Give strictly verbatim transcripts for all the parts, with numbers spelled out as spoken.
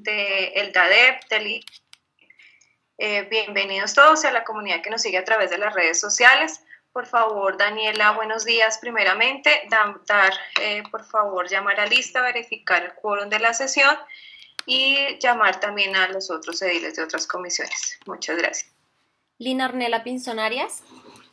del DADEP, del I. Eh, bienvenidos todos a la comunidad que nos sigue a través de las redes sociales. Por favor, Daniela, buenos días. Primeramente, da, dar, eh, por favor, llamar a lista, verificar el quórum de la sesión y llamar también a los otros ediles de otras comisiones. Muchas gracias. Lina Ornella Pinzón Arias.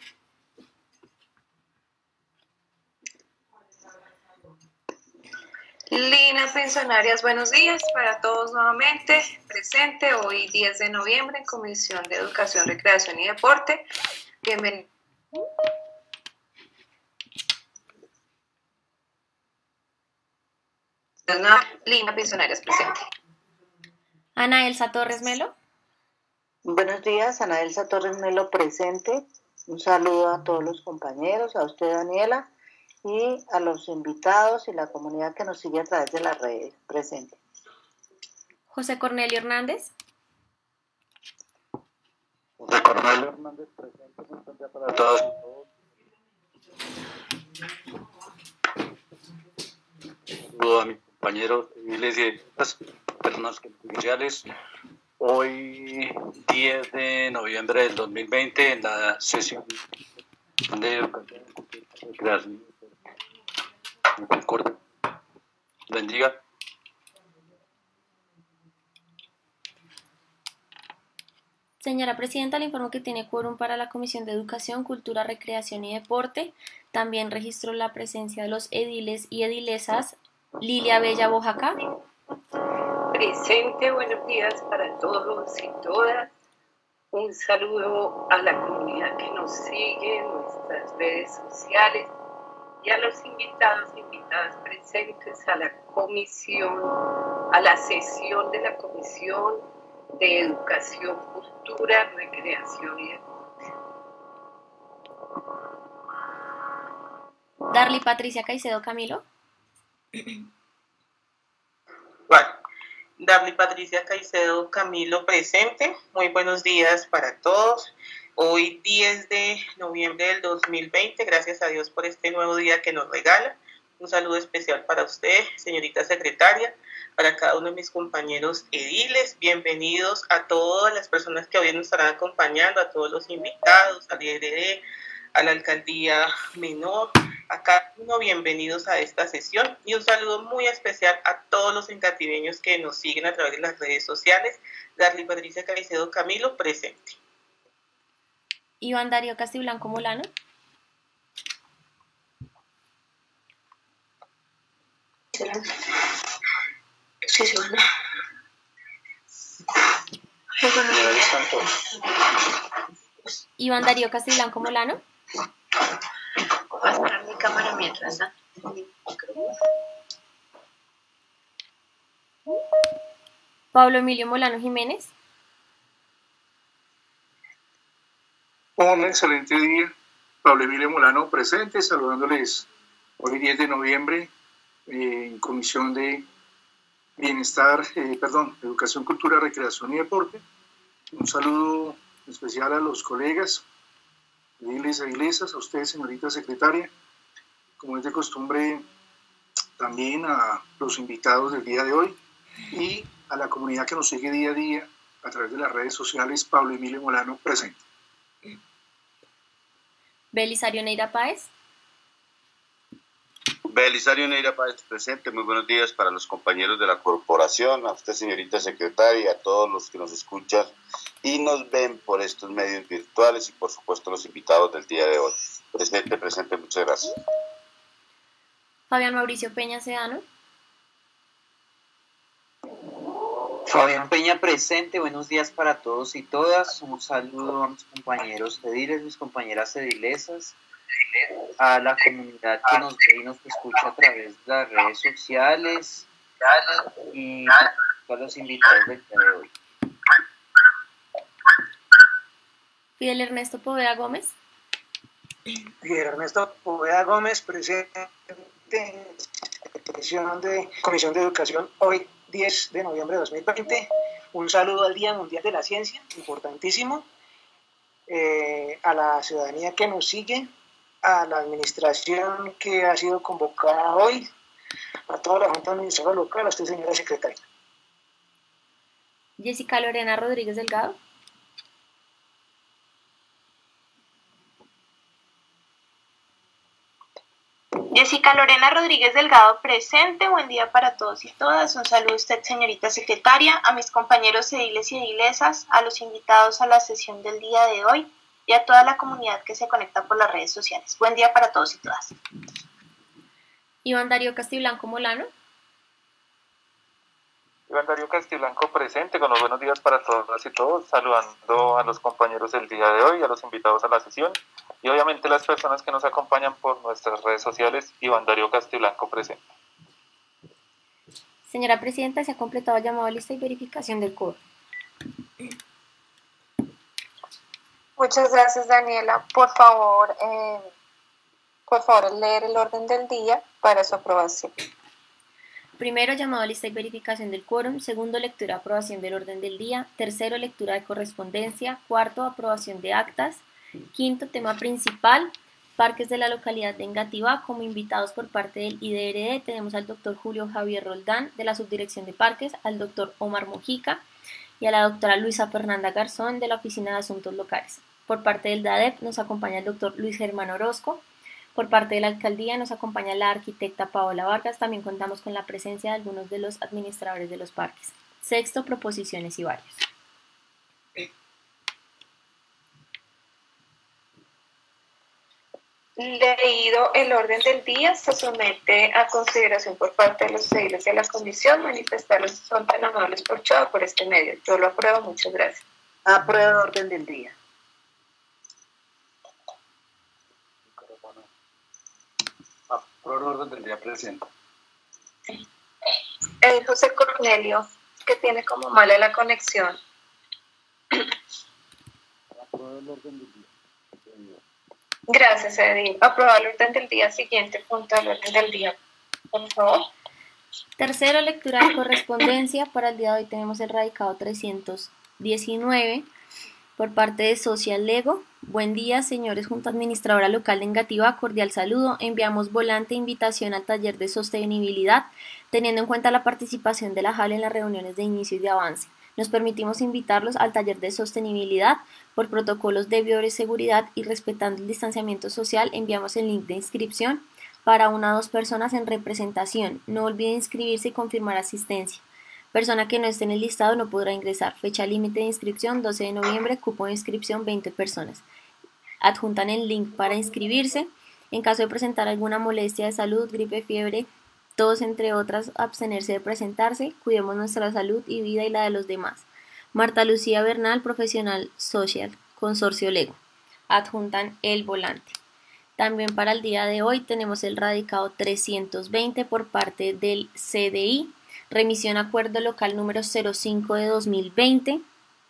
Lina Pinzón Arias, buenos días para todos nuevamente. Presente hoy diez de noviembre en Comisión de Educación, Recreación y Deporte. Bienvenido. Lina Pinzón Arias presente. Ana Elsa Torres Melo. Buenos días, Ana Elsa Torres Melo presente. Un saludo a todos los compañeros, a usted, Daniela, y a los invitados y la comunidad que nos sigue a través de las redes presente. José Cornelio Hernández. José Cornelio Hernández presente. Muy buen día para todos. Saludo a mis compañeros civiles y las personas judiciales. Hoy, diez de noviembre del dos mil veinte, en la sesión de educación y recreación. Concordia. Bendiga. Señora Presidenta, le informo que tiene quórum para la Comisión de Educación, Cultura, Recreación y Deporte. También registró la presencia de los ediles y edilesas. Lilia Bella Bojaca. Presente, buenos días para todos y todas. Un saludo a la comunidad que nos sigue en nuestras redes sociales y a los invitados e invitadas presentes a la comisión, a la sesión de la Comisión de Educación, Cultura, Recreación y Deporte. Darly Patricia Caicedo Camilo. Bueno, Darly Patricia Caicedo Camilo presente. Muy buenos días para todos. Hoy diez de noviembre del dos mil veinte, gracias a Dios por este nuevo día que nos regala. Un saludo especial para usted, señorita secretaria, para cada uno de mis compañeros ediles. Bienvenidos a todas las personas que hoy nos estarán acompañando, a todos los invitados, al I R D, a la Alcaldía Menor, a cada uno, bienvenidos a esta sesión. Y un saludo muy especial a todos los encativeños que nos siguen a través de las redes sociales. Darly Patricia Caicedo Camilo presente. Iván Darío Castiblanco Molano. Sí, sí, bueno. Iván Darío Castiblanco Molano. Voy a cerrar mi cámara mientras, ¿ah? Pablo Emilio Molano Jiménez. Un excelente día, Pablo Emilio Molano presente, saludándoles hoy diez de noviembre eh, en Comisión de Bienestar, eh, perdón, Educación, Cultura, Recreación y Deporte. Un saludo especial a los colegas, ediles e edilesas, a usted, señorita secretaria, como es de costumbre, también a los invitados del día de hoy y a la comunidad que nos sigue día a día a través de las redes sociales. Pablo Emilio Molano presente. Belisario Neira Páez. Belisario Neira Páez presente. Muy buenos días para los compañeros de la corporación, a usted, señorita secretaria, a todos los que nos escuchan y nos ven por estos medios virtuales y por supuesto los invitados del día de hoy. Presente, presente, muchas gracias. Fabián Mauricio Peña Sedano. Fabián Peña presente, buenos días para todos y todas. Un saludo a mis compañeros ediles, mis compañeras edilesas, a la comunidad que nos ve y nos escucha a través de las redes sociales y a los invitados del día de hoy. Fidel Ernesto Poveda Gómez. Fidel Ernesto Poveda Gómez presente en la sesión de Comisión de Educación hoy diez de noviembre de dos mil veinte. Un saludo al Día Mundial de la Ciencia, importantísimo, eh, a la ciudadanía que nos sigue, a la administración que ha sido convocada hoy, a toda la Junta Administrativa Local, a usted, señora secretaria. Jessica Lorena Rodríguez Delgado. Jessica Lorena Rodríguez Delgado presente, buen día para todos y todas, un saludo a usted señorita secretaria, a mis compañeros ediles y edilesas, a los invitados a la sesión del día de hoy y a toda la comunidad que se conecta por las redes sociales. Buen día para todos y todas. Iván Darío Castiblanco Molano. Iván Darío Castiblanco presente, con los buenos días para todas y todos, saludando a los compañeros del día de hoy, a los invitados a la sesión y obviamente las personas que nos acompañan por nuestras redes sociales. Iván Darío Castiblanco presente. Señora Presidenta, se ha completado el llamado a lista y verificación del quórum. Muchas gracias, Daniela. Por favor, eh, por favor, leer el orden del día para su aprobación. Primero, llamado a lista y verificación del quórum. Segundo, lectura y aprobación del orden del día. Tercero, lectura de correspondencia. Cuarto, aprobación de actas. Quinto, tema principal, parques de la localidad de Engativá. Como invitados por parte del I D R D tenemos al doctor Julio Javier Roldán de la Subdirección de Parques, al doctor Omar Mojica y a la doctora Luisa Fernanda Garzón de la Oficina de Asuntos Locales. Por parte del D A D E P nos acompaña el doctor Luis Germán Orozco. Por parte de la alcaldía nos acompaña la arquitecta Paola Vargas. También contamos con la presencia de algunos de los administradores de los parques. Sexto, proposiciones y varios. Leído el orden del día, se somete a consideración por parte de los ediles de la comisión. Manifestarles son tan amables por Chava por este medio. Yo lo apruebo, muchas gracias. Apruebo el orden del día. Apruebo el orden del día presente. Eh, José Cornelio, que tiene como mala la conexión. Apruebo el orden del día. Gracias, Edil. Aprobar el orden del día. Siguiente punto del orden del día, por favor. Tercero, lectura de correspondencia. Para el día de hoy tenemos el radicado trescientos diecinueve por parte de Social Lego. Buen día, señores Junta Administradora Local de Engativá. Cordial saludo. Enviamos volante e invitación al taller de sostenibilidad, teniendo en cuenta la participación de la J A L en las reuniones de inicio y de avance. Nos permitimos invitarlos al taller de sostenibilidad por protocolos de bioseguridad y respetando el distanciamiento social. Enviamos el link de inscripción para una o dos personas en representación. No olviden inscribirse y confirmar asistencia. Persona que no esté en el listado no podrá ingresar. Fecha límite de inscripción doce de noviembre, cupo de inscripción veinte personas. Adjuntan el link para inscribirse. En caso de presentar alguna molestia de salud, gripe, fiebre, tos, entre otras, abstenerse de presentarse. Cuidemos nuestra salud y vida y la de los demás. Marta Lucía Bernal, profesional social, Consorcio Lego. Adjuntan el volante. También para el día de hoy tenemos el radicado trescientos veinte por parte del C D I, remisión acuerdo local número cero cinco de dos mil veinte.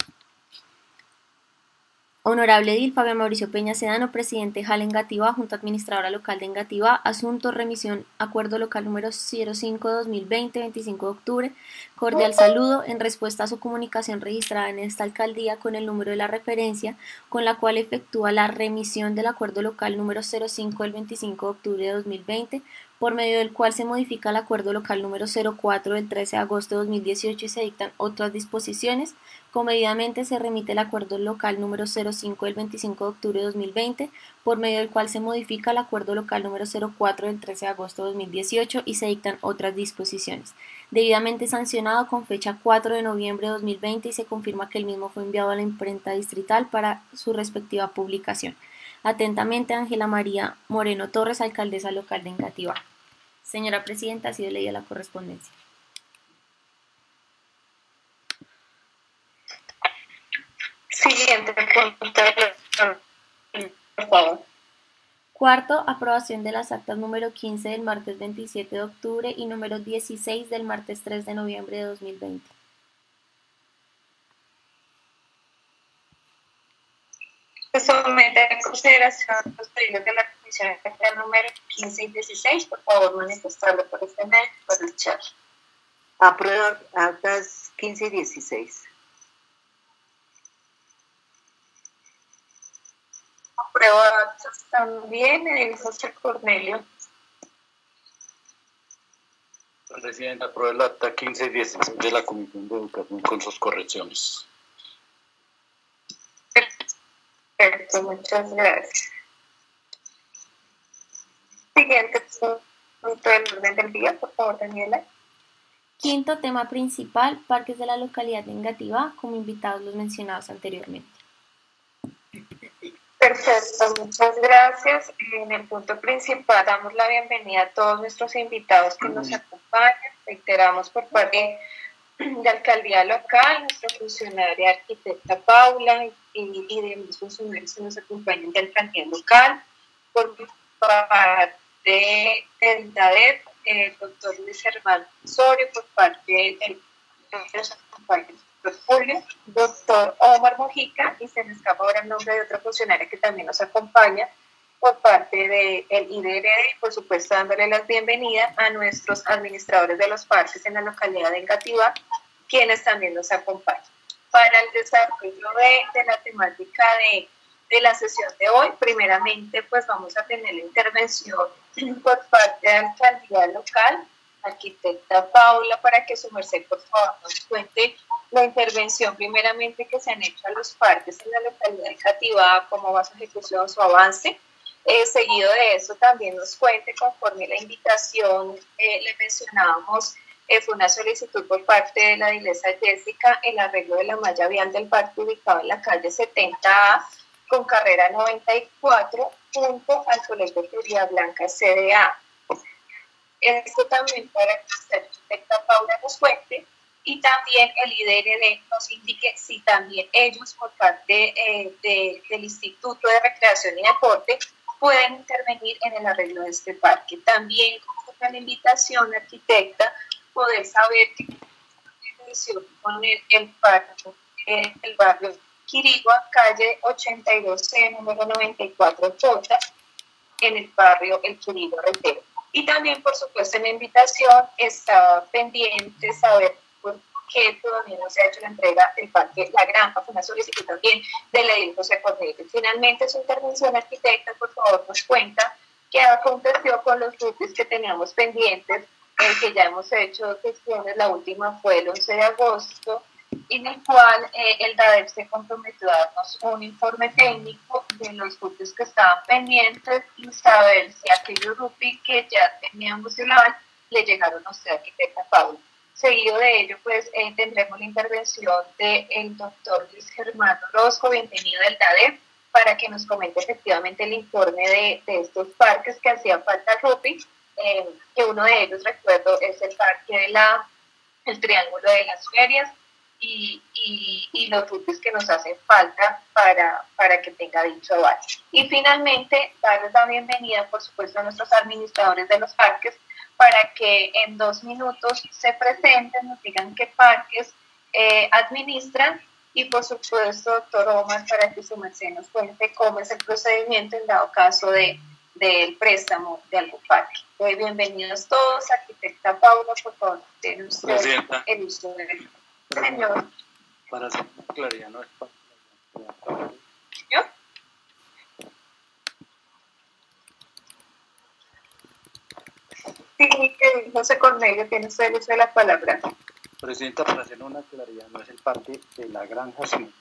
Honorable Edil Fabián Mauricio Peña Sedano, presidente J A L Engativá, Junta Administradora Local de Engativá, asunto remisión acuerdo local número cero cinco de dos mil veinte, veinticinco de octubre, cordial saludo en respuesta a su comunicación registrada en esta alcaldía con el número de la referencia con la cual efectúa la remisión del acuerdo local número cero cinco del veinticinco de octubre de dos mil veinte, por medio del cual se modifica el acuerdo local número cero cuatro del trece de agosto de dos mil dieciocho y se dictan otras disposiciones. Comedidamente se remite el acuerdo local número cero cinco del veinticinco de octubre de dos mil veinte, por medio del cual se modifica el acuerdo local número cero cuatro del trece de agosto de dos mil dieciocho y se dictan otras disposiciones. Debidamente sancionado con fecha cuatro de noviembre de dos mil veinte y se confirma que el mismo fue enviado a la imprenta distrital para su respectiva publicación. Atentamente, Ángela María Moreno Torres, alcaldesa local de Engativá. Señora Presidenta, ha sido leída la correspondencia. Siguiente punto, por favor. Cuarto, aprobación de las actas número quince del martes veintisiete de octubre y número dieciséis del martes tres de noviembre de dos mil veinte. Se somete a consideración los pedidos de la Comisión Especial número quince y dieciséis. Por favor, manifestarlo por este medio por el chat. Apruebo actas quince y dieciséis. Apruebo actas también, el José Cornelio. Presidenta, aprueba el acta quince y dieciséis de la Comisión de Educación con sus correcciones. Perfecto, muchas gracias. Siguiente punto del orden del día, por favor, Daniela. Quinto tema principal, parques de la localidad de Engativá, como invitados los mencionados anteriormente. Perfecto, muchas gracias. En el punto principal damos la bienvenida a todos nuestros invitados que nos acompañan. Reiteramos por parte de Alcaldía Local, nuestra funcionaria arquitecta Paula y, y de los funcionarios que nos acompañan de Alcaldía Local. Por parte del D A D E P, el doctor Luis Germán Osorio, por parte del los acompañantes. Julio, doctor Omar Mojica, y se me escapa ahora el nombre de otra funcionaria que también nos acompaña por parte del I D R D y por supuesto dándole la bienvenida a nuestros administradores de los parques en la localidad de Engativá, quienes también nos acompañan. Para el desarrollo de, de la temática de, de la sesión de hoy, primeramente pues vamos a tener la intervención por parte de la alcaldía local, arquitecta Paula, para que su merced por favor nos cuente la intervención primeramente que se han hecho a los parques en la localidad de Engativá, cómo va su ejecución, su avance. Eh, seguido de eso también nos cuente, conforme la invitación eh, le mencionábamos, eh, fue una solicitud por parte de la dilesa Jessica, el arreglo de la malla vial del parque ubicado en la calle setenta A con carrera noventa y cuatro junto al Colegio Florida Blanca C D A. Esto también para que la arquitecta Paula nos cuente y también el I D R D nos indique si también ellos por parte eh, de, del Instituto de Recreación y Deporte pueden intervenir en el arreglo de este parque. También con la invitación, arquitecta, poder saber qué intención con el, el, barrio, el, el barrio Quirigua, calle ochenta y dos C, número noventa y cuatro J, en el barrio El Quirigua Retero. Y también, por supuesto, en la invitación estaba pendiente saber por qué todavía no se ha hecho la entrega del parque La Granja, fue una solicitud también de la edil José Cornelio. Finalmente, su intervención, arquitecta, por favor, nos cuenta qué aconteció con los grupos que teníamos pendientes, eh, que ya hemos hecho gestiones, la última fue el once de agosto, en el cual eh, el D A D E P se comprometió a darnos un informe técnico de los grupos que estaban pendientes y saber si aquellos grupos que ya teníamos el aval le llegaron a usted, arquitecta Paula. Seguido de ello, pues eh, tendremos la intervención del doctor Luis Germán Orozco, bienvenido del D A D E P, para que nos comente efectivamente el informe de, de estos parques que hacía falta Rupi, eh, que uno de ellos, recuerdo, es el parque de la, el Triángulo de las Ferias, Y, y, y los rupis que nos hacen falta para, para que tenga dicho aval. Y finalmente, darles la bienvenida, por supuesto, a nuestros administradores de los parques para que en dos minutos se presenten, nos digan qué parques eh, administran y, por supuesto, doctor Omar, para que su merced nos cuente cómo es el procedimiento en dado caso de del préstamo de algún parque. Eh, bienvenidos todos, arquitecta Paula, por favor, den usted el uso del señor. Para hacer una claridad, no es para... ¿Yo? Sí, que José Cornelio, tiene usted el uso de la palabra. Presidenta, para hacer una claridad, no es el parque de La Granja, sino el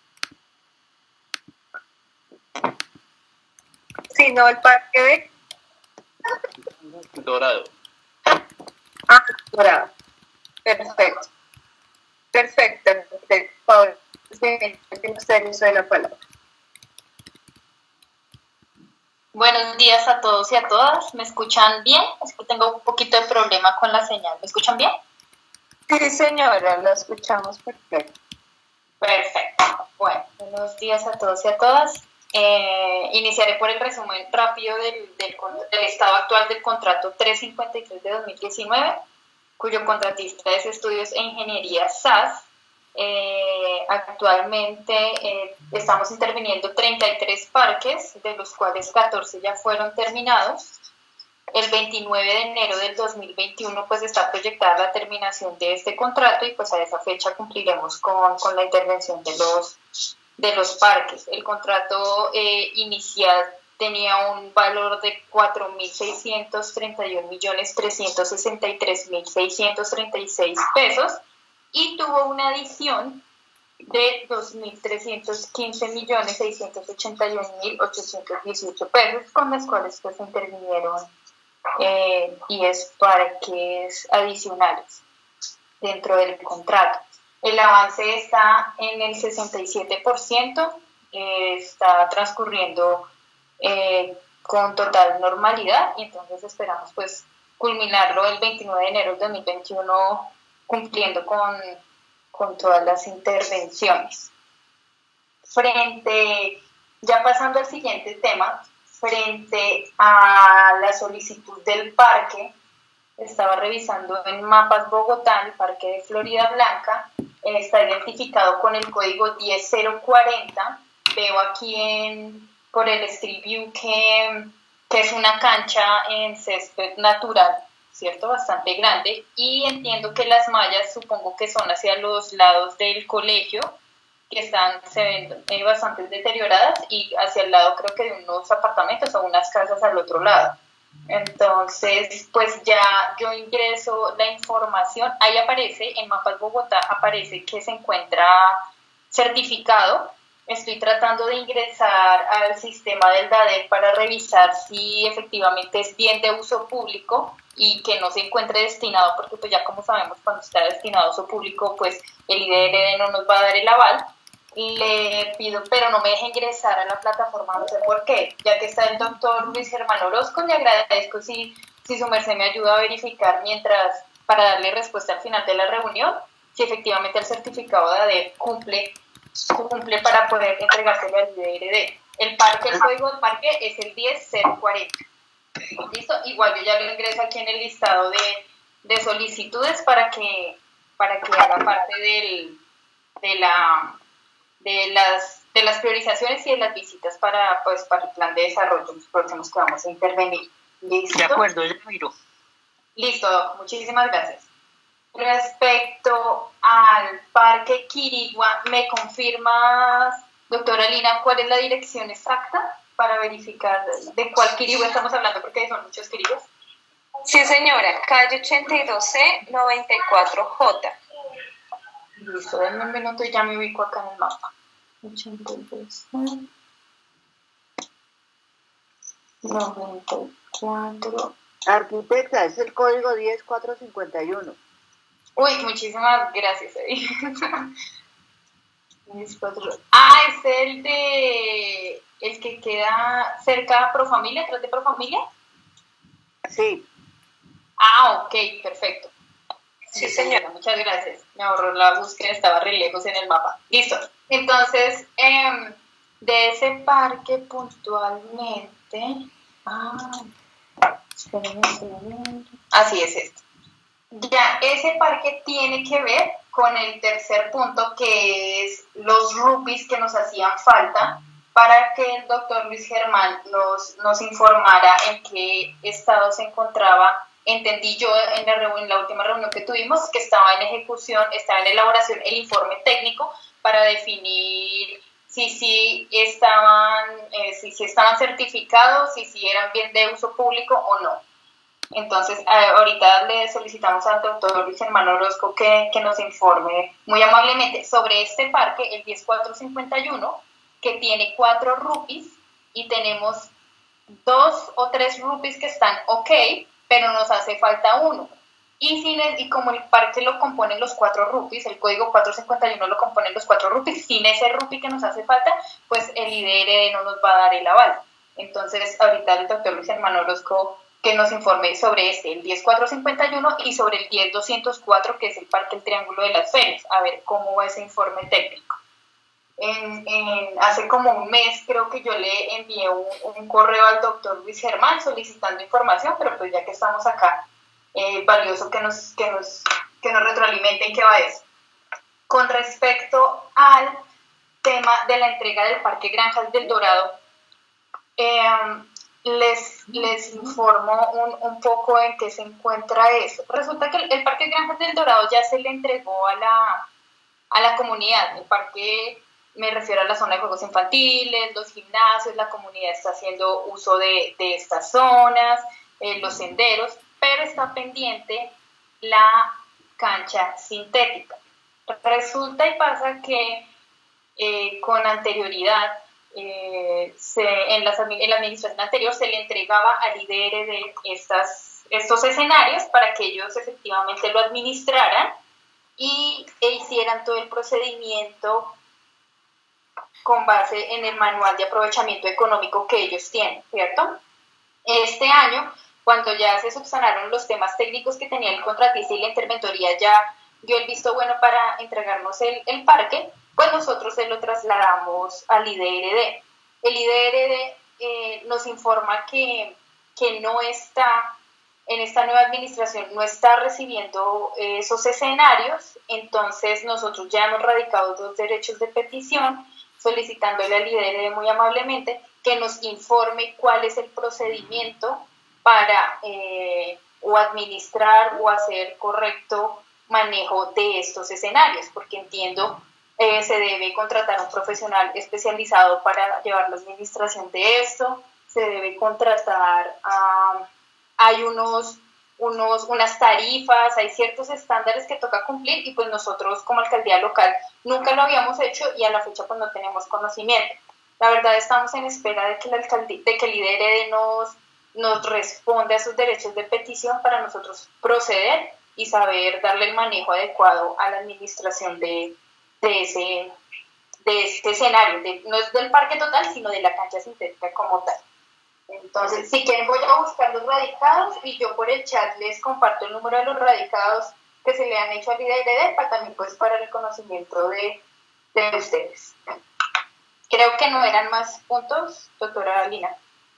parque... Sí, no, el parque de... Dorado. Ah, Dorado. Perfecto. Perfecto, perfecto. Paula, tiene usted el uso de la palabra. Buenos días a todos y a todas. ¿Me escuchan bien? Es que tengo un poquito de problema con la señal. ¿Me escuchan bien? Sí, señora, la escuchamos perfecto. Perfecto. Bueno, buenos días a todos y a todas. Eh, iniciaré por el resumen rápido del, del, del estado actual del contrato trescientos cincuenta y tres de dos mil diecinueve, cuyo contratista es Estudios e Ingeniería S A S. Eh, actualmente eh, estamos interviniendo treinta y tres parques, de los cuales catorce ya fueron terminados. El veintinueve de enero del dos mil veintiuno pues está proyectada la terminación de este contrato y pues a esa fecha cumpliremos con, con la intervención de los, de los parques. El contrato eh, inicial tenía un valor de cuatro mil seiscientos treinta y un millones trescientos sesenta y tres mil seiscientos treinta y seis pesos y tuvo una adición de dos mil trescientos quince millones seiscientos ochenta y un mil ochocientos dieciocho pesos, con las cuales pues se intervinieron eh, diez parques adicionales dentro del contrato. El avance está en el sesenta y siete por ciento, eh, está transcurriendo eh, con total normalidad y entonces esperamos pues culminarlo el veintinueve de enero de dos mil veintiuno cumpliendo con, con todas las intervenciones. Frente, ya pasando al siguiente tema, frente a la solicitud del parque, estaba revisando en Mapas Bogotá, el parque de Florida Blanca, eh, está identificado con el código diez cero cuarenta. Veo aquí en, por el Street View que, que es una cancha en césped natural, ¿cierto? Bastante grande, y entiendo que las mallas supongo que son hacia los lados del colegio, que están, se ven eh, bastante deterioradas, y hacia el lado creo que de unos apartamentos o unas casas al otro lado. Entonces, pues ya yo ingreso la información, ahí aparece, en Mapas Bogotá aparece que se encuentra certificado. Estoy tratando de ingresar al sistema del DADER para revisar si efectivamente es bien de uso público y que no se encuentre destinado, porque pues ya como sabemos, cuando está destinado a uso público, pues el I D R D no nos va a dar el aval. Le pido, pero no me deje ingresar a la plataforma, no sé por qué, ya que está el doctor Luis Germán Orozco. Le agradezco si, si su merced me ayuda a verificar mientras, para darle respuesta al final de la reunión, si efectivamente el certificado de ADER cumple, cumple para poder entregárselo al I D R D. El parque, el código del parque es el diez cero cuarenta. ¿Listo? Igual yo ya lo ingreso aquí en el listado de, de solicitudes para que, para que haga parte del, de la... de las, de las priorizaciones y de las visitas para, pues, para el plan de desarrollo los próximos que vamos a intervenir. ¿Listo? De acuerdo, ya miro. Listo, Doc, muchísimas gracias. Respecto al Parque Quirigua, ¿me confirmas, doctora Lina, cuál es la dirección exacta para verificar de cuál Quirigua estamos hablando? Porque son muchos Quiriguas. Sí, señora, calle ochenta y dos C, noventa y cuatro J. Listo, denme un minuto y ya me ubico acá en el mapa. ochenta y dos, noventa y cuatro. Arquitecta, es el código diez cuatro cincuenta y uno. Uy, muchísimas gracias, Eddie. Ah, es el de... el que queda cerca de Profamilia, atrás de Profamilia. Sí. Ah, ok, perfecto. Sí, señora, muchas gracias. Me ahorró la búsqueda, estaba re lejos en el mapa. Listo. Entonces, eh, de ese parque puntualmente... Ah, así es esto. Ya, ese parque tiene que ver con el tercer punto, que es los rupis que nos hacían falta para que el doctor Luis Germán nos, nos informara en qué estado se encontraba. Entendí yo en la, en la última reunión que tuvimos que estaba en ejecución, estaba en elaboración el informe técnico para definir si sí si estaban, eh, si, si estaban certificados, si, si eran bien de uso público o no. Entonces, eh, ahorita le solicitamos al doctor Luis Germán Orozco que, que nos informe muy amablemente sobre este parque, el diez cuatro cincuenta y uno, que tiene cuatro rupis y tenemos dos o tres rupis que están ok, pero nos hace falta uno. Y, sin el, y como el parque lo componen los cuatro rupis, el código cuatrocientos cincuenta y uno lo componen los cuatro rupis, sin ese rupi que nos hace falta, pues el I D R D no nos va a dar el aval. Entonces, ahorita el doctor Luis Germán Orozco que nos informe sobre este, el diez cuatro cincuenta y uno, y sobre el diez doscientos cuatro, que es el Parque El Triángulo de las Ferias. A ver cómo va ese informe técnico. En, en, hace como un mes creo que yo le envié un, un correo al doctor Luis Germán solicitando información, pero pues ya que estamos acá, eh, valioso que nos, que, nos, que nos retroalimenten qué va eso. Con respecto al tema de la entrega del Parque Granjas del Dorado, eh, les, les informo un, un poco en qué se encuentra eso. Resulta que el, el Parque Granjas del Dorado ya se le entregó a la, a la comunidad. El parque me refiero a la zona de juegos infantiles, los gimnasios, la comunidad está haciendo uso de, de estas zonas, eh, los senderos, pero está pendiente la cancha sintética. Resulta y pasa que eh, con anterioridad, eh, se, en, las, en la administración anterior se le entregaba al I D R de estas, estos escenarios para que ellos efectivamente lo administraran y e hicieran todo el procedimiento con base en el manual de aprovechamiento económico que ellos tienen, ¿cierto? Este año, cuando ya se subsanaron los temas técnicos que tenía el contratista y la interventoría ya dio el visto bueno para entregarnos el, el parque, pues nosotros se lo trasladamos al I D R D. El I D R D eh, nos informa que, que no está, en esta nueva administración, no está recibiendo eh, esos escenarios, entonces nosotros ya hemos radicado dos derechos de petición, solicitándole al I D R D muy amablemente que nos informe cuál es el procedimiento para eh, o administrar o hacer correcto manejo de estos escenarios, porque entiendo eh, se debe contratar un profesional especializado para llevar la administración de esto, se debe contratar, um, hay unos, unos, unas tarifas, hay ciertos estándares que toca cumplir y pues nosotros como alcaldía local nunca lo habíamos hecho y a la fecha pues no tenemos conocimiento. La verdad estamos en espera de que, la alcaldía, de que el I D R D nos, nos responda a sus derechos de petición para nosotros proceder y saber darle el manejo adecuado a la administración de, de, ese, de este escenario, de, no es del parque total, sino de la cancha sintética como tal. Entonces, si quieren voy a buscar los radicados y yo por el chat les comparto el número de los radicados que se le han hecho al I D R D para también pues para el conocimiento de, de ustedes. Creo que no eran más puntos, doctora Lina.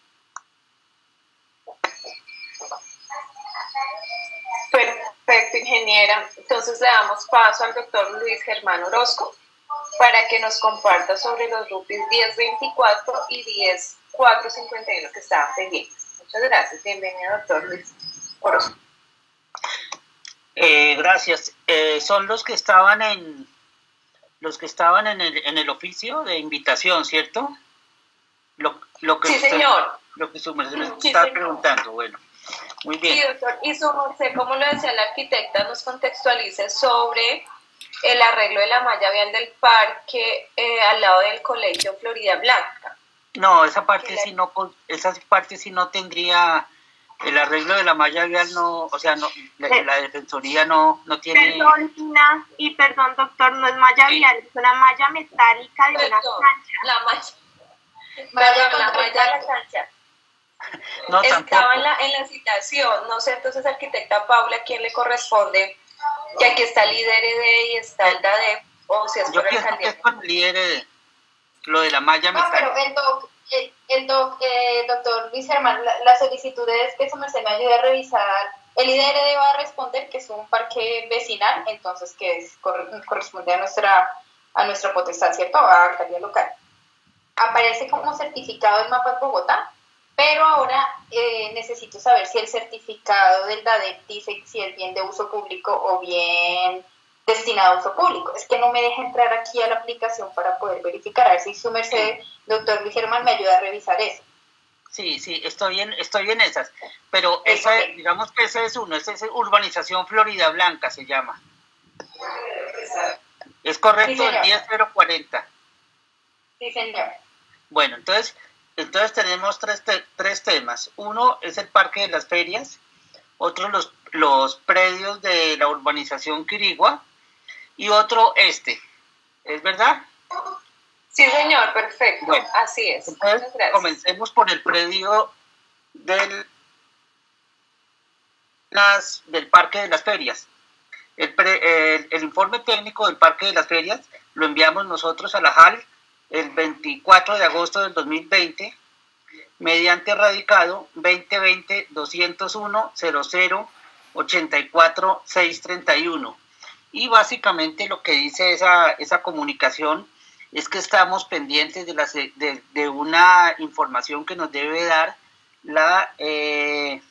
Perfecto, ingeniera. Entonces le damos paso al doctor Luis Germán Orozco para que nos comparta sobre los RUPIs diez veinticuatro y diez cuatrocientos cincuenta y uno que estaban pendientes. Muchas gracias. Bienvenido, doctor Luis Orozco. Eh, gracias. Eh, son los que estaban en los que estaban en el, en el oficio de invitación, ¿cierto? Lo, lo que sí, usted, señor. Lo que su merced me sí, está señor. preguntando. Bueno, muy bien. Sí, doctor. Y su merced, como lo decía la arquitecta, nos contextualice sobre el arreglo de la malla vial del parque eh, al lado del colegio Florida Blanca. No, esa parte sí no, esa parte sí no tendría el arreglo de la malla vial, no, o sea, no, la, la defensoría no, no tiene. Perdón, Lina, y perdón, doctor, no es malla sí. vial, es una malla metálica de perdón, una cancha. La malla, malla, perdón, la malla de la cancha. No, Estaba tampoco. en la, en la citación, no sé, entonces, arquitecta Paula, ¿a quién le corresponde? Que aquí está el I D R D y está el D A D E P, o si es Yo por el pienso que candidato. es por el I D R D, lo de la malla No, metálica. pero el doc, el, el doc eh, doctor Luis Germán, la, la solicitud es que su merced me ayude a revisar. El I D R D va a responder que es un parque vecinal, entonces que es, corresponde a nuestra, a nuestra potestad, ¿cierto? A alcaldía local. Aparece como certificado el mapa de Bogotá, pero ahora eh, necesito saber si el certificado del D A D E P dice si es bien de uso público o bien destinado a uso público. Es que no me deja entrar aquí a la aplicación para poder verificar. A ver si su merced, doctor Luis Germán, me ayuda a revisar eso. Sí, sí, estoy en, estoy en esas, pero esa, okay. digamos que ese es uno, ese es Urbanización Florida Blanca se llama. ¿Es correcto? Sí, el diez cero cuarenta. Sí, señor. Bueno, entonces, entonces tenemos tres, te, tres temas. Uno es el Parque de las Ferias, otro los, los predios de la urbanización Quirigua y otro este. ¿Es verdad? Sí, señor, perfecto. Bueno, así es. Entonces, comencemos por el predio del, las, del Parque de las Ferias. El, pre, el, el informe técnico del Parque de las Ferias lo enviamos nosotros a la J A L el veinticuatro de agosto del dos mil veinte, mediante radicado veinte veinte doscientos uno cero cero ochenta y cuatro seiscientos treinta y uno. Y básicamente lo que dice esa, esa comunicación es que estamos pendientes de, la, de, de una información que nos debe dar la, eh,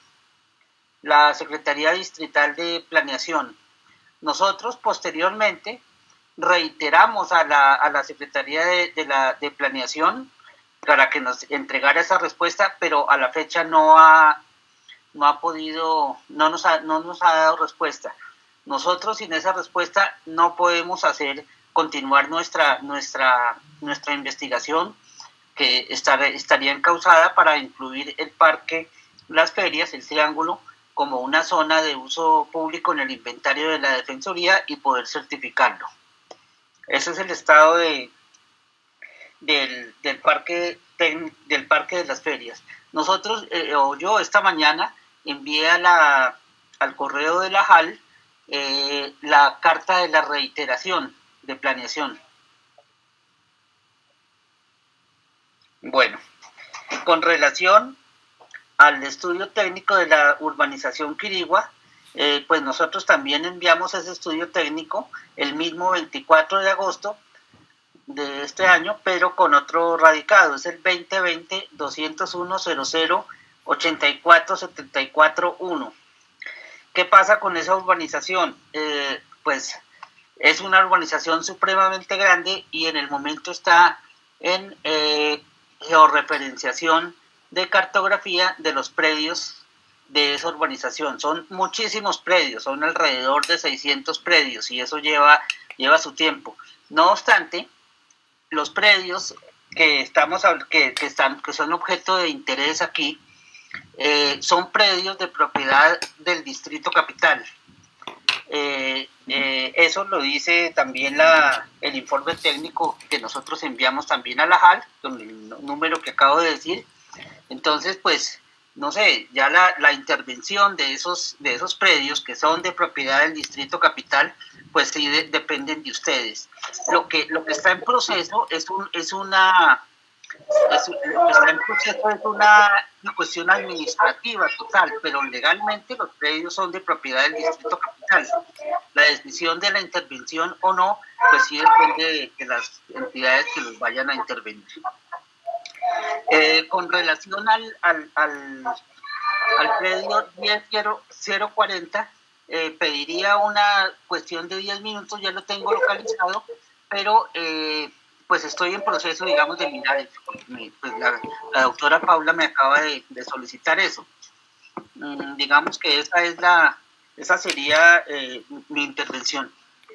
la Secretaría Distrital de Planeación. Nosotros posteriormente reiteramos a la, a la Secretaría de, de, la, de Planeación para que nos entregara esa respuesta, pero a la fecha no ha, no ha podido, no nos ha, no nos ha dado respuesta. Nosotros sin esa respuesta no podemos hacer continuar nuestra, nuestra, nuestra investigación, que estar, estaría encauzada para incluir el parque Las Ferias, el Triángulo, como una zona de uso público en el inventario de la Defensoría y poder certificarlo. Ese es el estado de, del, del, parque, del parque de Las Ferias. Nosotros, eh, o yo esta mañana, envié a la, al correo de la J A L eh, la carta de la reiteración de planeación. Bueno, con relación al estudio técnico de la urbanización Quirigua, eh, pues nosotros también enviamos ese estudio técnico el mismo veinticuatro de agosto de este año, pero con otro radicado, es el veinte veinte doscientos uno cero cero ochenta y cuatro setenta y cuatro uno. ¿Qué pasa con esa urbanización? Eh, pues es una urbanización supremamente grande y en el momento está en eh, georreferenciación de cartografía de los predios de esa urbanización. Son muchísimos predios, son alrededor de seiscientos predios y eso lleva, lleva su tiempo. No obstante, los predios que, estamos, que, que, están, que son objeto de interés aquí eh, son predios de propiedad del Distrito Capital. Eh, eh, eso lo dice también la, el informe técnico que nosotros enviamos también a la J A L, con el número que acabo de decir. Entonces, pues, no sé, ya la, la intervención de esos, de esos predios que son de propiedad del Distrito Capital, pues sí de, dependen de ustedes. Lo que, lo que está en proceso es, un, es una... Es, lo que está en proceso es una, una cuestión administrativa total, pero legalmente los predios son de propiedad del Distrito Capital. La decisión de la intervención o no, pues sí depende de, de las entidades que los vayan a intervenir. Eh, con relación al, al, al, al predio diez cero cuarenta, eh, pediría una cuestión de diez minutos, ya lo tengo localizado, pero... Eh, pues estoy en proceso, digamos, de mirar eso. Pues la, la doctora Paula me acaba de, de solicitar eso. Mm, digamos que esa es la, esa sería eh, mi intervención.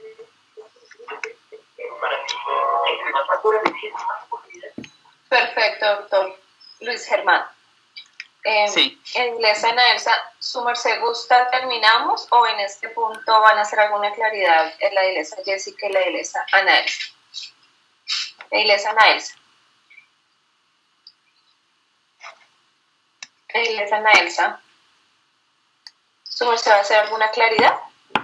Perfecto, doctor Luis Germán. Eh, sí. En Iglesia Ana Elsa, ¿su merced gusta terminamos o en este punto van a hacer alguna claridad en la Iglesia Jessica y la Iglesia Ana Elsa? La Iglesia Ana Elsa. La Iglesia Ana Elsa. ¿Su merced va a hacer alguna claridad?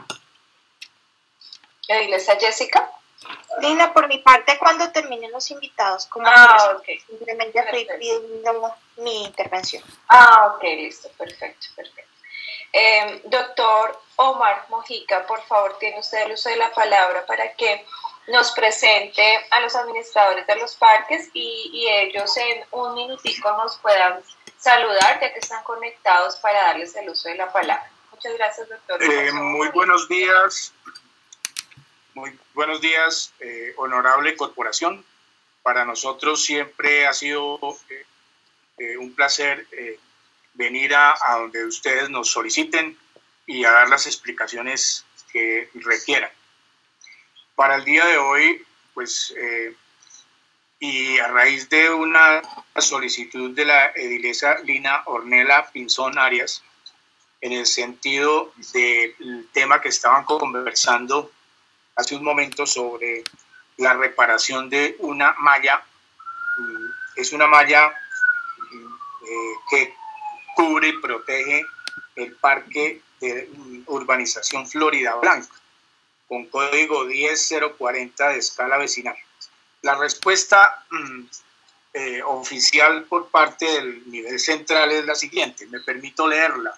La Iglesia Jessica. Lina, por mi parte, cuando terminen los invitados, como ah, okay. simplemente estoy pidiendo mi intervención. Ah, ok, listo, perfecto, perfecto. Eh, doctor Omar Mojica, por favor, tiene usted el uso de la palabra para que nos presente a los administradores de los parques y, y ellos en un minutico nos puedan saludar, ya que están conectados para darles el uso de la palabra. Muchas gracias, doctor. Eh, muy buenos días. Muy buenos días, eh, honorable corporación. Para nosotros siempre ha sido eh, eh, un placer eh, venir a, a donde ustedes nos soliciten y a dar las explicaciones que requieran. Para el día de hoy, pues, eh, y a raíz de una solicitud de la edilesa Lina Ornella Pinzón Arias, en el sentido del tema que estaban conversando hace un momento sobre la reparación de una malla, es una malla eh, que cubre y protege el parque de urbanización Florida Blanca, con código diez cero cuarenta de escala vecinal. La respuesta mm, eh, oficial por parte del nivel central es la siguiente, me permito leerla.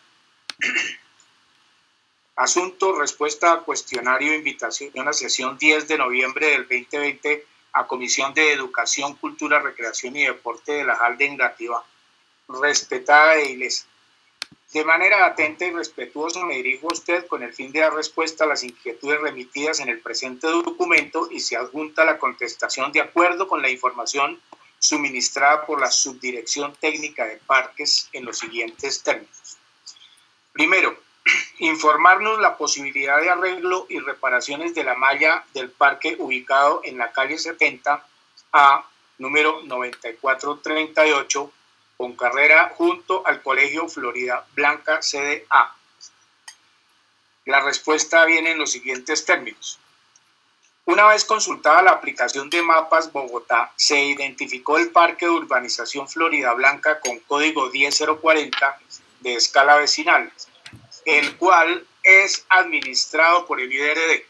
Asunto, respuesta a cuestionario, invitación a sesión diez de noviembre del veinte veinte a Comisión de Educación, Cultura, Recreación y Deporte de la J A L de Engativá. Respetada edilesa, De manera atenta y respetuosa me dirijo a usted con el fin de dar respuesta a las inquietudes remitidas en el presente documento y se adjunta la contestación de acuerdo con la información suministrada por la Subdirección Técnica de Parques en los siguientes términos. Primero, informarnos la posibilidad de arreglo y reparaciones de la malla del parque ubicado en la calle setenta A, número noventa y cuatro treinta y ocho, con carrera junto al Colegio Florida Blanca C D A. La respuesta viene en los siguientes términos. Una vez consultada la aplicación de Mapas Bogotá, se identificó el Parque de Urbanización Florida Blanca con código diez cero cuarenta de escala vecinal, el cual es administrado por el I D R D.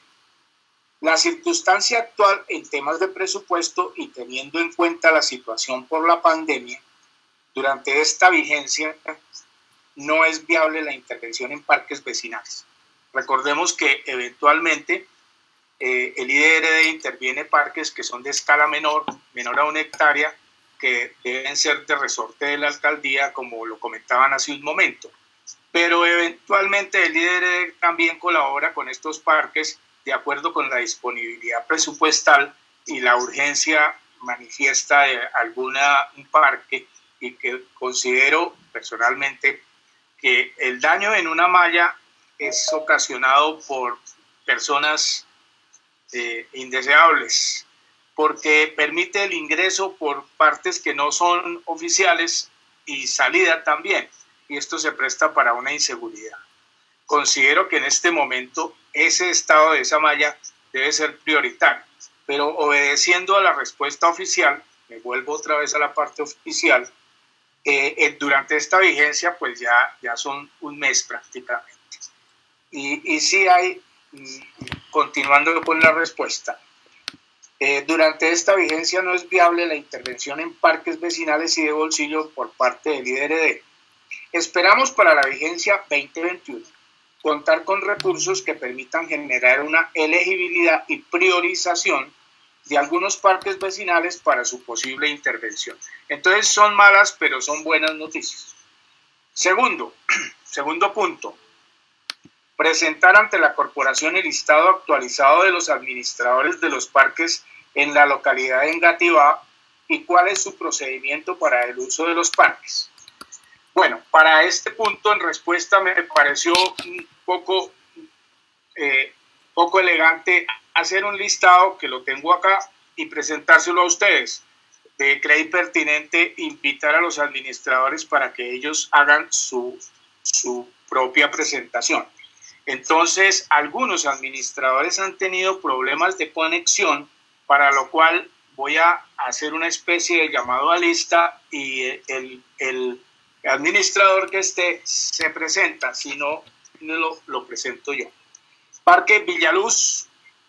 La circunstancia actual en temas de presupuesto y teniendo en cuenta la situación por la pandemia, durante esta vigencia no es viable la intervención en parques vecinales. Recordemos que eventualmente eh, el I D R D interviene parques que son de escala menor, menor a una hectárea, que deben ser de resorte de la alcaldía, como lo comentaban hace un momento. Pero eventualmente el I D R D también colabora con estos parques de acuerdo con la disponibilidad presupuestal y la urgencia manifiesta de alguna un parque, y que considero personalmente que el daño en una malla es ocasionado por personas eh, indeseables, porque permite el ingreso por partes que no son oficiales y salida también, y esto se presta para una inseguridad. Considero que en este momento ese estado de esa malla debe ser prioritario, pero obedeciendo a la respuesta oficial, me vuelvo otra vez a la parte oficial. Eh, eh, durante esta vigencia pues ya, ya son un mes prácticamente y, y sí hay, continuando con la respuesta, eh, durante esta vigencia no es viable la intervención en parques vecinales y de bolsillo por parte del I D R D. Esperamos para la vigencia veinte veintiuno contar con recursos que permitan generar una elegibilidad y priorización de algunos parques vecinales para su posible intervención. Entonces son malas, pero son buenas noticias. Segundo, segundo punto, presentar ante la corporación el listado actualizado de los administradores de los parques en la localidad de Engativá y cuál es su procedimiento para el uso de los parques. Bueno, para este punto en respuesta me pareció un poco, eh, poco elegante hacer un listado que lo tengo acá y presentárselo a ustedes. Eh, creí pertinente invitar a los administradores para que ellos hagan su, su propia presentación. Entonces, algunos administradores han tenido problemas de conexión, para lo cual voy a hacer una especie de llamado a lista y el, el administrador que esté se presenta, si no, lo, lo presento yo. Parque Villaluz.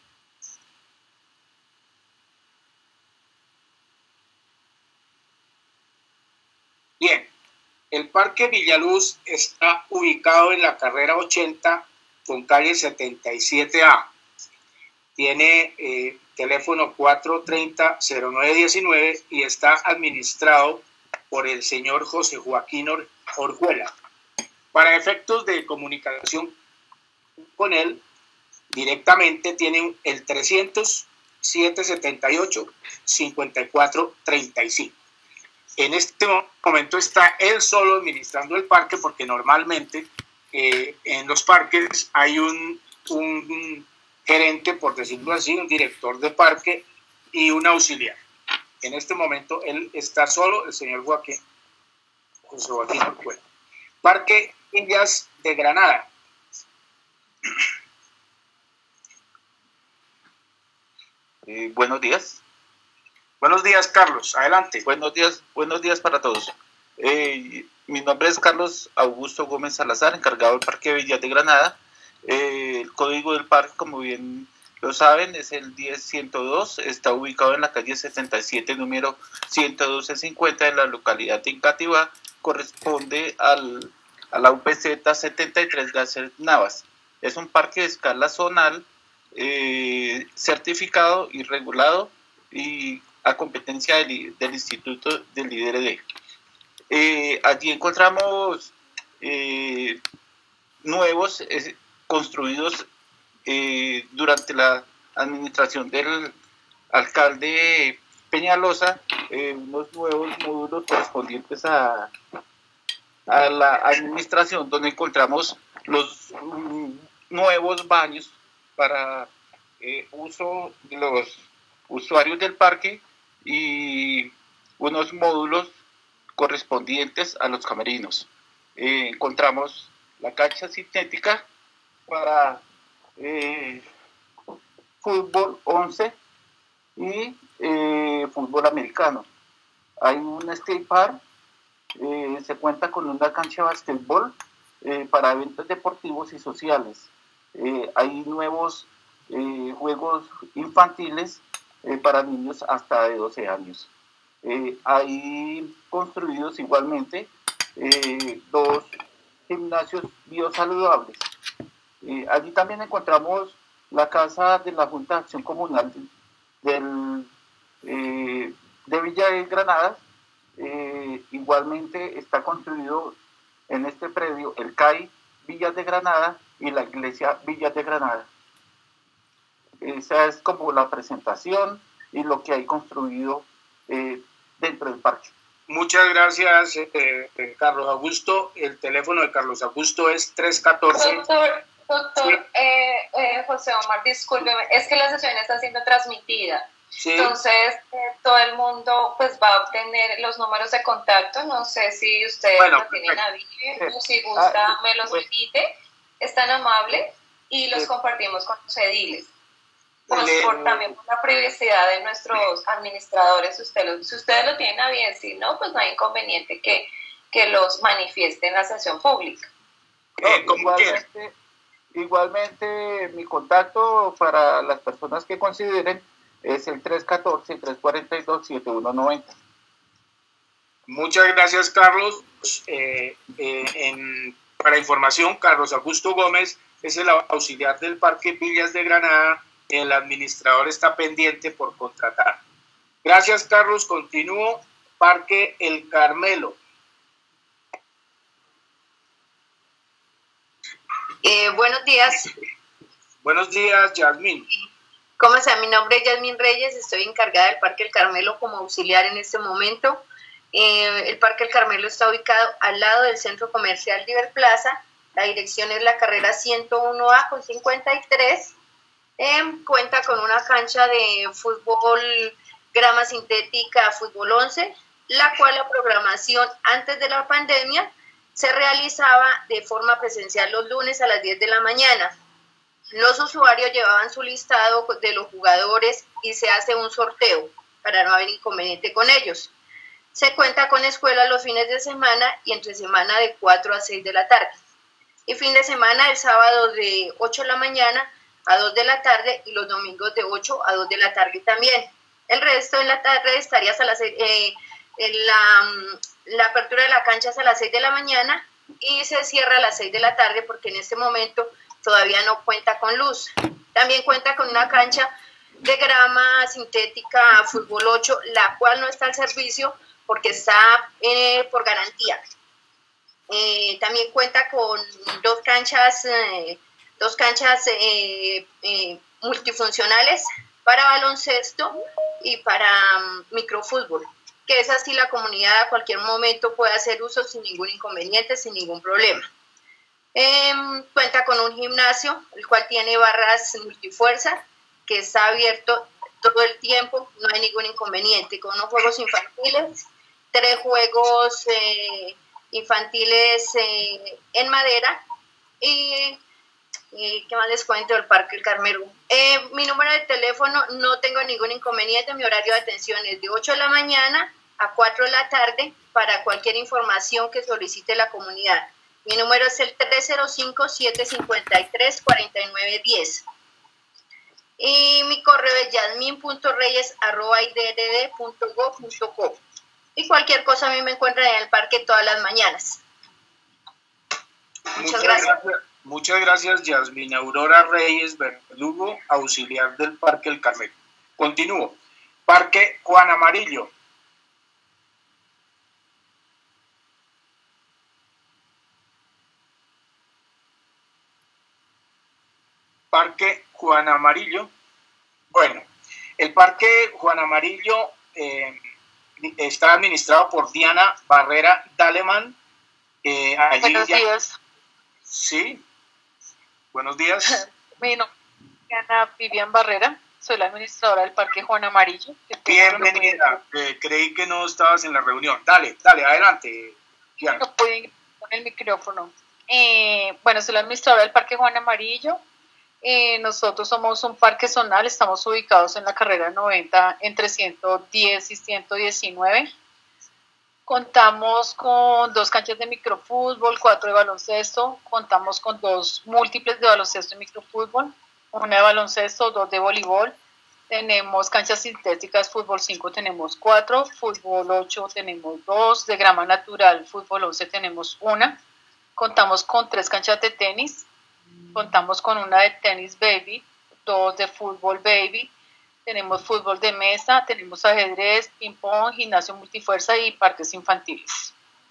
Bien, el Parque Villaluz está ubicado en la carrera ochenta con calle setenta y siete A. Tiene eh, teléfono cuatro treinta cero nueve diecinueve y está administrado por el señor José Joaquín Or Orjuela. Para efectos de comunicación con él, directamente tiene el trescientos, setecientos setenta y ocho, cincuenta y cuatro treinta y cinco. En este momento está él solo administrando el parque, porque normalmente eh, en los parques hay un, un gerente, por decirlo así, un director de parque y un auxiliar. En este momento él está solo, el señor Joaquín, José Joaquín Orjuela. Parque Indias de Granada. Eh, buenos días. Buenos días, Carlos. Adelante. Buenos días, buenos días para todos. Eh, mi nombre es Carlos Augusto Gómez Salazar, encargado del Parque Villas de Granada. Eh, el código del parque, como bien lo saben, es el diez ciento dos. Está ubicado en la calle setenta y siete, número ciento doce cincuenta, de la localidad de Engativá. Corresponde al, a la U P Z setenta y tres Gácer Navas. Es un parque de escala zonal, eh, certificado y regulado y a competencia del, del Instituto del I D R D. Eh, allí encontramos eh, nuevos eh, construidos eh, durante la administración del alcalde Peñalosa, eh, unos nuevos módulos correspondientes a, a la administración, donde encontramos los um, nuevos baños para eh, uso de los usuarios del parque y unos módulos correspondientes a los camerinos. Eh, encontramos la cancha sintética para eh, fútbol once y eh, fútbol americano. Hay un skate park, eh, se cuenta con una cancha de basquetbol eh, para eventos deportivos y sociales. Eh, hay nuevos eh, juegos infantiles eh, para niños hasta de doce años. Eh, hay construidos igualmente eh, dos gimnasios biosaludables. Eh, allí también encontramos la casa de la Junta de Acción Comunal del, eh, de Villa de Granada. Eh, igualmente está construido en este predio el C A I Villas de Granada y la iglesia Villas de Granada. Esa es como la presentación y lo que hay construido eh, dentro del parque. Muchas gracias, eh, eh, Carlos Augusto. El teléfono de Carlos Augusto es tres uno cuatro. Doctor, doctor eh, eh, José Omar, discúlpeme, es que la sesión está siendo transmitida. Sí. Entonces, eh, todo el mundo pues va a obtener los números de contacto. No sé si ustedes bueno, lo tienen a bien o si gusta ah, me los pues, repite. Es tan amable y los sí. compartimos con los ediles. Pues por, también por la privacidad de nuestros administradores, usted lo, si ustedes lo tienen a bien, si no, pues no hay inconveniente que, que los manifieste en la sesión pública. Eh, igualmente, igualmente, mi contacto para las personas que consideren es el tres uno cuatro, tres cuatro dos, siete uno nueve cero. Muchas gracias, Carlos. Eh, eh, en, para información, Carlos Augusto Gómez es el auxiliar del Parque Villas de Granada. El administrador está pendiente por contratar. Gracias, Carlos. Continúo. Parque El Carmelo. Eh, buenos días. Buenos días, Yasmín. ¿Cómo está? Mi nombre es Yasmín Reyes. Estoy encargada del Parque El Carmelo como auxiliar en este momento. Eh, el Parque El Carmelo está ubicado al lado del Centro Comercial River Plaza. La dirección es la carrera ciento uno A con cincuenta y tres. Eh, cuenta con una cancha de fútbol, grama sintética, fútbol once, la cual la programación antes de la pandemia se realizaba de forma presencial los lunes a las diez de la mañana. Los usuarios llevaban su listado de los jugadores y se hace un sorteo para no haber inconveniente con ellos. Se cuenta con escuela los fines de semana y entre semana de cuatro a seis de la tarde. Y fin de semana el sábado de ocho de la mañana a dos de la tarde y los domingos de ocho a dos de la tarde también. El resto de la tarde estaría hasta las eh, en la, la apertura de la cancha hasta las seis de la mañana y se cierra a las seis de la tarde porque en este momento todavía no cuenta con luz. También cuenta con una cancha de grama sintética fútbol ocho, la cual no está al servicio porque está eh, por garantía. Eh, también cuenta con dos canchas eh, dos canchas eh, eh, multifuncionales para baloncesto y para um, microfútbol, que es así la comunidad a cualquier momento puede hacer uso sin ningún inconveniente, sin ningún problema. Eh, cuenta con un gimnasio, el cual tiene barras multifuerza, que está abierto todo el tiempo, no hay ningún inconveniente, con unos juegos infantiles, tres juegos eh, infantiles eh, en madera y... Eh, ¿qué más les cuento del Parque El Carmelo? Eh, mi número de teléfono, no tengo ningún inconveniente, mi horario de atención es de ocho de la mañana a cuatro de la tarde para cualquier información que solicite la comunidad. Mi número es el tres cero cinco, siete cinco tres, cuatro nueve uno cero. Y mi correo es yasmin punto reyes arroba i d r d punto gob punto co. Y cualquier cosa a mí me encuentran en el parque todas las mañanas. Muchas, Muchas gracias. gracias. Muchas gracias, Yasmín Aurora Reyes Verdugo, auxiliar del Parque El Carmelo. Continúo. Parque Juan Amarillo. Parque Juan Amarillo. Bueno, el Parque Juan Amarillo eh, está administrado por Diana Barrera Daleman. Eh, allí Buenos ya... días. Sí, buenos días. Mi nombre es Diana Vivian Barrera, soy la administradora del Parque Juan Amarillo. Bienvenida, eh, creí que no estabas en la reunión. Dale, dale, adelante, Diana. No pude ingresar con el micrófono. Eh, bueno, soy la administradora del Parque Juan Amarillo. Eh, nosotros somos un parque zonal, estamos ubicados en la carrera noventa entre ciento diez y ciento diecinueve. Contamos con dos canchas de microfútbol, cuatro de baloncesto, contamos con dos múltiples de baloncesto y microfútbol, una de baloncesto, dos de voleibol, tenemos canchas sintéticas, fútbol cinco tenemos cuatro, fútbol ocho tenemos dos, de grama natural, fútbol once tenemos una, contamos con tres canchas de tenis, contamos con una de tenis baby, dos de fútbol baby, tenemos fútbol de mesa, tenemos ajedrez, ping pong, gimnasio multifuerza y parques infantiles.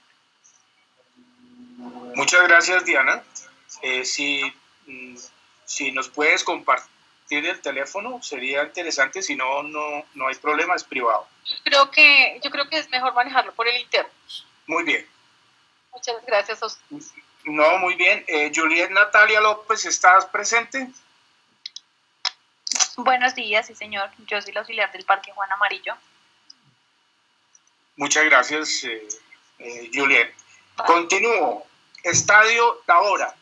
Muchas gracias, Diana. Eh, si, si nos puedes compartir el teléfono, sería interesante. Si no, no, no hay problema, es privado. Creo que, yo creo que es mejor manejarlo por el interno. Muy bien. Muchas gracias a usted. No, muy bien. Eh, Juliet Natalia López, ¿estás presente? Buenos días, sí señor. Yo soy la auxiliar del Parque Juan Amarillo. Muchas gracias, eh, eh, Juliet. Vale. Continúo. Estadio Tahora.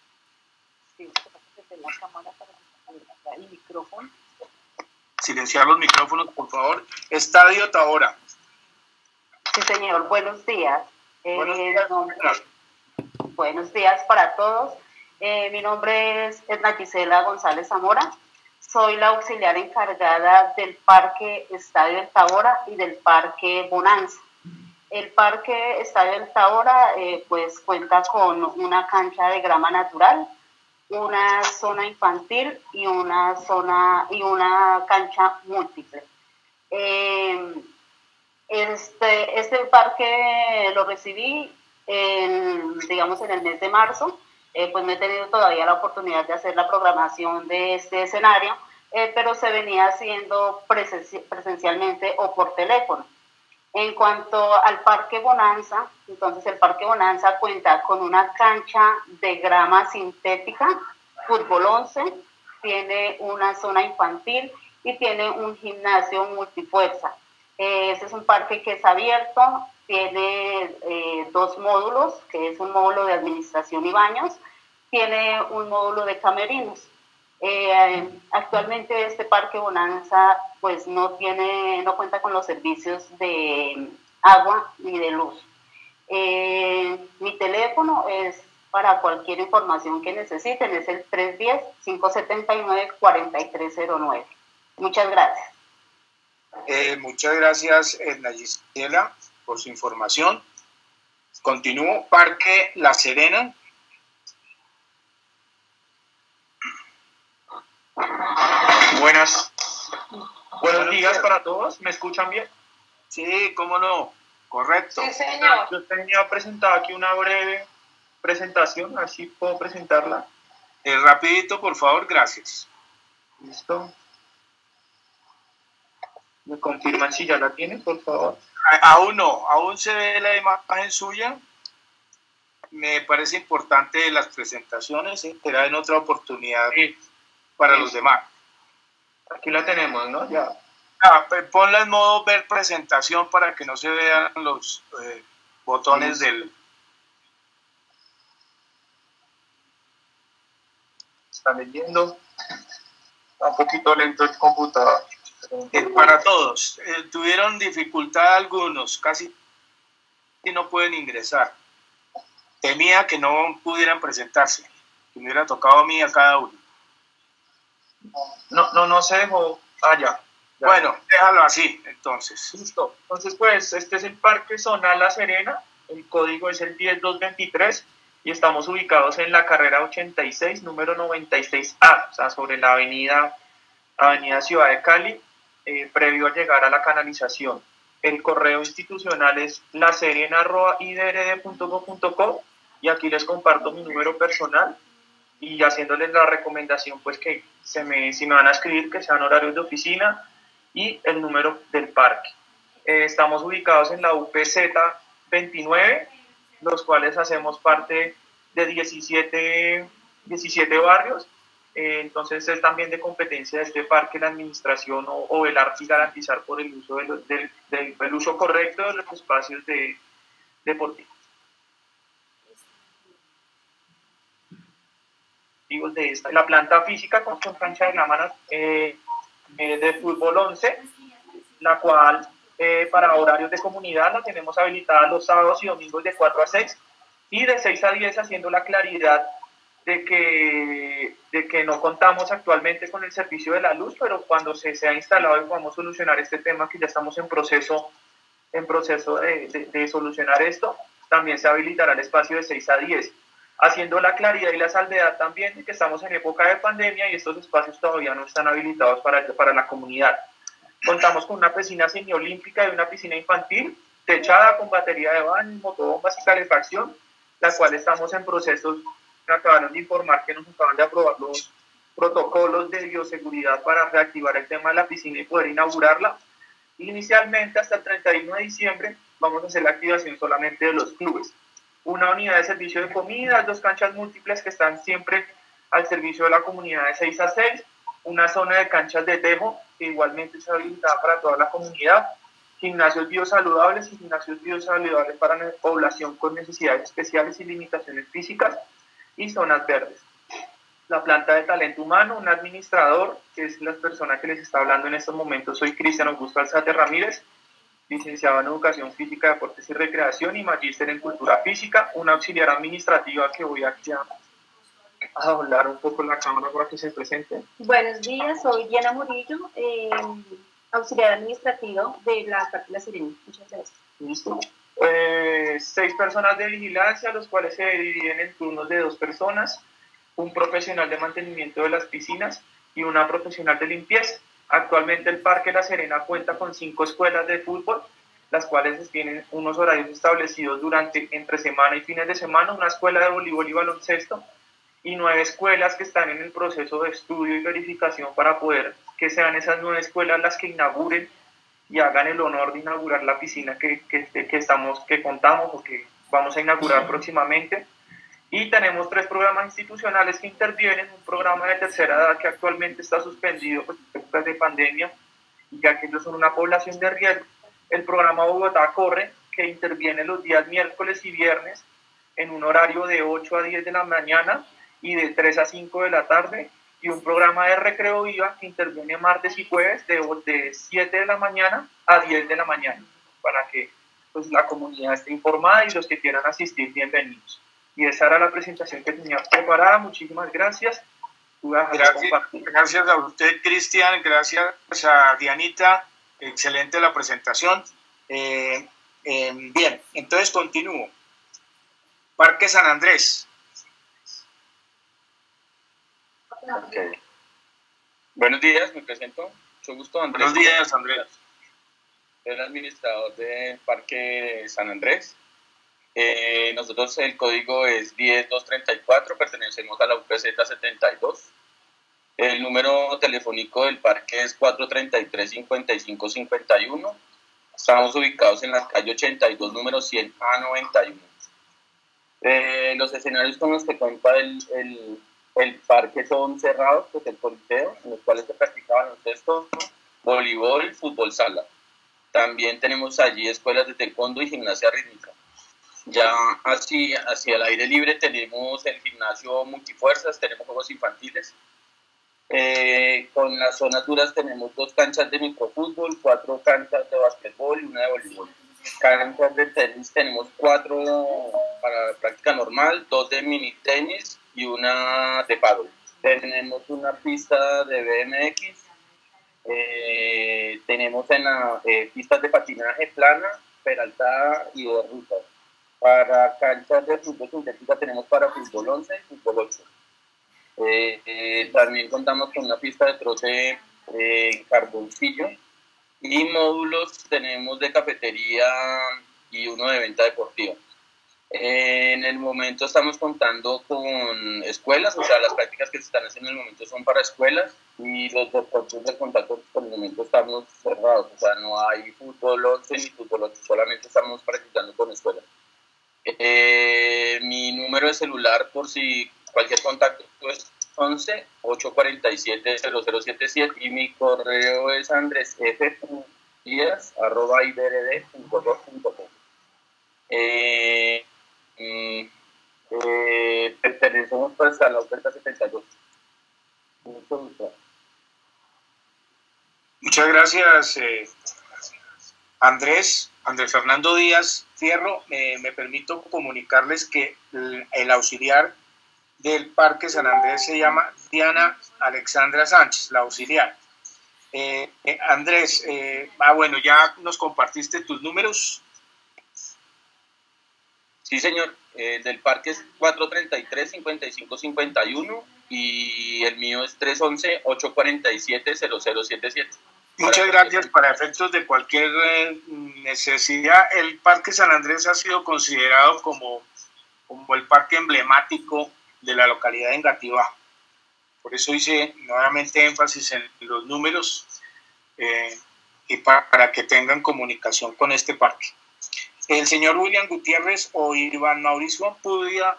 Silenciar los micrófonos, por favor. Estadio Tahora. Sí, señor. Buenos días. Buenos eh, días. No, buenos días para todos. Eh, mi nombre es Edna Gisela González Zamora. Soy la auxiliar encargada del Parque Estadio del Tahora y del Parque Bonanza. El Parque Estadio del Tahora eh, pues cuenta con una cancha de grama natural, una zona infantil y una zona y una cancha múltiple. Eh, este, este parque lo recibí en, digamos en el mes de marzo. Eh, pues no he tenido todavía la oportunidad de hacer la programación de este escenario, eh, pero se venía haciendo presen- presencialmente o por teléfono. En cuanto al Parque Bonanza, entonces el Parque Bonanza cuenta con una cancha de grama sintética, fútbol once, tiene una zona infantil y tiene un gimnasio multifuerza. Eh, este es un parque que es abierto, tiene eh, dos módulos, que es un módulo de administración y baños, tiene un módulo de camerinos. Eh, actualmente este Parque Bonanza pues no tiene, no cuenta con los servicios de agua ni de luz. Eh, mi teléfono es para cualquier información que necesiten, es el tres uno cero, cinco siete nueve, cuatro tres cero nueve. Muchas gracias. Eh, muchas gracias, Edna Gisela, por su información. Continúo. Parque La Serena. Buenas. Buenos días para todos. ¿Me escuchan bien? Sí, cómo no. Correcto. Sí, señor. Yo tenía presentado aquí una breve presentación, así puedo presentarla. Eh, rapidito, por favor, gracias. Listo. ¿Me confirman si ya la tienen, por favor? Aún no, aún se ve la imagen suya. Me parece importante las presentaciones, ¿eh? Será en otra oportunidad sí. para sí. los demás. Aquí la tenemos, ¿no? Ya. Ah, ponla en modo ver presentación para que no se vean los eh, botones sí. del... Está leyendo. Está un poquito lento el computador. Eh, para todos. Eh, tuvieron dificultad algunos, casi no pueden ingresar. Temía que no pudieran presentarse. Que me hubiera tocado a mí a cada uno. No, no, no se dejó. Ah, ya. ya. Bueno, déjalo así, entonces. Listo. Entonces, pues, este es el Parque Zonal La Serena. El código es el diez dos veintitrés y estamos ubicados en la carrera ochenta y seis, número noventa y seis A, o sea, sobre la avenida, avenida Ciudad de Cali, eh, previo a llegar a la canalización. El correo institucional es laserena arroba i d r d punto go punto co y aquí les comparto mi número personal y haciéndoles la recomendación pues que se me, si me van a escribir que sean horarios de oficina y el número del parque. Eh, estamos ubicados en la U P Z veintinueve, los cuales hacemos parte de diecisiete, diecisiete barrios. Eh, entonces es también de competencia de este parque la administración o, o velar y garantizar por el uso, de los, del, del, el uso correcto de los espacios de, deportivos. De esta. La planta física con cancha de láminas eh, eh, de fútbol once, la cual eh, para horarios de comunidad la tenemos habilitada los sábados y domingos de cuatro a seis y de seis a diez, haciendo la claridad de que, de que no contamos actualmente con el servicio de la luz, pero cuando se, se ha instalado y podamos solucionar este tema, que ya estamos en proceso, en proceso de, de, de solucionar esto, también se habilitará el espacio de seis a diez, haciendo la claridad y la salvedad también de que estamos en época de pandemia y estos espacios todavía no están habilitados para, para la comunidad. Contamos con una piscina semiolímpica y una piscina infantil, techada con batería de baño, motobombas y calefacción, la cual estamos en procesos. Me acabaron de informar que nos acaban de aprobar los protocolos de bioseguridad para reactivar el tema de la piscina y poder inaugurarla. Inicialmente, hasta el treinta y uno de diciembre, vamos a hacer la activación solamente de los clubes. Una unidad de servicio de comida, dos canchas múltiples que están siempre al servicio de la comunidad de seis a seis, una zona de canchas de tejo que igualmente está habilitada para toda la comunidad, gimnasios biosaludables y gimnasios biosaludables para la población con necesidades especiales y limitaciones físicas, y zonas verdes. La planta de talento humano, un administrador, que es la persona que les está hablando en estos momentos, soy Cristian Augusto Alzate Ramírez, licenciado en Educación Física, Deportes y Recreación y magíster en Cultura Física, una auxiliar administrativa que voy aquí a, a hablar un poco en la cámara para que se presente. Buenos días, soy Diana Murillo, eh, auxiliar administrativo de la parte de La Serena. Muchas gracias. Listo. Eh, seis personas de vigilancia, los cuales se dividen en turnos de dos personas, un profesional de mantenimiento de las piscinas y una profesional de limpieza. Actualmente el Parque La Serena cuenta con cinco escuelas de fútbol, las cuales tienen unos horarios establecidos durante entre semana y fines de semana, una escuela de voleibol y baloncesto, y nueve escuelas que están en el proceso de estudio y verificación para poder que sean esas nueve escuelas las que inauguren y hagan el honor de inaugurar la piscina que, que, que, estamos, que contamos o que vamos a inaugurar próximamente. Y tenemos tres programas institucionales que intervienen, un programa de tercera edad que actualmente está suspendido por épocas de pandemia, ya que ellos son una población de riesgo. El programa Bogotá Corre, que interviene los días miércoles y viernes en un horario de ocho a diez de la mañana y de tres a cinco de la tarde, y un programa de Recreo Viva que interviene martes y jueves de, de siete de la mañana a diez de la mañana, para que pues, la comunidad esté informada y los que quieran asistir, bienvenidos. Y esa era la presentación que tenía preparada. Muchísimas gracias. Gracias, gracias a usted, Cristian. Gracias a Dianita. Excelente la presentación. Eh, eh, bien, entonces continúo. Parque San Andrés. Okay. Buenos días, me presento. Mucho gusto, Andrés. Buenos días, Andrés. Soy el administrador del Parque San Andrés. Eh, nosotros el código es diez dos treinta y cuatro, pertenecemos a la U P Z setenta y dos. El número telefónico del parque es cuatro treinta y tres, cincuenta y cinco cincuenta y uno. Estamos ubicados en la calle ochenta y dos, número cien A noventa y uno. Eh, los escenarios con los que cuenta el, el, el parque son cerrados, pues el coliseo, en los cuales se practica baloncesto, voleibol, fútbol sala. También tenemos allí escuelas de taekwondo y gimnasia rítmica. Ya así, hacia el aire libre tenemos el gimnasio multifuerzas, tenemos juegos infantiles. Eh, con las zonas duras tenemos dos canchas de microfútbol, cuatro canchas de basquetbol y una de voleibol. Canchas de tenis tenemos cuatro para práctica normal, dos de mini tenis y una de paddle. Tenemos una pista de B M X, eh, tenemos en la, eh, pistas de patinaje plana, peraltada y de ruta. Para canchas de fútbol sintética tenemos para fútbol once y fútbol ocho. Eh, eh, también contamos con una pista de trote en eh, carboncillo y módulos tenemos de cafetería y uno de venta deportiva. Eh, en el momento estamos contando con escuelas, o sea, las prácticas que se están haciendo en el momento son para escuelas, y los deportes de contacto por el momento estamos cerrados, o sea, no hay fútbol once ni fútbol ocho, solamente estamos practicando con escuelas. Eh, mi número de celular, por si cualquier contacto, es once, ocho cuarenta y siete, cero cero setenta y siete, y mi correo es andres f díaz arroba i b r d punto gov punto com. Eh, mm, eh, pertenecemos pues a la oferta setenta y dos. Muchas gracias, eh, Andrés. Andrés Fernando Díaz Fierro. Eh, me permito comunicarles que el, el auxiliar del Parque San Andrés se llama Diana Alexandra Sánchez, la auxiliar. Eh, eh, Andrés, eh, ah, bueno, ya nos compartiste tus números. Sí, señor. El del parque es cuatro treinta y tres, cincuenta y cinco cincuenta y uno y el mío es tres once, ocho cuarenta y siete, cero cero setenta y siete. Muchas gracias. Para efectos de cualquier eh, necesidad, el Parque San Andrés ha sido considerado como, como el parque emblemático de la localidad de Engativá. Por eso hice nuevamente énfasis en los números eh, y para, para que tengan comunicación con este parque. El señor William Gutiérrez o Iván Mauricio Ampudia.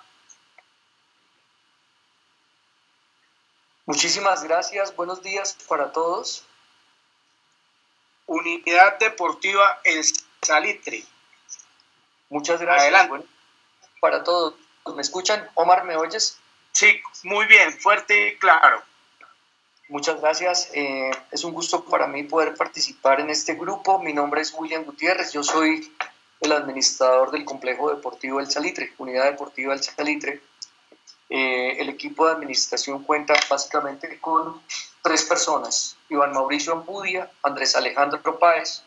Muchísimas gracias, buenos días para todos. Unidad Deportiva El Salitre. Muchas gracias. Adelante. Bueno, para todos. ¿Me escuchan? Omar, ¿me oyes? Sí, muy bien, fuerte y claro. Muchas gracias. Eh, es un gusto para mí poder participar en este grupo. Mi nombre es William Gutiérrez, yo soy el administrador del Complejo Deportivo El Salitre, Unidad Deportiva El Salitre. Eh, el equipo de administración cuenta básicamente con tres personas: Iván Mauricio Ampudia, Andrés Alejandro Páez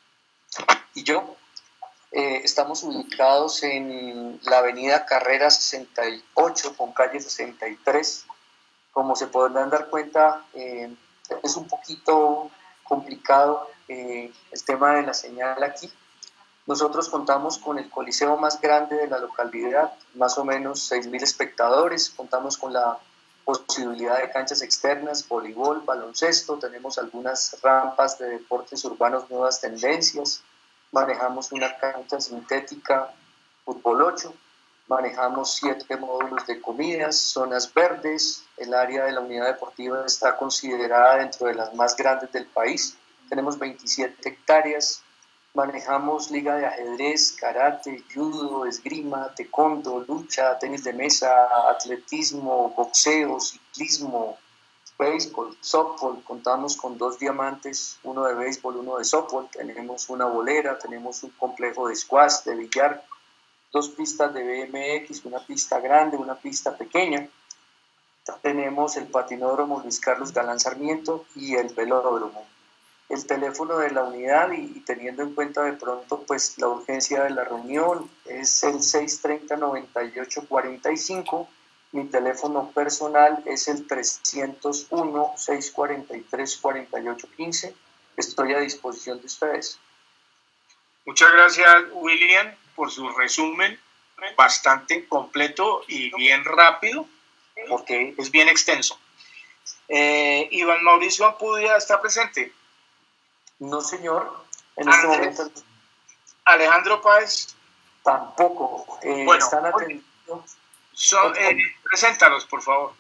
y yo. Eh, estamos ubicados en la avenida Carrera sesenta y ocho con calle sesenta y tres. Como se podrán dar cuenta, eh, es un poquito complicado eh, el tema de la señal aquí. Nosotros contamos con el coliseo más grande de la localidad, más o menos seis mil espectadores. Contamos con la posibilidad de canchas externas, voleibol, baloncesto. Tenemos algunas rampas de deportes urbanos, nuevas tendencias. Manejamos una cancha sintética, fútbol ocho. Manejamos siete módulos de comidas, zonas verdes. El área de la unidad deportiva está considerada dentro de las más grandes del país. Tenemos veintisiete hectáreas. Manejamos liga de ajedrez, karate, judo, esgrima, taekwondo, lucha, tenis de mesa, atletismo, boxeo, ciclismo, béisbol, softball. Contamos con dos diamantes, uno de béisbol, uno de softball. Tenemos una bolera, tenemos un complejo de squash, de billar, dos pistas de B M X, una pista grande, una pista pequeña. Tenemos el patinódromo Luis Carlos Galán Sarmiento y el velódromo. El teléfono de la unidad, y, y teniendo en cuenta de pronto pues la urgencia de la reunión, es el seis treinta, noventa y ocho cuarenta y cinco. Mi teléfono personal es el trescientos uno, seiscientos cuarenta y tres, cuarenta y ocho quince. Estoy a disposición de ustedes. Muchas gracias, William, por su resumen bastante completo y bien rápido, porque es bien extenso. Eh, Iván Mauricio Ampudia está presente. No, señor. En este momento. Alejandro Páez. Tampoco. Eh, bueno, están atendiendo. Son, eh, preséntalos, por favor.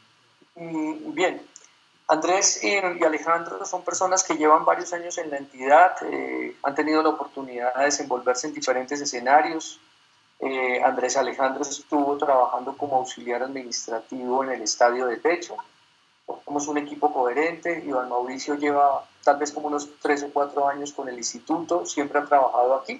Bien. Andrés y, y Alejandro son personas que llevan varios años en la entidad, eh, han tenido la oportunidad de desenvolverse en diferentes escenarios. Eh, Andrés Alejandro estuvo trabajando como auxiliar administrativo en el estadio de techo. Somos un equipo coherente. Iván Mauricio lleva tal vez como unos tres o cuatro años con el instituto, siempre ha trabajado aquí.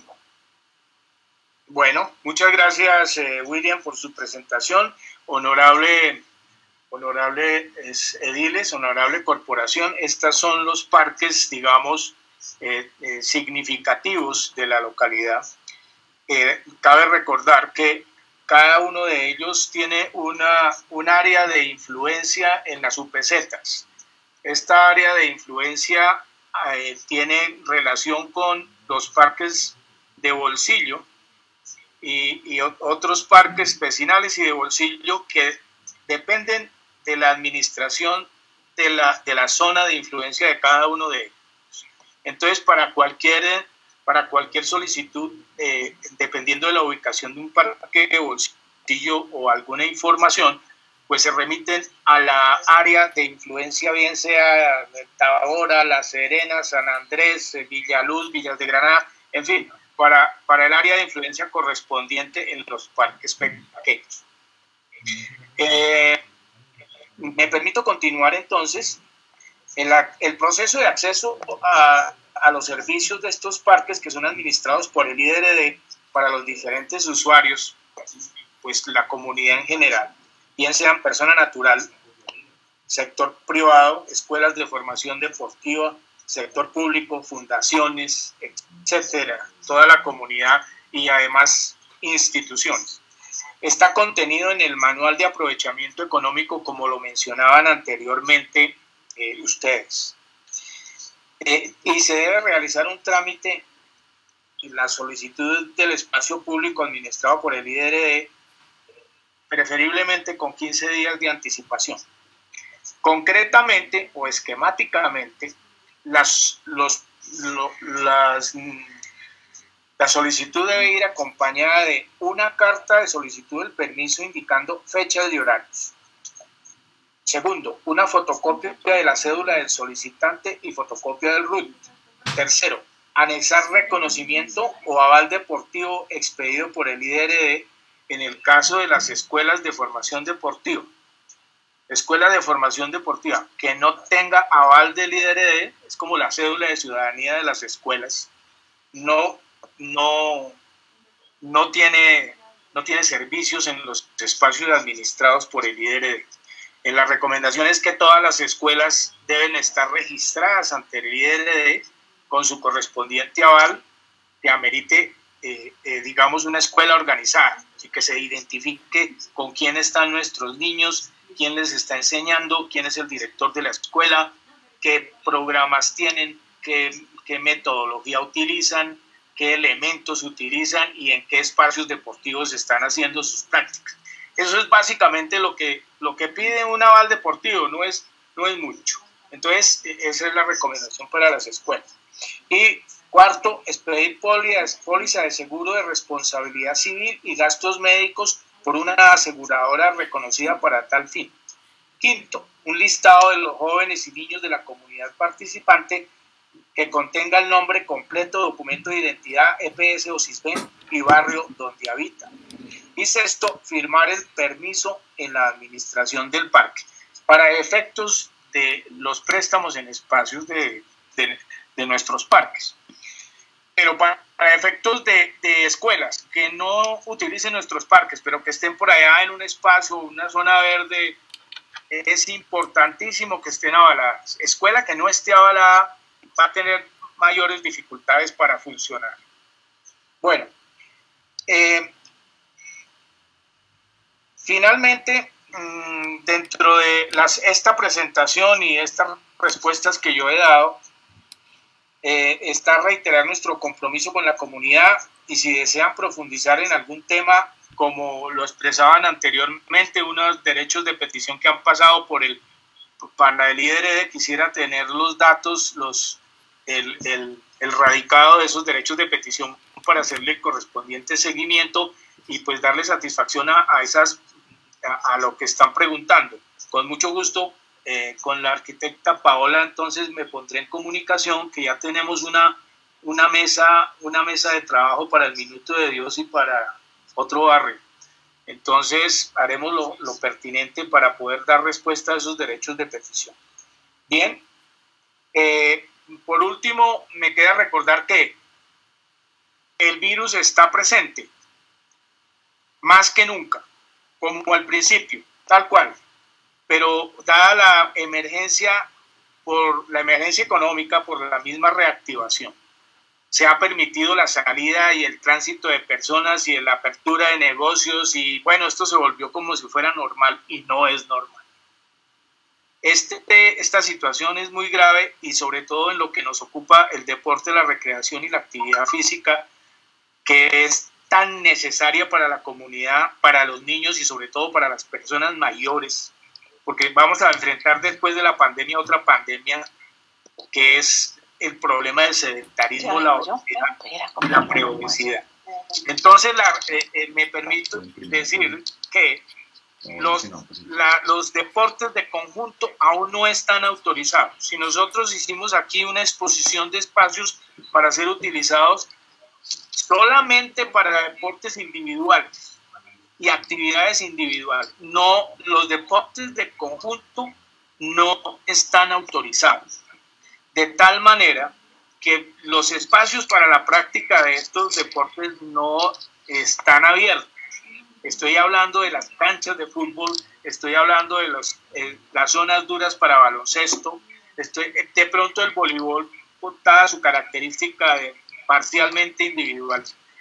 Bueno, muchas gracias, eh, William, por su presentación. Honorable, honorable ediles, honorable corporación, estos son los parques, digamos, eh, eh, significativos de la localidad. Eh, cabe recordar que cada uno de ellos tiene una, un área de influencia en las U P Zetas. Esta área de influencia eh, tiene relación con los parques de bolsillo, y, y otros parques vecinales y de bolsillo que dependen de la administración de la, de la zona de influencia de cada uno de ellos. Entonces, para cualquier, para cualquier solicitud, eh, dependiendo de la ubicación de un parque de bolsillo o alguna información, pues se remiten a la área de influencia, bien sea Tabora, La Serena, San Andrés, Villaluz, Villas de Granada, en fin, para, para el área de influencia correspondiente en los parques pequeños. Eh, me permito continuar entonces. En la, el proceso de acceso a, a los servicios de estos parques que son administrados por el I D R D para los diferentes usuarios, pues la comunidad en general, bien sean persona natural, sector privado, escuelas de formación deportiva, sector público, fundaciones, etcétera, toda la comunidad y además instituciones. Está contenido en el manual de aprovechamiento económico, como lo mencionaban anteriormente eh, ustedes. Eh, y se debe realizar un trámite, la solicitud del espacio público administrado por el I D R D, preferiblemente con quince días de anticipación. Concretamente o esquemáticamente, las, los, lo, las, la solicitud debe ir acompañada de una carta de solicitud del permiso indicando fechas y horarios. Segundo, una fotocopia de la cédula del solicitante y fotocopia del R U T. Tercero, anexar reconocimiento o aval deportivo expedido por el I D R D en el caso de las escuelas de formación deportiva. Escuela de formación deportiva que no tenga aval del I D R D, es como la cédula de ciudadanía de las escuelas, no, no, no, tiene, no tiene servicios en los espacios administrados por el I D R D. En la recomendación es que todas las escuelas deben estar registradas ante el I D R D con su correspondiente aval que amerite, eh, eh, digamos, una escuela organizada, y que se identifique con quién están nuestros niños, quién les está enseñando, quién es el director de la escuela, qué programas tienen, qué, qué metodología utilizan, qué elementos utilizan y en qué espacios deportivos están haciendo sus prácticas. Eso es básicamente lo que, lo que pide un aval deportivo, no es, no es mucho. Entonces, esa es la recomendación para las escuelas. Y cuarto, expedir póliza de seguro de responsabilidad civil y gastos médicos por una aseguradora reconocida para tal fin. Quinto, un listado de los jóvenes y niños de la comunidad participante que contenga el nombre completo, documento de identidad, E P S o SISBEN y barrio donde habita. Y sexto, firmar el permiso en la administración del parque para efectos de los préstamos en espacios de, de, de nuestros parques. Pero para, para efectos de, de escuelas que no utilicen nuestros parques, pero que estén por allá en un espacio, una zona verde, es importantísimo que estén avaladas. Escuela que no esté avalada va a tener mayores dificultades para funcionar. Bueno, eh, finalmente, dentro de las, esta presentación y estas respuestas que yo he dado, eh, está reiterar nuestro compromiso con la comunidad, y si desean profundizar en algún tema, como lo expresaban anteriormente, unos derechos de petición que han pasado por el, para el I D R D, quisiera tener los datos, los, el, el, el radicado de esos derechos de petición para hacerle el correspondiente seguimiento y pues darle satisfacción a, a esas A, a lo que están preguntando. Con mucho gusto, eh, con la arquitecta Paola, entonces me pondré en comunicación, que ya tenemos una, una, mesa, una mesa de trabajo para el Minuto de Dios y para otro barrio. Entonces haremos lo, lo pertinente para poder dar respuesta a esos derechos de petición. Bien, eh, por último, me queda recordar que el virus está presente, más que nunca, como al principio, tal cual, pero dada la emergencia, por la emergencia económica, por la misma reactivación, se ha permitido la salida y el tránsito de personas y la apertura de negocios, y bueno, esto se volvió como si fuera normal y no es normal. Este, esta situación es muy grave, y sobre todo en lo que nos ocupa el deporte, la recreación y la actividad física, que es tan necesaria para la comunidad, para los niños y sobre todo para las personas mayores, porque vamos a enfrentar después de la pandemia otra pandemia que es el problema del sedentarismo, la obesidad y la preobesidad. Entonces, la, eh, eh, me permito decir que los, la, los deportes de conjunto aún no están autorizados. Si nosotros hicimos aquí una exposición de espacios para ser utilizados solamente para deportes individuales y actividades individuales, no, los deportes de conjunto no están autorizados. De tal manera que los espacios para la práctica de estos deportes no están abiertos. Estoy hablando de las canchas de fútbol, estoy hablando de los, eh, las zonas duras para baloncesto, estoy, de pronto el voleibol, por toda su característica de parcialmente individual.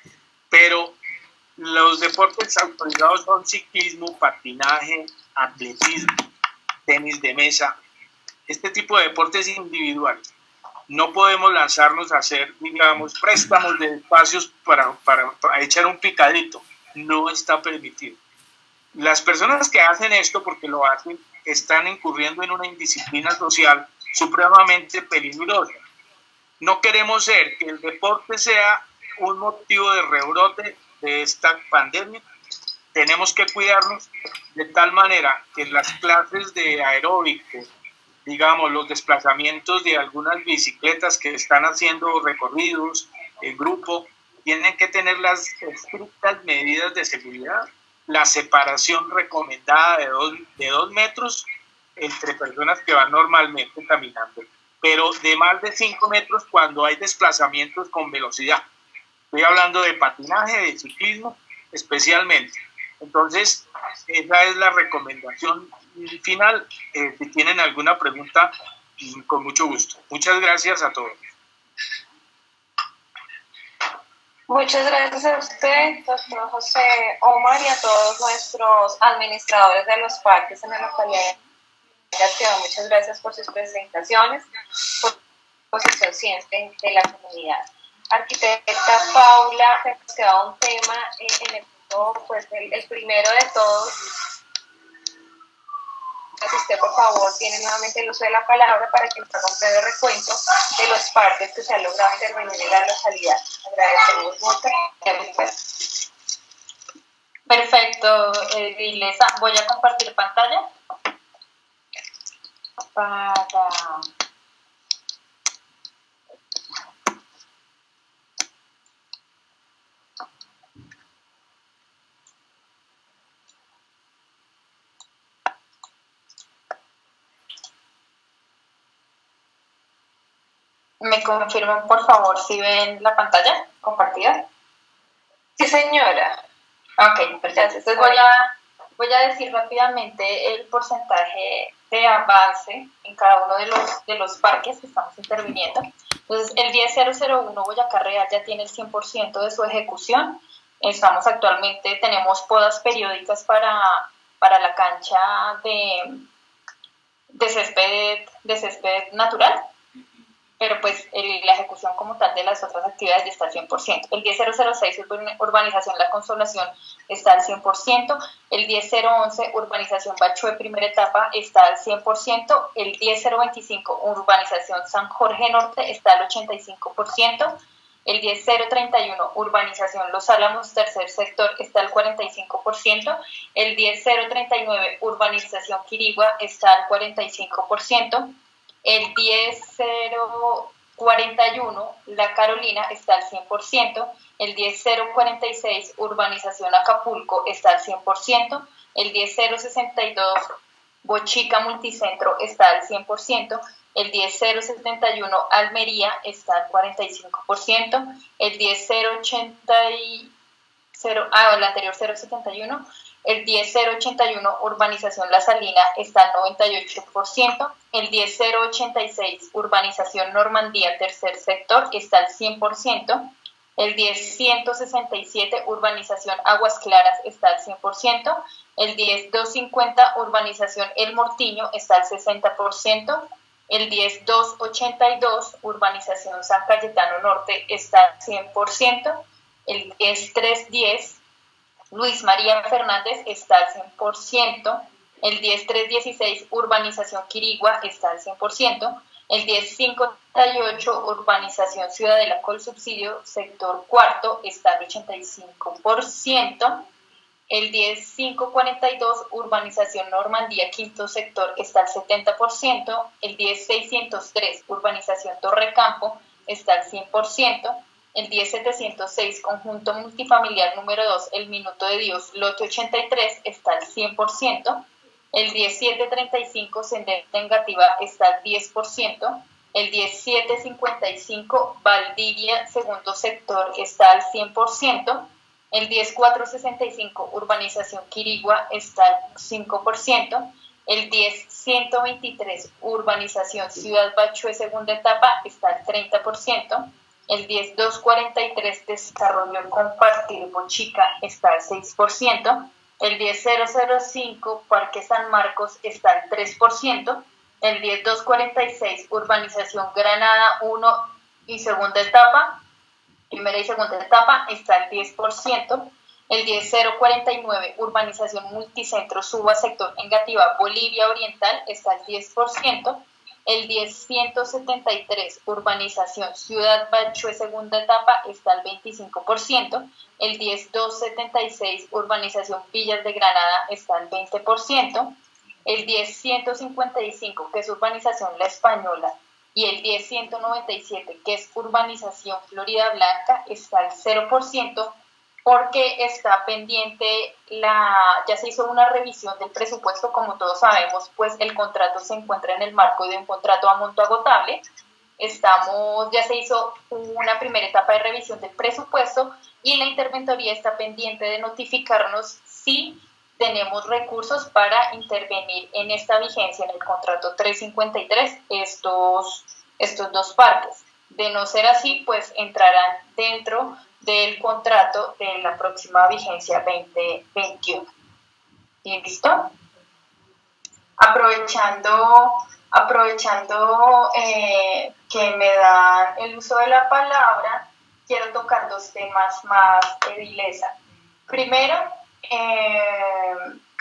Pero los deportes autorizados son ciclismo, patinaje, atletismo, tenis de mesa, este tipo de deportes individuales. No podemos lanzarnos a hacer, digamos, préstamos de espacios para, para, para echar un picadito. No está permitido. Las personas que hacen esto, porque lo hacen, están incurriendo en una indisciplina social supremamente peligrosa. No queremos ser que el deporte sea un motivo de rebrote de esta pandemia. Tenemos que cuidarnos de tal manera que las clases de aeróbico, digamos, los desplazamientos de algunas bicicletas que están haciendo recorridos en grupo, tienen que tener las estrictas medidas de seguridad, la separación recomendada de dos, de dos metros entre personas que van normalmente caminando, pero de más de cinco metros cuando hay desplazamientos con velocidad. Estoy hablando de patinaje, de ciclismo especialmente. Entonces, esa es la recomendación final. Eh, si tienen alguna pregunta, con mucho gusto. Muchas gracias a todos. Muchas gracias a usted, doctor José Omar, y a todos nuestros administradores de los parques en la localidad. Muchas gracias por sus presentaciones, por posición siempre de la comunidad. Arquitecta Paula, nos queda un tema eh, en el punto, pues el, el primero de todos. Si usted, por favor, tiene nuevamente el uso de la palabra para que nos haga un breve recuento de los parques que se han logrado intervenir en la localidad. Agradecemos mucho. Perfecto, eh, Ilesa. Voy a compartir pantalla para... ¿Me confirman, por favor, si ven la pantalla compartida? Sí, señora. Ok, perfecto. Entonces voy a, voy a decir rápidamente el porcentaje de avance en cada uno de los, de los parques que estamos interviniendo. Entonces, el diez cero cero uno Boyacá Real ya tiene el cien por ciento de su ejecución. Estamos actualmente, tenemos podas periódicas para, para la cancha de, de, césped, de césped natural. Pero pues el, la ejecución como tal de las otras actividades ya está al cien por ciento. El diez cero cero seis, urbanización La Consolación, está al cien por ciento. El diez cero once, urbanización Bachué, primera etapa, está al cien por ciento. El diez cero veinticinco, urbanización San Jorge Norte, está al ochenta y cinco por ciento. El diez cero treinta y uno, urbanización Los Álamos, tercer sector, está al cuarenta y cinco por ciento. El diez cero treinta y nueve, urbanización Quirigua, está al cuarenta y cinco por ciento. El diez cero cuarenta y uno, La Carolina, está al cien por ciento. El diez cero cuarenta y seis, urbanización Acapulco, está al cien por ciento. El diez cero sesenta y dos, Bochica Multicentro, está al cien por ciento. El diez cero setenta y uno, Almería, está al cuarenta y cinco por ciento. El diez cero ochenta y cero, ah, el anterior cero setenta y uno. El diez cero ochenta y uno, urbanización La Salina, está al noventa y ocho por ciento. El diez cero ochenta y seis, urbanización Normandía, tercer sector, está al cien por ciento. El diez ciento sesenta y siete, urbanización Aguas Claras, está al cien por ciento. El diez doscientos cincuenta, urbanización El Mortiño, está al sesenta por ciento. El diez doscientos ochenta y dos, urbanización San Cayetano Norte, está al cien por ciento. El diez tres diez, Luis María Fernández, está al cien por ciento. El diez tres dieciséis, Urbanización Quirigua, está al cien por ciento. El diez cinco treinta y ocho, Urbanización Ciudadela con subsidio, sector cuarto, está al ochenta y cinco por ciento. El diez cinco cuarenta y dos, Urbanización Normandía, quinto sector, está al setenta por ciento. El diez seiscientos tres, Urbanización Torrecampo, está al cien por ciento. El diez setecientos seis, Conjunto Multifamiliar número dos, El Minuto de Dios, lote ochenta y tres, está al cien por ciento. El diez siete treinta y cinco, Sendero Negativa, está al diez por ciento. El diez siete cincuenta y cinco, Valdivia, segundo sector, está al cien por ciento. El diez cuatro sesenta y cinco, Urbanización Quirigua, está al cinco por ciento. El diez ciento veintitrés, Urbanización Ciudad Bachué, segunda etapa, está al treinta por ciento. El diez doscientos cuarenta y tres, Desarrollo Compartir Bochica, está al seis por ciento. El diez cero cero cinco, Parque San Marcos, está al tres por ciento. El diez doscientos cuarenta y seis, Urbanización Granada uno y segunda etapa, primera y segunda etapa, está al diez por ciento. El diez cero cuarenta y nueve, Urbanización Multicentro Suba, sector Engativá, Bolivia Oriental, está al diez por ciento. El diez ciento setenta y tres, Urbanización Ciudad Bachué, segunda etapa, está al veinticinco por ciento. El diez doscientos setenta y seis, Urbanización Villas de Granada, está al veinte por ciento. El diez ciento cincuenta y cinco, que es Urbanización La Española, y el diez ciento noventa y siete, que es Urbanización Florida Blanca, está al cero por ciento, porque está pendiente, la, ya se hizo una revisión del presupuesto, como todos sabemos, pues el contrato se encuentra en el marco de un contrato a monto agotable. Estamos, ya se hizo una primera etapa de revisión del presupuesto y la interventoría está pendiente de notificarnos si tenemos recursos para intervenir en esta vigencia en el contrato trescientos cincuenta y tres, estos, estos dos parques. De no ser así, pues entrarán dentro del contrato de la próxima vigencia veinte veintiuno. ¿Listo? Aprovechando, aprovechando eh, que me dan el uso de la palabra, quiero tocar dos temas más de vileza. Primero, eh,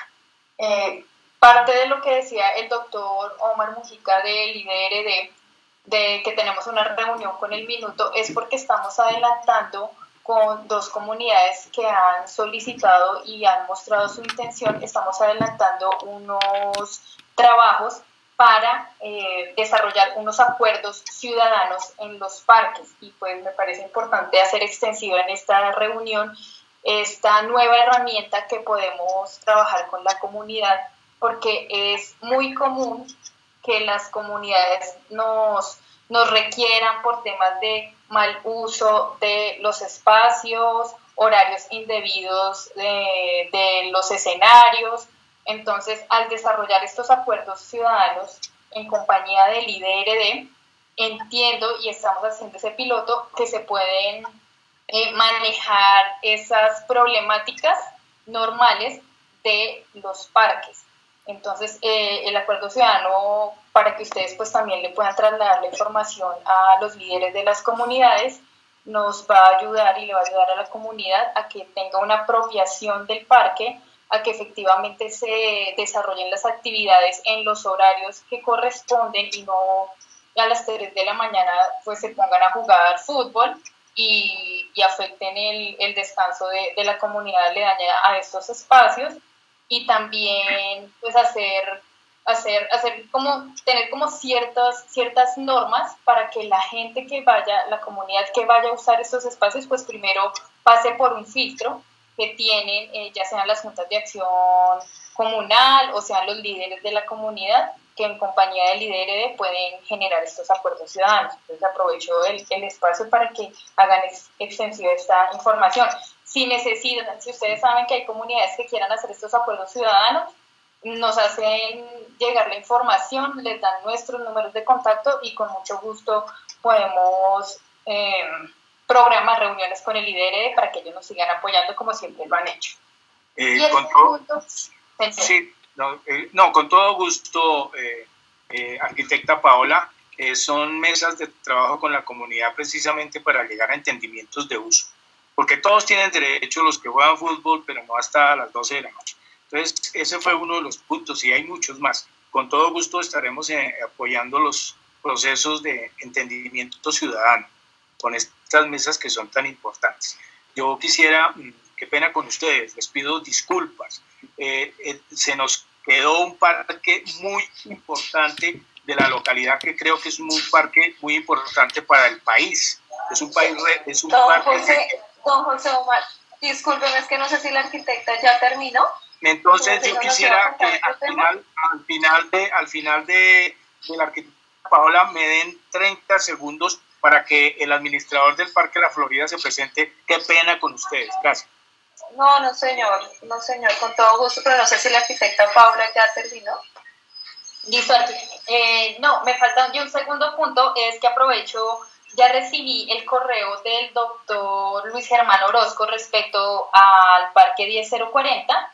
eh, parte de lo que decía el doctor Omar Mujica del I D R D, de que tenemos una reunión con el Minuto, es porque estamos adelantando con dos comunidades que han solicitado y han mostrado su intención. Estamos adelantando unos trabajos para eh, desarrollar unos acuerdos ciudadanos en los parques, y pues me parece importante hacer extensiva en esta reunión esta nueva herramienta que podemos trabajar con la comunidad, porque es muy común que las comunidades nos, nos requieran por temas de mal uso de los espacios, horarios indebidos de, de los escenarios. Entonces, al desarrollar estos acuerdos ciudadanos en compañía del I D R D, entiendo, y estamos haciendo ese piloto, que se pueden eh, manejar esas problemáticas normales de los parques. Entonces, eh, el acuerdo ciudadano, para que ustedes pues también le puedan trasladar la información a los líderes de las comunidades, nos va a ayudar y le va a ayudar a la comunidad a que tenga una apropiación del parque, a que efectivamente se desarrollen las actividades en los horarios que corresponden y no a las tres de la mañana pues se pongan a jugar fútbol y, y afecten el, el descanso de, de la comunidad aledaña a estos espacios. Y también pues hacer, hacer, hacer como, tener como ciertas, ciertas normas para que la gente que vaya, la comunidad que vaya a usar estos espacios, pues primero pase por un filtro que tienen, eh, ya sean las juntas de acción comunal o sean los líderes de la comunidad, que en compañía del I D R D pueden generar estos acuerdos ciudadanos. Entonces aprovecho el, el espacio para que hagan ex, extensiva esta información. Si necesitan, si ustedes saben que hay comunidades que quieran hacer estos acuerdos ciudadanos, nos hacen llegar la información, les dan nuestros números de contacto y con mucho gusto podemos eh, programar reuniones con el I D R D para que ellos nos sigan apoyando como siempre lo han hecho. Eh, y el con segundo, todo, sí, no, eh, no, con todo gusto, eh, eh, arquitecta Paola, eh, son mesas de trabajo con la comunidad precisamente para llegar a entendimientos de uso. porque todos tienen derecho, los que juegan fútbol, pero no hasta las doce de la noche. Entonces, ese fue uno de los puntos y hay muchos más. Con todo gusto estaremos eh, apoyando los procesos de entendimiento ciudadano con estas mesas que son tan importantes. Yo quisiera, qué pena con ustedes, les pido disculpas. Eh, eh, se nos quedó un parque muy importante de la localidad que creo que es un parque muy importante para el país. Es un país, es un don parque... José, don José Omar, discúlpeme, es que no sé si la arquitecta ya terminó. Entonces yo quisiera que al final, al final de, al final de, de la arquitecta Paola me den treinta segundos para que el administrador del Parque La Florida se presente. Qué pena con ustedes. Gracias. No, no señor, no señor, con todo gusto, pero no sé si la arquitecta Paula ya terminó. Listo, eh, no, me falta un segundo punto, es que aprovecho, ya recibí el correo del doctor Luis Germán Orozco respecto al Parque diez mil cuarenta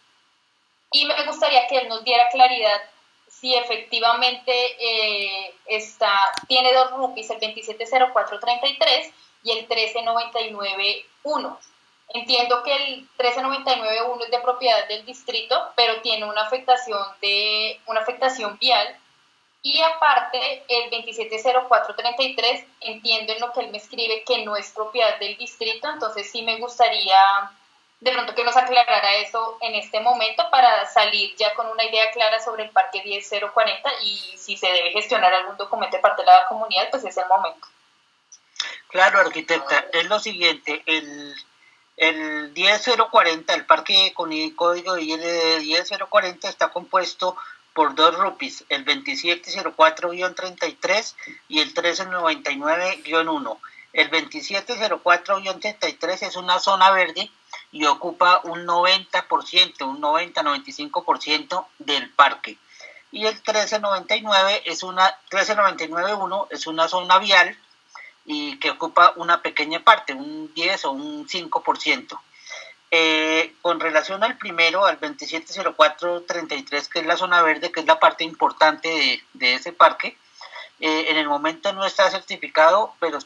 y me gustaría que él nos diera claridad si efectivamente eh, está, tiene dos rupis, el veintisiete cero cuatro treinta y tres y el trece noventa y nueve uno. Entiendo que el trece noventa y nueve uno es de propiedad del distrito, pero tiene una afectación de una afectación vial. Y aparte, el veintisiete cero cuatro treinta y tres, entiendo en lo que él me escribe que no es propiedad del distrito, entonces sí me gustaría de pronto que nos aclarara eso en este momento para salir ya con una idea clara sobre el Parque diez mil cuarenta y si se debe gestionar algún documento de parte de la comunidad, pues es el momento. Claro, arquitecta, es lo siguiente, el... El diez mil cuarenta, el parque con el código de diez mil cuarenta está compuesto por dos rupis, el veintisiete cero cuatro treinta y tres y el trece noventa y nueve uno. El veintisiete cero cuatro treinta y tres es una zona verde y ocupa un noventa por ciento, un noventa a noventa y cinco por ciento del parque. Y el trece noventa y nueve es una trece noventa y nueve uno es una zona vial y que ocupa una pequeña parte, un diez o un cinco por ciento. Eh, con relación al primero, al veintisiete cero cuatro treinta y tres, que es la zona verde, que es la parte importante de, de ese parque, eh, en el momento no está certificado, pero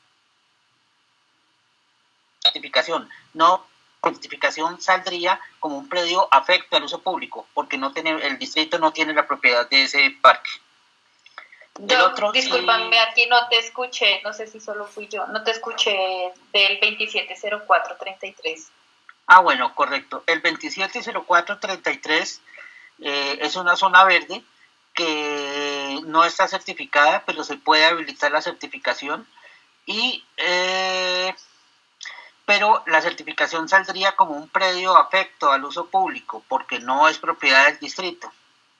certificación, no, certificación saldría como un predio afecto al uso público, porque no tiene, el distrito no tiene la propiedad de ese parque. Yo, otro, discúlpame, y... aquí no te escuché, no sé si solo fui yo, no te escuché del veintisiete cero cuatro treinta y tres. Ah, bueno, correcto. El veintisiete cero cuatro treinta y tres eh, es una zona verde que no está certificada, pero se puede habilitar la certificación, y eh, pero la certificación saldría como un predio afecto al uso público, porque no es propiedad del distrito.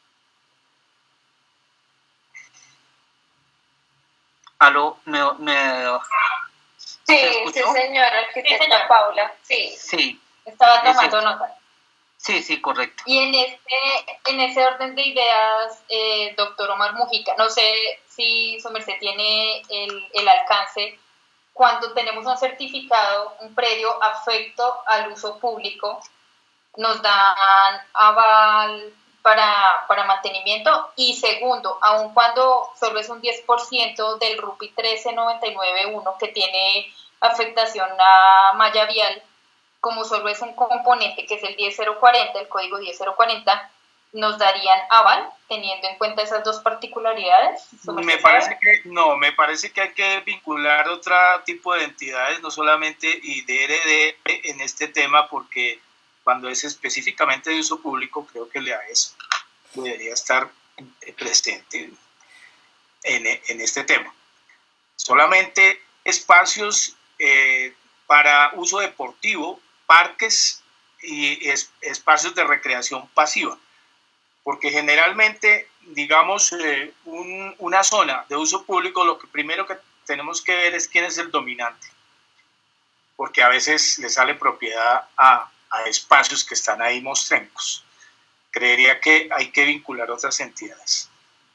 Aló, me, me sí, sí, señora arquitecta sí, Paula, sí. Sí. Estaba tomando ese, nota. Sí, sí, correcto. Y en este, en ese orden de ideas, eh, doctor Omar Mujica, no sé si su merced tiene el, el alcance, cuando tenemos un certificado, un predio afecto al uso público, nos dan aval para, para mantenimiento, y segundo, aun cuando solo es un diez por ciento del RUPI trece noventa y nueve uno que tiene afectación a malla vial, como solo es un componente que es el diez cero cuarenta, el código diez cero cuarenta, ¿nos darían aval teniendo en cuenta esas dos particularidades? Me parece que no, me parece que hay que vincular otro tipo de entidades, no solamente I D R D en este tema, porque cuando es específicamente de uso público, creo que le a eso debería estar presente en, en este tema. Solamente espacios eh, para uso deportivo, parques y es, espacios de recreación pasiva, porque generalmente, digamos, eh, un, una zona de uso público, lo que primero que tenemos que ver es quién es el dominante, porque a veces le sale propiedad a, a espacios que están ahí mostrencos. Creería que hay que vincular otras entidades.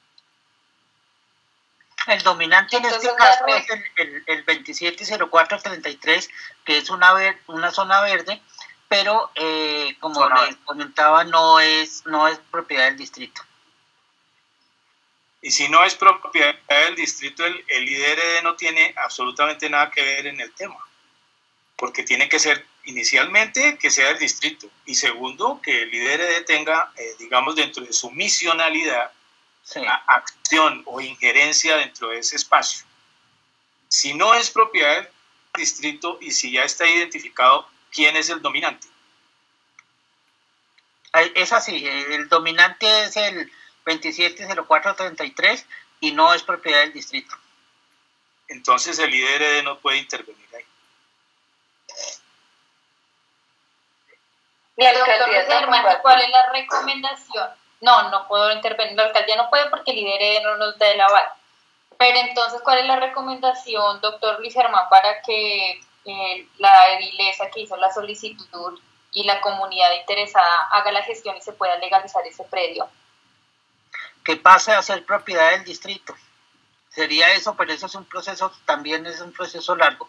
El dominante en este caso es el, el, el veintisiete cero cuatro treinta y tres, que es una, ver, una zona verde, pero eh, como zona les comentaba, no es, no es propiedad del distrito. Y si no es propiedad del distrito, el, el I D R D no tiene absolutamente nada que ver en el tema. porque tiene que ser inicialmente que sea el distrito y segundo que el I D R D tenga, eh, digamos, dentro de su misionalidad, sí, acción o injerencia dentro de ese espacio. Si no es propiedad del distrito y si ya está identificado quién es el dominante. Es así, el dominante es el veintisiete cero cuatro treinta y tres y no es propiedad del distrito. Entonces el I D R D no puede intervenir ahí. La alcaldía, Germán, ¿cuál es la recomendación? No, no puedo intervenir, la alcaldía no puede porque el I D R D no nos da el aval. Pero entonces, ¿cuál es la recomendación, doctor Luis Germán, para que eh, la edilesa que hizo la solicitud y la comunidad interesada haga la gestión y se pueda legalizar ese predio? Que pase a ser propiedad del distrito. Sería eso, pero eso es un proceso, también es un proceso largo.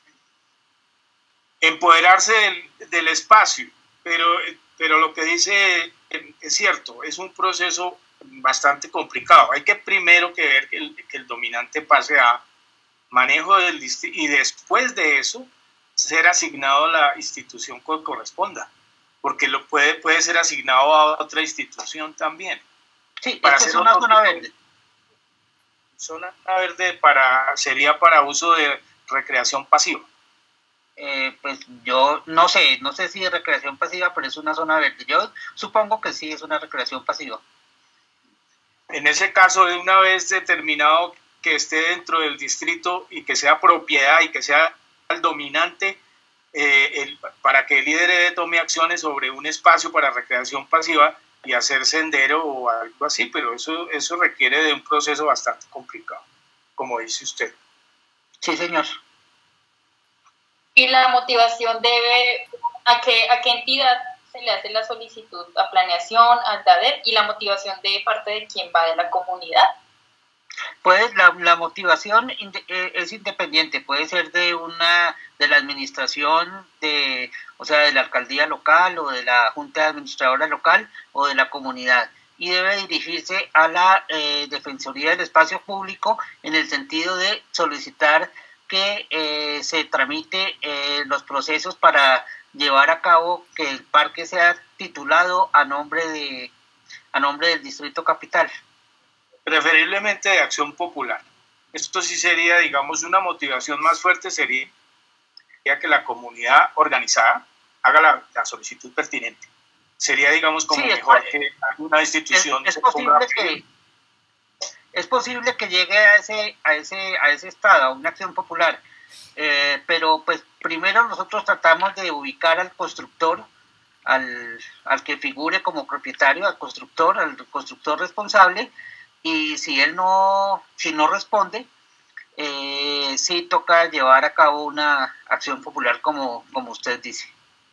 Empoderarse del, del espacio, pero, pero lo que dice es cierto, es un proceso bastante complicado. Hay que primero que ver que el, que el dominante pase a manejo del distrito y después de eso ser asignado a la institución que corresponda, porque lo puede, puede ser asignado a otra institución también. Sí, para hacer es una zona verde. Zona verde para, sería para uso de recreación pasiva. Eh, pues yo no sé, no sé si es recreación pasiva, pero es una zona verde. Yo supongo que sí es una recreación pasiva. En ese caso, de una vez determinado que esté dentro del distrito y que sea propiedad y que sea el dominante, eh, el, para que el I D R D tome acciones sobre un espacio para recreación pasiva y hacer sendero o algo así, pero eso, eso requiere de un proceso bastante complicado, como dice usted. Sí, señor. ¿Y la motivación debe, a qué, a qué entidad se le hace la solicitud? ¿A planeación, al D A D E R? ¿Y la motivación de parte de quién va, de la comunidad? Pues la, la motivación es independiente, puede ser de una de la administración, de, o sea, de la alcaldía local o de la junta administradora local o de la comunidad, y debe dirigirse a la eh, Defensoría del Espacio Público en el sentido de solicitar que eh, se tramite eh, los procesos para llevar a cabo que el parque sea titulado a nombre de a nombre del Distrito Capital. Preferiblemente de acción popular. Esto sí sería, digamos, una motivación más fuerte, sería que la comunidad organizada haga la, la solicitud pertinente. Sería, digamos, como sí, mejor es, que alguna institución es, es se posible ponga que es posible que llegue a ese a ese a ese estado, a una acción popular, eh, pero pues primero nosotros tratamos de ubicar al constructor, al, al que figure como propietario, al constructor, al constructor responsable. Y si él no, si no responde, eh, sí toca llevar a cabo una acción popular como, como usted dice.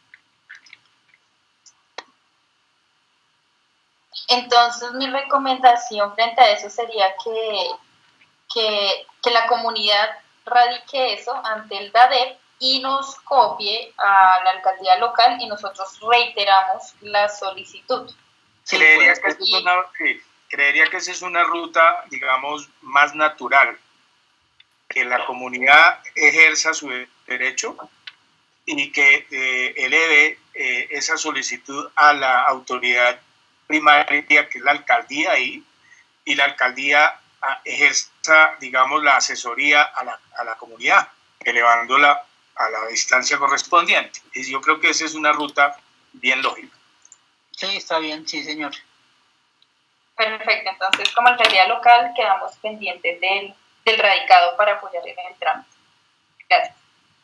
Entonces mi recomendación frente a eso sería que, que, que la comunidad radique eso ante el D A D E R y nos copie a la alcaldía local y nosotros reiteramos la solicitud. Sí, creería, pues, que es una, sí, creería que esa es una ruta, digamos, más natural, que la comunidad ejerza su derecho y que eh, eleve eh, esa solicitud a la autoridad primaria, que es la alcaldía ahí, y la alcaldía a, ejerza, digamos, la asesoría a la, a la comunidad, elevándola a la distancia correspondiente. Y yo creo que esa es una ruta bien lógica. Sí, está bien, sí, señor. Perfecto, entonces como alcaldía local quedamos pendientes del, del radicado para apoyar en el trámite. Gracias.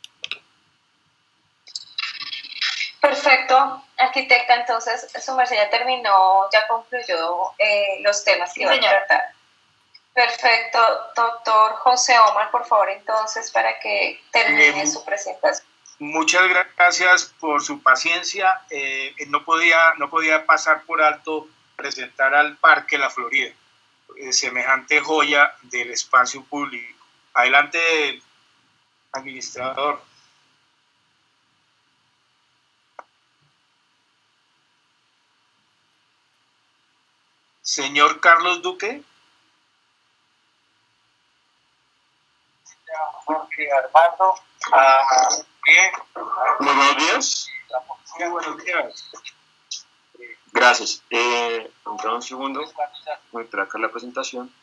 Perfecto, arquitecta, entonces su merced ya terminó, ya concluyó eh, los temas que sí, iba señor. a tratar. Perfecto, doctor José Omar, por favor, entonces, para que termine eh, su presentación. Muchas gracias por su paciencia. Eh, no podía, no podía pasar por alto presentar al Parque La Florida, eh, semejante joya del espacio público. Adelante, administrador. Señor Carlos Duque. Jorge Armando, a Muy buenos días. Sí, buenos días. Gracias. Eh, un segundo. Voy a entrar acá la presentación.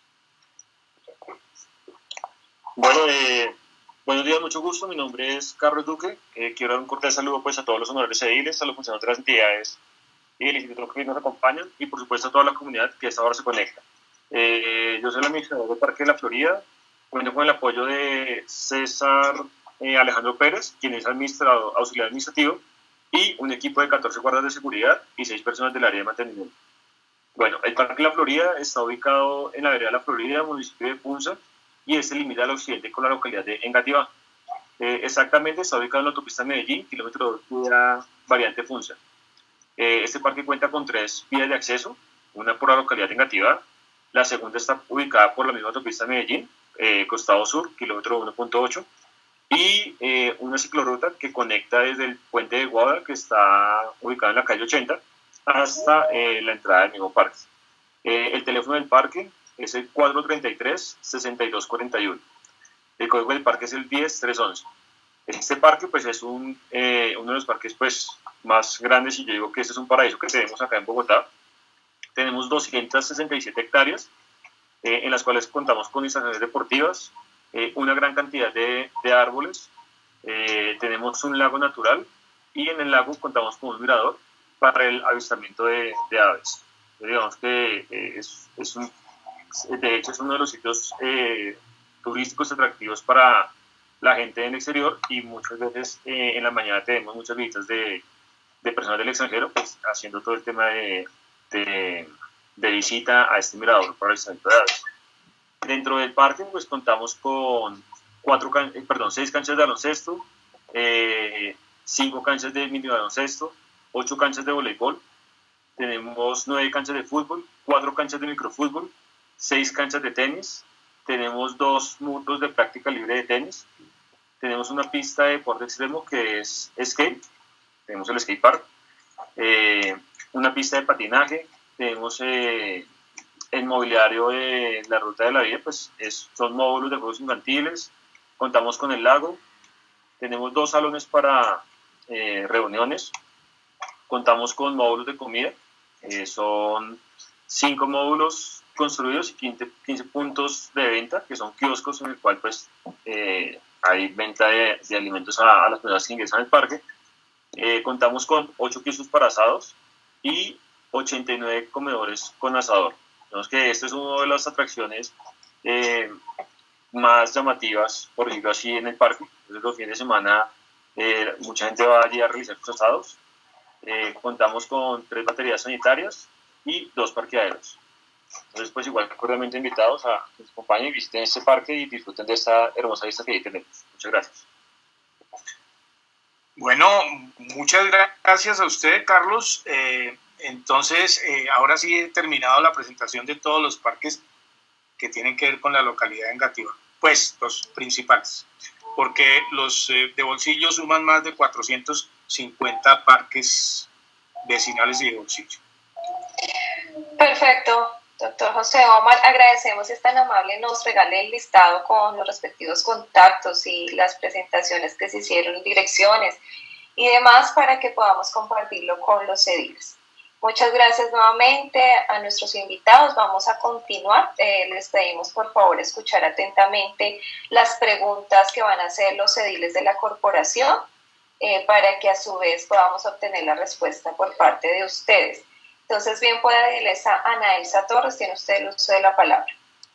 Bueno, eh, buenos días, mucho gusto. Mi nombre es Carlos Duque. Eh, quiero dar un cordial saludo pues, a todos los honorables ediles, a los funcionarios de las entidades y el instituto que nos acompañan y por supuesto a toda la comunidad que a esta hora se conecta. Eh, yo soy el administrador del Parque de la Florida. Cuento con el apoyo de César eh, Alejandro Pérez, quien es administrador, auxiliar administrativo, y un equipo de catorce guardas de seguridad y seis personas del área de mantenimiento. Bueno, el Parque de la Florida está ubicado en la vereda de la Florida, municipio de Punza, y este limita al occidente con la localidad de Engativá. Eh, exactamente está ubicado en la autopista Medellín, kilómetro dos de la variante Funza. Eh, este parque cuenta con tres vías de acceso, una por la localidad de Engativá, la segunda está ubicada por la misma autopista Medellín, eh, costado sur, kilómetro uno punto ocho, y eh, una ciclorruta que conecta desde el puente de Guada, que está ubicado en la calle ochenta, hasta eh, la entrada del mismo parque. Eh, el teléfono del parque es el cuatro treinta y tres, sesenta y dos cuarenta y uno. El código del parque es el diez trescientos once. Este parque pues, es un, eh, uno de los parques pues, más grandes, y yo digo que este es un paraíso que tenemos acá en Bogotá. Tenemos doscientas sesenta y siete hectáreas, eh, en las cuales contamos con instalaciones deportivas, eh, una gran cantidad de, de árboles, eh, tenemos un lago natural, y en el lago contamos con un mirador para el avistamiento de, de aves. Digamos que eh, es, es un, de hecho es uno de los sitios eh, turísticos atractivos para la gente del exterior, y muchas veces eh, en la mañana tenemos muchas visitas de, de personas del extranjero pues, haciendo todo el tema de, de, de visita a este mirador para el avistamiento de aves. Dentro del parque pues contamos con cuatro can perdón, seis canchas de baloncesto, eh, cinco canchas de mini baloncesto, ocho canchas de voleibol, tenemos nueve canchas de fútbol, cuatro canchas de microfútbol, seis canchas de tenis, tenemos dos mundos de práctica libre de tenis, tenemos una pista de deporte extremo que es skate, tenemos el skate park, eh, una pista de patinaje, tenemos eh, el mobiliario de la Ruta de la Vida, pues es, son módulos de juegos infantiles, contamos con el lago, tenemos dos salones para eh, reuniones, contamos con módulos de comida, eh, son cinco módulos construidos y quince, quince puntos de venta, que son kioscos en el cual pues eh, hay venta de, de alimentos a, a las personas que ingresan al parque. Eh, contamos con ocho pisos para asados y ochenta y nueve comedores con asador. Vemos que esta es una de las atracciones eh, más llamativas, por decirlo así, en el parque. Entonces, los fines de semana eh, mucha gente va allí a realizar sus asados. Eh, contamos con tres baterías sanitarias y dos parqueaderos. Entonces, pues igual, cordialmente invitados a que nos acompañen y visiten este parque y disfruten de esta hermosa vista que ahí tenemos. Muchas gracias. Bueno, muchas gracias a usted, Carlos. Eh, entonces, eh, ahora sí he terminado la presentación de todos los parques que tienen que ver con la localidad de Engativá. Pues, los principales, porque los eh, de bolsillo suman más de cuatrocientos cincuenta parques vecinales y de bolsillo. Perfecto, doctor José Omar, agradecemos si es tan amable nos regale el listado con los respectivos contactos y las presentaciones que se hicieron, direcciones y demás para que podamos compartirlo con los ediles. Muchas gracias nuevamente a nuestros invitados. Vamos a continuar. Eh, les pedimos por favor escuchar atentamente las preguntas que van a hacer los ediles de la corporación eh, para que a su vez podamos obtener la respuesta por parte de ustedes. Entonces, bien pueda edilesa Ana Elsa Torres, tiene usted el uso de la palabra.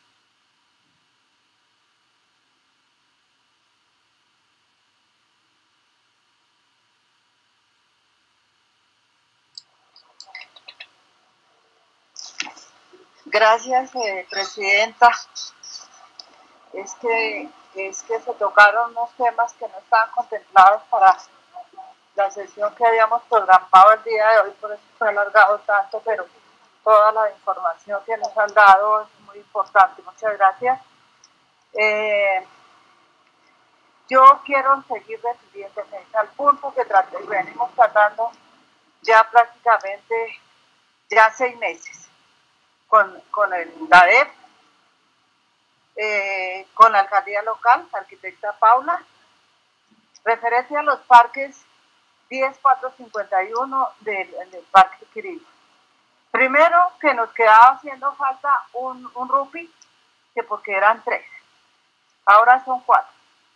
Gracias, eh, presidenta. Es que, es que se tocaron unos temas que no estaban contemplados para la sesión que habíamos programado el día de hoy, por eso fue alargado tanto, pero toda la información que nos han dado es muy importante. Muchas gracias. Eh, yo quiero seguir refiriéndome al punto que traté, venimos tratando ya prácticamente ya seis meses con, con el D A D E P, eh, con la alcaldía local, arquitecta Paula, referente a los parques diez, cuatro, cincuenta y uno del, del Parque Quirigua. Primero, que nos quedaba haciendo falta un, un rupi, que porque eran tres, ahora son cuatro.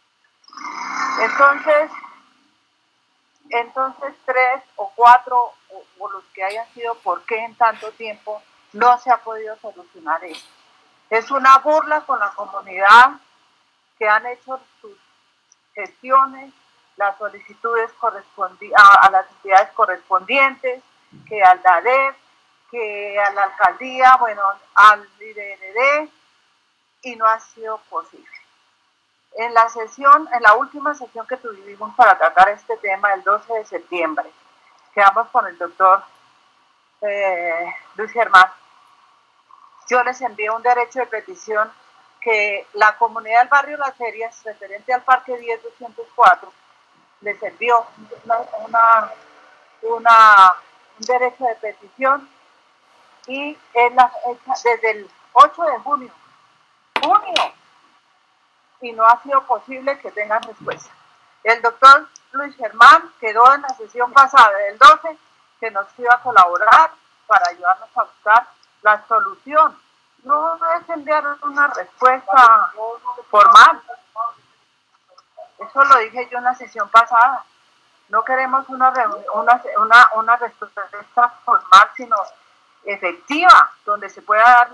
Entonces, entonces tres o cuatro, o, o los que hayan sido, ¿por qué en tanto tiempo no se ha podido solucionar esto? Es una burla con la comunidad que han hecho sus gestiones, las solicitudes correspondi a, a las entidades correspondientes, que al D A D E P, que a la alcaldía, bueno, al I D N D, y no ha sido posible. En la sesión, en la última sesión que tuvimos para tratar este tema, el doce de septiembre, quedamos con el doctor eh, Luis Germán. Yo les envié un derecho de petición que la comunidad del barrio Las Ferias, referente al Parque diez doscientos cuatro, les envió una, una, una, un derecho de petición y es la, es desde el ocho de junio, junio, y no ha sido posible que tengan respuesta. El doctor Luis Germán quedó en la sesión pasada del doce que nos iba a colaborar para ayudarnos a buscar la solución. No es enviar una respuesta formal. Eso lo dije yo en la sesión pasada. No queremos una, una, una, una respuesta formal, sino efectiva, donde se pueda dar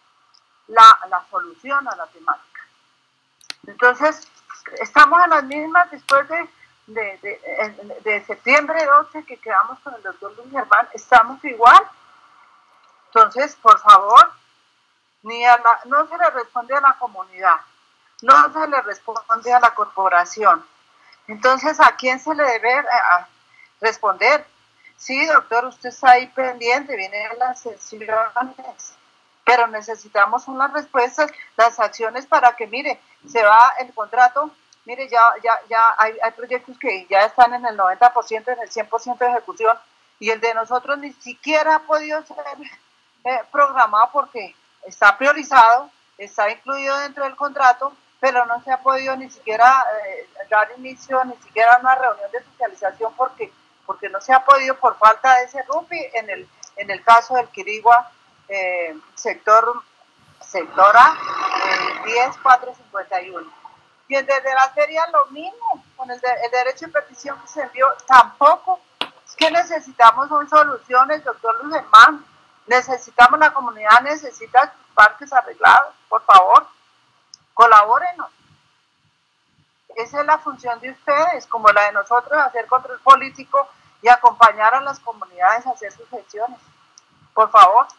la, la solución a la temática. Entonces, estamos en las mismas después de, de, de, de septiembre doce que quedamos con el doctor Luis Germán, estamos igual. Entonces, por favor, ni a la, no se le responde a la comunidad, no se le responde a la corporación. Entonces, ¿a quién se le debe eh, responder? Sí, doctor, usted está ahí pendiente, vienen las sesiones, pero necesitamos unas respuestas, las acciones para que, mire, se va el contrato, mire, ya, ya, ya hay, hay proyectos que ya están en el noventa por ciento, en el cien por ciento de ejecución, y el de nosotros ni siquiera ha podido ser eh, programado porque está priorizado, está incluido dentro del contrato, pero no se ha podido ni siquiera eh, dar inicio, ni siquiera a una reunión de socialización porque, porque no se ha podido por falta de ese rupi en el, en el caso del Quirigua, eh, sector, sector A, eh, diez, cuatro, cincuenta y uno. Y el de, de la feria lo mismo, con el, de, el derecho de petición que se envió, tampoco. Es que necesitamos son soluciones, doctor Luis Germán. Necesitamos, la comunidad necesita parques arreglados, por favor, colabórenos. Esa es la función de ustedes, como la de nosotros, hacer control político y acompañar a las comunidades a hacer sus gestiones. Por favor.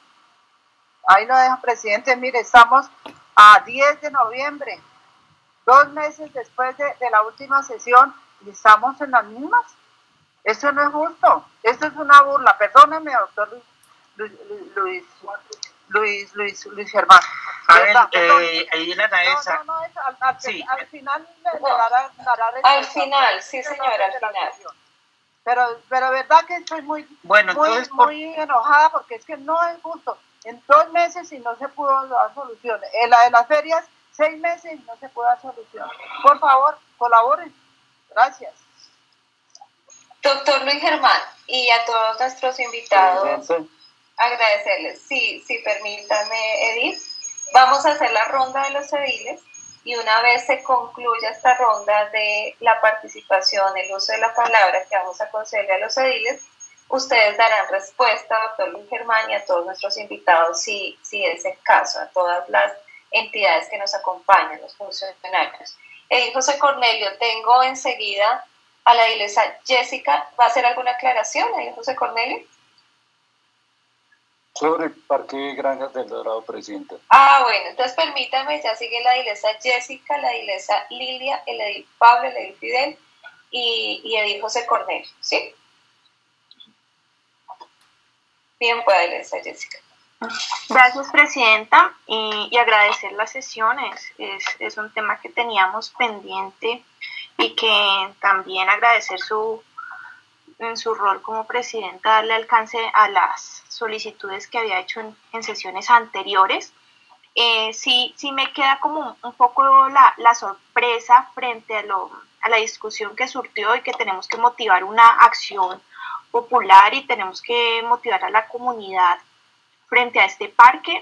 Ahí lo deja, presidente. Mire, estamos a diez de noviembre, dos meses después de, de la última sesión, y estamos en las mismas. Eso no es justo. Esto es una burla. Perdóneme, doctor Luis. Luis, Luis, Luis, Luis, Luis Germán. A ver, eh, ahí la esa. No, no, no, es, al, al, sí. al final le, le dará, dará al final, sí señora, al final. Pero, pero verdad que estoy muy, bueno, muy, entonces, muy por... enojada porque es que no es justo. En dos meses y no se pudo dar solución. En la de las ferias, seis meses y no se pudo dar solución. Por favor, colaboren. Gracias. Doctor Luis Germán, y a todos nuestros invitados, agradecerles. Sí, sí, permítame, Edith. Vamos a hacer la ronda de los ediles y una vez se concluya esta ronda de la participación, el uso de la palabra que vamos a concederle a los ediles, ustedes darán respuesta, doctor Luis Germán, y a todos nuestros invitados, si, si es el caso, a todas las entidades que nos acompañan, los funcionarios. Edil José Cornelio, tengo enseguida a la edilesa Jessica. ¿Va a hacer alguna aclaración, Edil José Cornelio? Sobre el Parque Granjas del Dorado, presidenta. Ah, bueno, entonces permítame, ya sigue la edilesa Jessica, la edilesa Lilia, el edil Pablo, el edil Fidel y, y Edil José Cornelio, ¿sí? Bien, pues, edilesa Jessica. Gracias, presidenta, y, y agradecer las sesiones. Es, es un tema que teníamos pendiente y que también agradecer su, en su rol como presidenta, darle alcance a las solicitudes que había hecho en, en sesiones anteriores. Eh, sí, sí me queda como un, un poco la, la sorpresa frente a lo, a la discusión que surgió y que tenemos que motivar una acción popular y tenemos que motivar a la comunidad frente a este parque.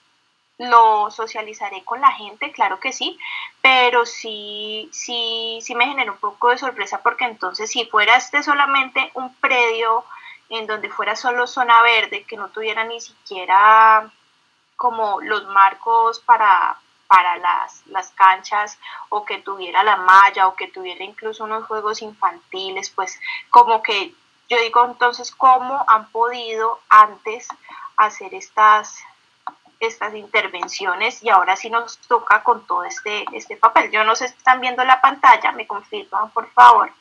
Lo socializaré con la gente, claro que sí, pero sí, sí, sí me generó un poco de sorpresa, porque entonces si fuera este solamente un predio en donde fuera solo zona verde, que no tuviera ni siquiera como los marcos para, para las, las canchas, o que tuviera la malla, o que tuviera incluso unos juegos infantiles, pues como que yo digo entonces, ¿cómo han podido antes hacer estas estas intervenciones? Y ahora sí nos toca con todo este, este papel. Yo no sé si están viendo la pantalla, me confirman por favor.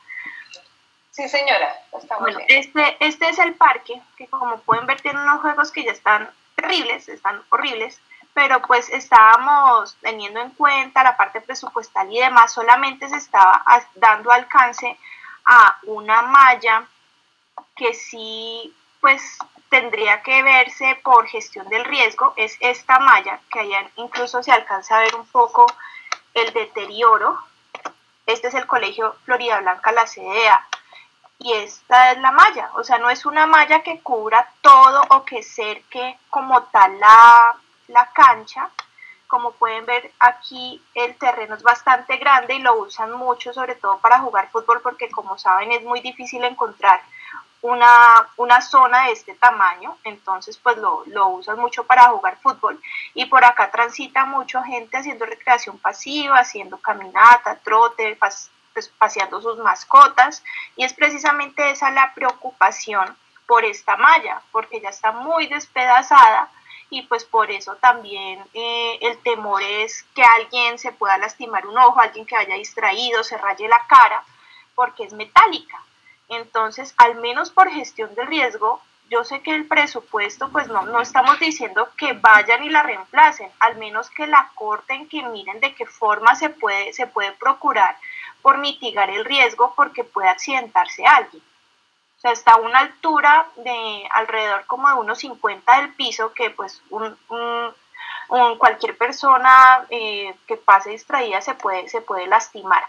Sí, señora, estamos bueno, bien. Este, este es el parque, que como pueden ver tiene unos juegos que ya están terribles, están horribles, pero pues estábamos teniendo en cuenta la parte presupuestal y demás, solamente se estaba dando alcance a una malla que sí, pues tendría que verse por gestión del riesgo, es esta malla, que allá incluso se alcanza a ver un poco el deterioro. Este es el Colegio Florida Blanca, la C D A, y esta es la malla, o sea, no es una malla que cubra todo o que cerque como tal la, la cancha. Como pueden ver aquí el terreno es bastante grande y lo usan mucho, sobre todo para jugar fútbol, porque como saben es muy difícil encontrar Una, una zona de este tamaño, entonces pues lo, lo usan mucho para jugar fútbol, y por acá transita mucho gente haciendo recreación pasiva, haciendo caminata, trote, pas, pues, paseando sus mascotas, y es precisamente esa la preocupación por esta malla, porque ya está muy despedazada, y pues por eso también eh, el temor es que alguien se pueda lastimar un ojo, alguien que haya distraído, se raye la cara, porque es metálica. Entonces, al menos por gestión del riesgo, yo sé que el presupuesto, pues no, no estamos diciendo que vayan y la reemplacen, al menos que la corten, que miren de qué forma se puede, se puede procurar por mitigar el riesgo, porque puede accidentarse alguien. O sea, está a una altura de alrededor como de unos cincuenta del piso, que pues un, un, un cualquier persona eh, que pase distraída se puede, se puede lastimar.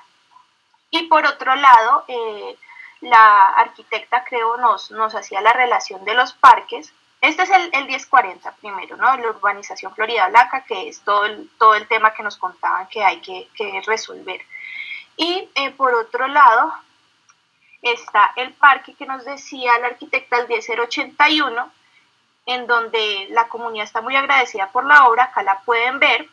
Y por otro lado, eh, la arquitecta creo nos, nos hacía la relación de los parques. Este es el, el diez cuarenta primero, ¿no? La urbanización Florida Blanca, que es todo el, todo el tema que nos contaban que hay que, que resolver. Y eh, por otro lado está el parque que nos decía la arquitecta, el diez cero ochenta y uno, en donde la comunidad está muy agradecida por la obra, acá la pueden ver,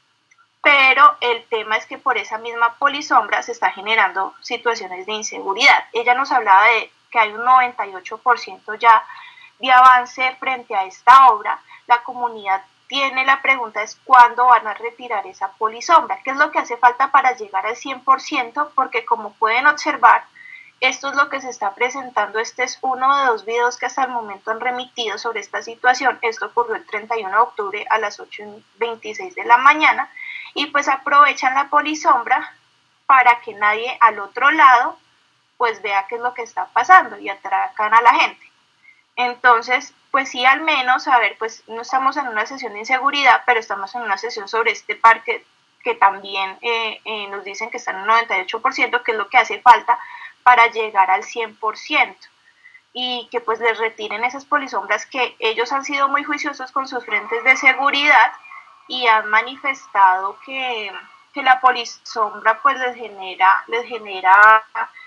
pero el tema es que por esa misma polisombra se está generando situaciones de inseguridad. Ella nos hablaba de que hay un noventa y ocho por ciento ya de avance frente a esta obra. La comunidad tiene la pregunta es cuándo van a retirar esa polisombra, qué es lo que hace falta para llegar al cien por ciento, porque como pueden observar, esto es lo que se está presentando. Este es uno de dos videos que hasta el momento han remitido sobre esta situación. Esto ocurrió el treinta y uno de octubre a las ocho y veintiséis de la mañana, y pues aprovechan la polisombra para que nadie al otro lado pues vea qué es lo que está pasando y atracan a la gente. Entonces, pues sí, al menos, a ver, pues no estamos en una sesión de inseguridad, pero estamos en una sesión sobre este parque que también eh, eh, nos dicen que está en un noventa y ocho por ciento, que es lo que hace falta para llegar al cien por ciento, y que pues les retiren esas polisombras, que ellos han sido muy juiciosos con sus frentes de seguridad y han manifestado que, que la polisombra pues les genera, les genera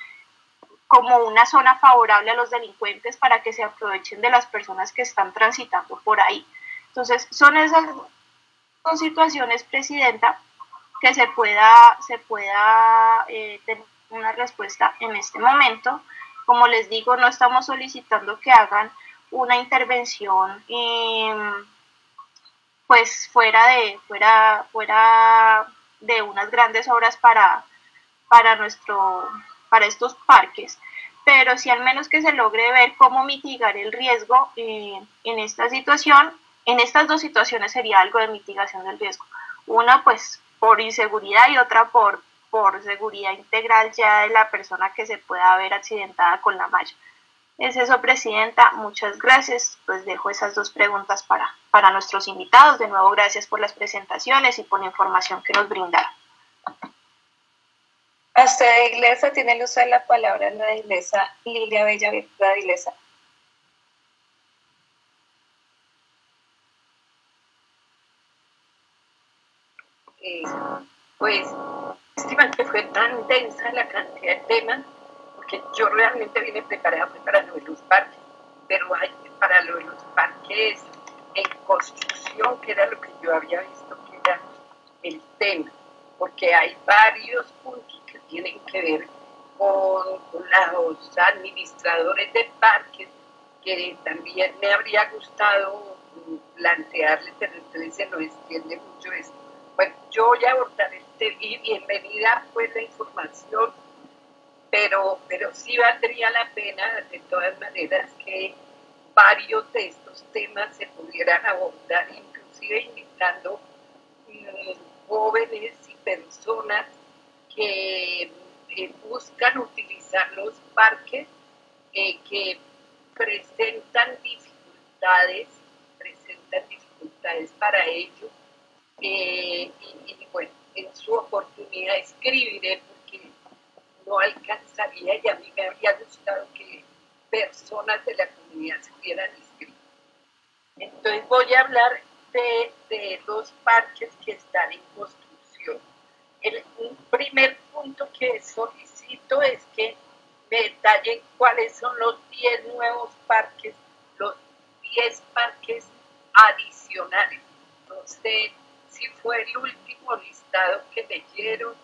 como una zona favorable a los delincuentes para que se aprovechen de las personas que están transitando por ahí. Entonces son esas son situaciones, Presidenta, que se pueda, se pueda eh, tener una respuesta en este momento. Como les digo, no estamos solicitando que hagan una intervención eh, pues fuera de, fuera, fuera de unas grandes obras para, para, nuestro, para estos parques, pero sí al menos que se logre ver cómo mitigar el riesgo eh, en esta situación. En estas dos situaciones sería algo de mitigación del riesgo. Una pues por inseguridad y otra por, por seguridad integral ya de la persona que se pueda ver accidentada con la malla. Es eso, Presidenta. Muchas gracias. Pues dejo esas dos preguntas para, para nuestros invitados. De nuevo, gracias por las presentaciones y por la información que nos brindaron. Hasta de Iglesia tiene el uso de la palabra la de Iglesia, Lilia Bella Virtuda de Iglesia. Eh, pues, estimante, fue tan densa la cantidad de temas, porque yo realmente vine preparada fue para lo de los parques, pero hay, para lo de los parques en construcción, que era lo que yo había visto que era el tema, porque hay varios puntos que tienen que ver con los administradores de parques, que también me habría gustado plantearles, pero entonces se nos extiende mucho esto. Bueno, yo voy a abordar este y bienvenida pues la información, pero, pero sí valdría la pena de todas maneras que varios de estos temas se pudieran abordar, inclusive invitando eh, jóvenes y personas que eh, buscan utilizar los parques, eh, que presentan dificultades, presentan dificultades para ello. Eh, y, y bueno, en su oportunidad escribiré porque no alcanzaría y a mí me habría gustado que personas de la comunidad se hubieran inscrito. Entonces voy a hablar de, de los parques que están en construcción. El un primer punto que solicito es que me detallen cuáles son los diez nuevos parques, los diez parques adicionales. No sé si fue el último listado que leyeron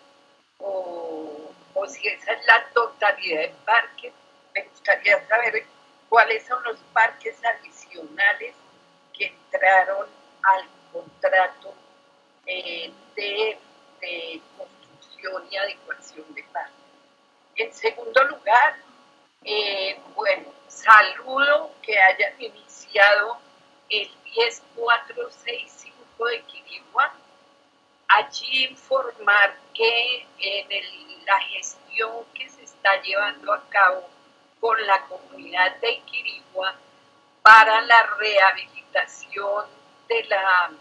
o, o si esa es la totalidad de parques. Me gustaría saber cuáles son los parques adicionales que entraron al contrato eh, de, de construcción y adecuación de parques. En segundo lugar, eh, bueno, saludo que hayan iniciado el diez cuatro seis cinco de Quirigua. Allí informar que en el, la gestión que se está llevando a cabo con la comunidad de Quirigua para la rehabilitación de la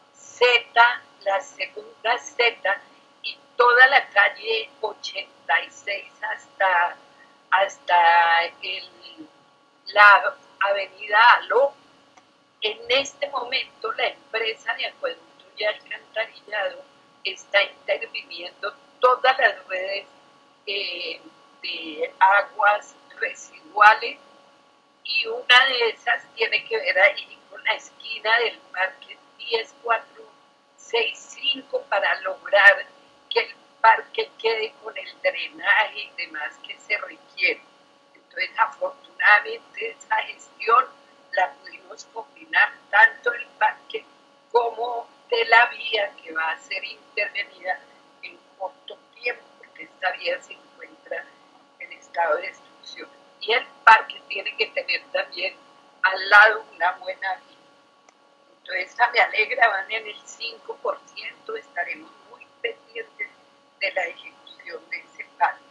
Z, la segunda Z y toda la calle ochenta y seis hasta, hasta el, la avenida Aló. En este momento la empresa de acueducto y alcantarillado está interviniendo todas las redes eh, de aguas residuales y una de esas tiene que ver ahí con la esquina del parque diez cuatro seis cinco para lograr que el parque quede con el drenaje y demás que se requiere. Entonces, afortunadamente, esa gestión la pudimos combinar tanto el parque como de la vía que va a ser intervenida en corto tiempo, porque esta vía se encuentra en estado de destrucción. Y el parque tiene que tener también al lado una buena vía. Entonces, esta me alegra, van en el cinco por ciento, estaremos muy pendientes de la ejecución de ese parque.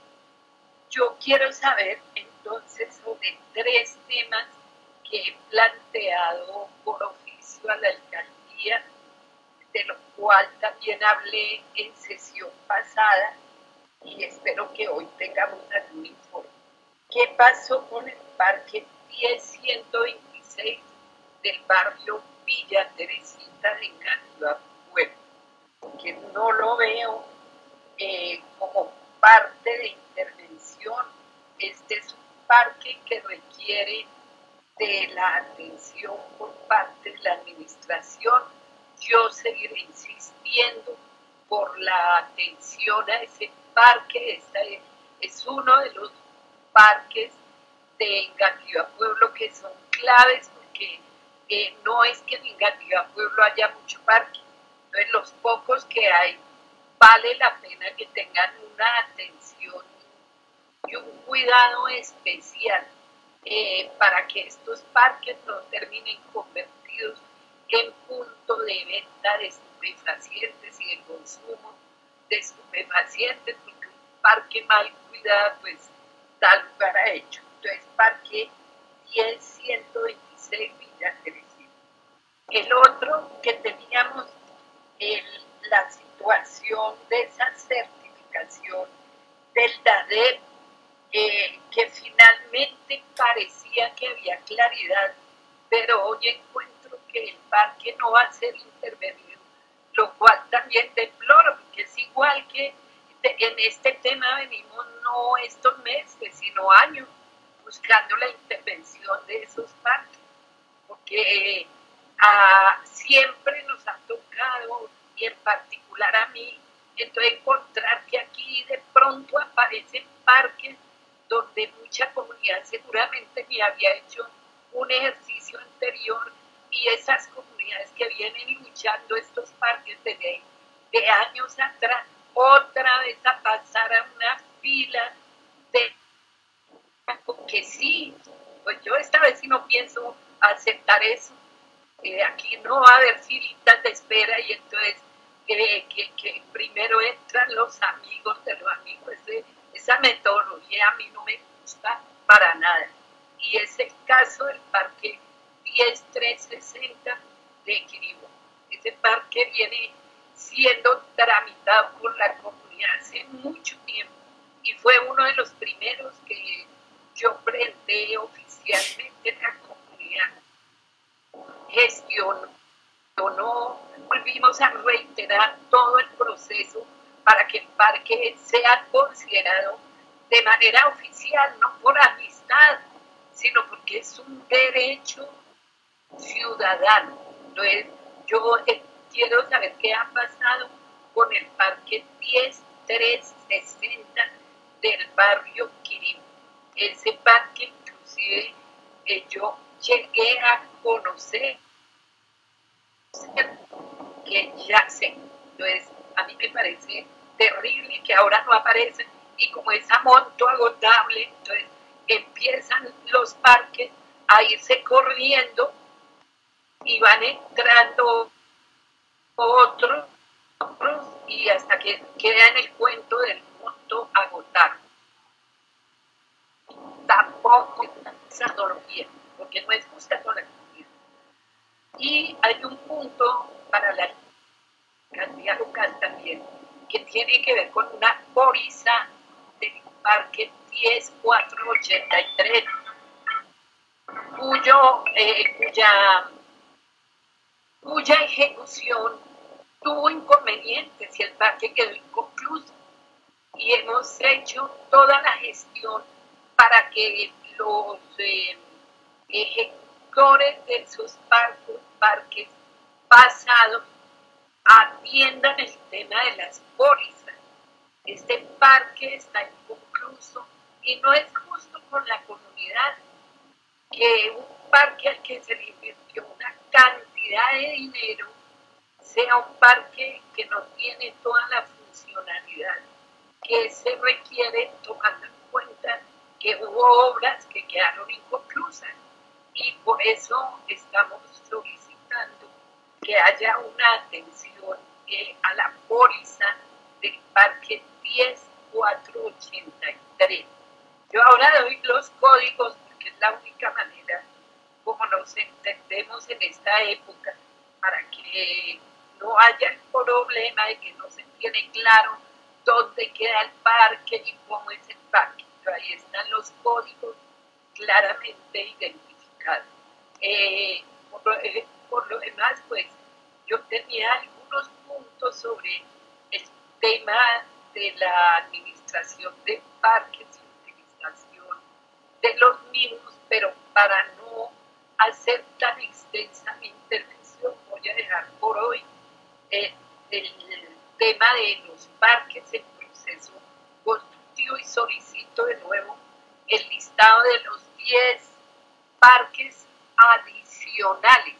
Yo quiero saber entonces sobre tres temas que he planteado por oficio a la alcaldía, de lo cual también hablé en sesión pasada y espero que hoy tengamos algún informe. ¿Qué pasó con el parque diez ciento veintiséis del barrio Villa Teresita de Engativá, Puebla? Porque no lo veo eh, como parte de intervención. Este es un parque que requiere de la atención por parte de la administración. Yo seguiré insistiendo por la atención a ese parque. Este es uno de los parques de Engativá Pueblo que son claves porque eh, no es que en Engativá Pueblo haya mucho parque. Entonces los pocos que hay vale la pena que tengan una atención y un cuidado especial. Eh, para que estos parques no terminen convertidos en punto de venta de estupefacientes y de consumo de estupefacientes, porque un parque mal cuidado pues da lugar a ello. Entonces, parque diez ciento veintiséis Villa Teresita. El otro que teníamos el, la situación de esa certificación del DADEP, eh, que finalmente parecía que había claridad, pero hoy encuentro que el parque no va a ser intervenido, lo cual también deploro, porque es igual que en este tema venimos no estos meses, sino años, buscando la intervención de esos parques, porque eh, a, siempre nos ha tocado, y en particular a mí, entonces encontrar que aquí de pronto aparecen parques donde mucha comunidad seguramente me había hecho un ejercicio anterior, y esas comunidades que vienen luchando estos parques desde de años atrás, otra vez a pasar a una fila de que sí, pues yo esta vez sí no pienso aceptar eso. Eh, aquí no va a haber filitas de espera, y entonces eh, que, que primero entran los amigos de los amigos. Ese, esa metodología a mí no me gusta para nada. Y es el caso del parque diez trescientos sesenta de Quiribó. Ese parque viene siendo tramitado por la comunidad hace mucho tiempo, y fue uno de los primeros que yo presenté oficialmente en la comunidad. Gestionó, no volvimos a reiterar todo el proceso para que el parque sea considerado de manera oficial, no por amistad, sino porque es un derecho ciudadano. Entonces, yo eh, quiero saber qué ha pasado con el parque diez trescientos sesenta del barrio Quiribó. Ese parque, inclusive, eh, yo llegué a conocer que ya sé. Entonces, a mí me parece terrible que ahora no aparecen, y como es a monto agotable, entonces empiezan los parques a irse corriendo y van entrando otros, otros y hasta que queda en el cuento del monto agotado. Tampoco es analogía, porque no es buscando la comunidad. Y hay un punto para la alcaldía local también, que tiene que ver con una póliza del parque diez cuatrocientos ochenta y tres, cuyo, eh, cuya, cuya ejecución tuvo inconvenientes y el parque quedó inconcluso. Y hemos hecho toda la gestión para que los eh, ejecutores de esos parques, parques pasados atiendan el tema de las pólizas. Este parque está inconcluso y no es justo con la comunidad que un parque al que se le invirtió una cantidad de dinero sea un parque que no tiene toda la funcionalidad que se requiere, tomando en cuenta que hubo obras que quedaron inconclusas, y por eso estamos solicitando que haya una atención eh, a la póliza del parque diez cuatrocientos ochenta y tres. Yo ahora doy los códigos porque es la única manera como nos entendemos en esta época, para que no haya el problema de que no se tiene claro dónde queda el parque y cómo es el parque. Pero ahí están los códigos claramente identificados. Eh, por, lo, eh, por lo demás, pues yo tenía algunos puntos sobre el tema de la administración de parques y utilización de los mismos, pero para no hacer tan extensa mi intervención voy a dejar por hoy eh, el tema de los parques en proceso constructivo, y solicito de nuevo el listado de los diez parques adicionales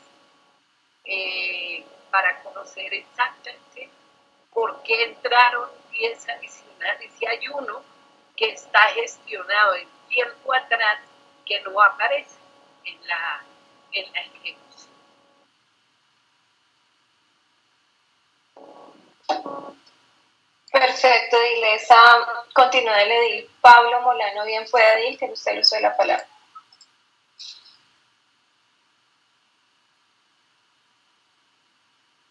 eh, para conocer exactamente por qué entraron diez adicionales, y hay uno que está gestionado en tiempo atrás que no aparece en la, en la ejecución. Perfecto, Dilesa. Continúa el edil Pablo Molano. Bien puede, Edil, que usted le uso de la palabra.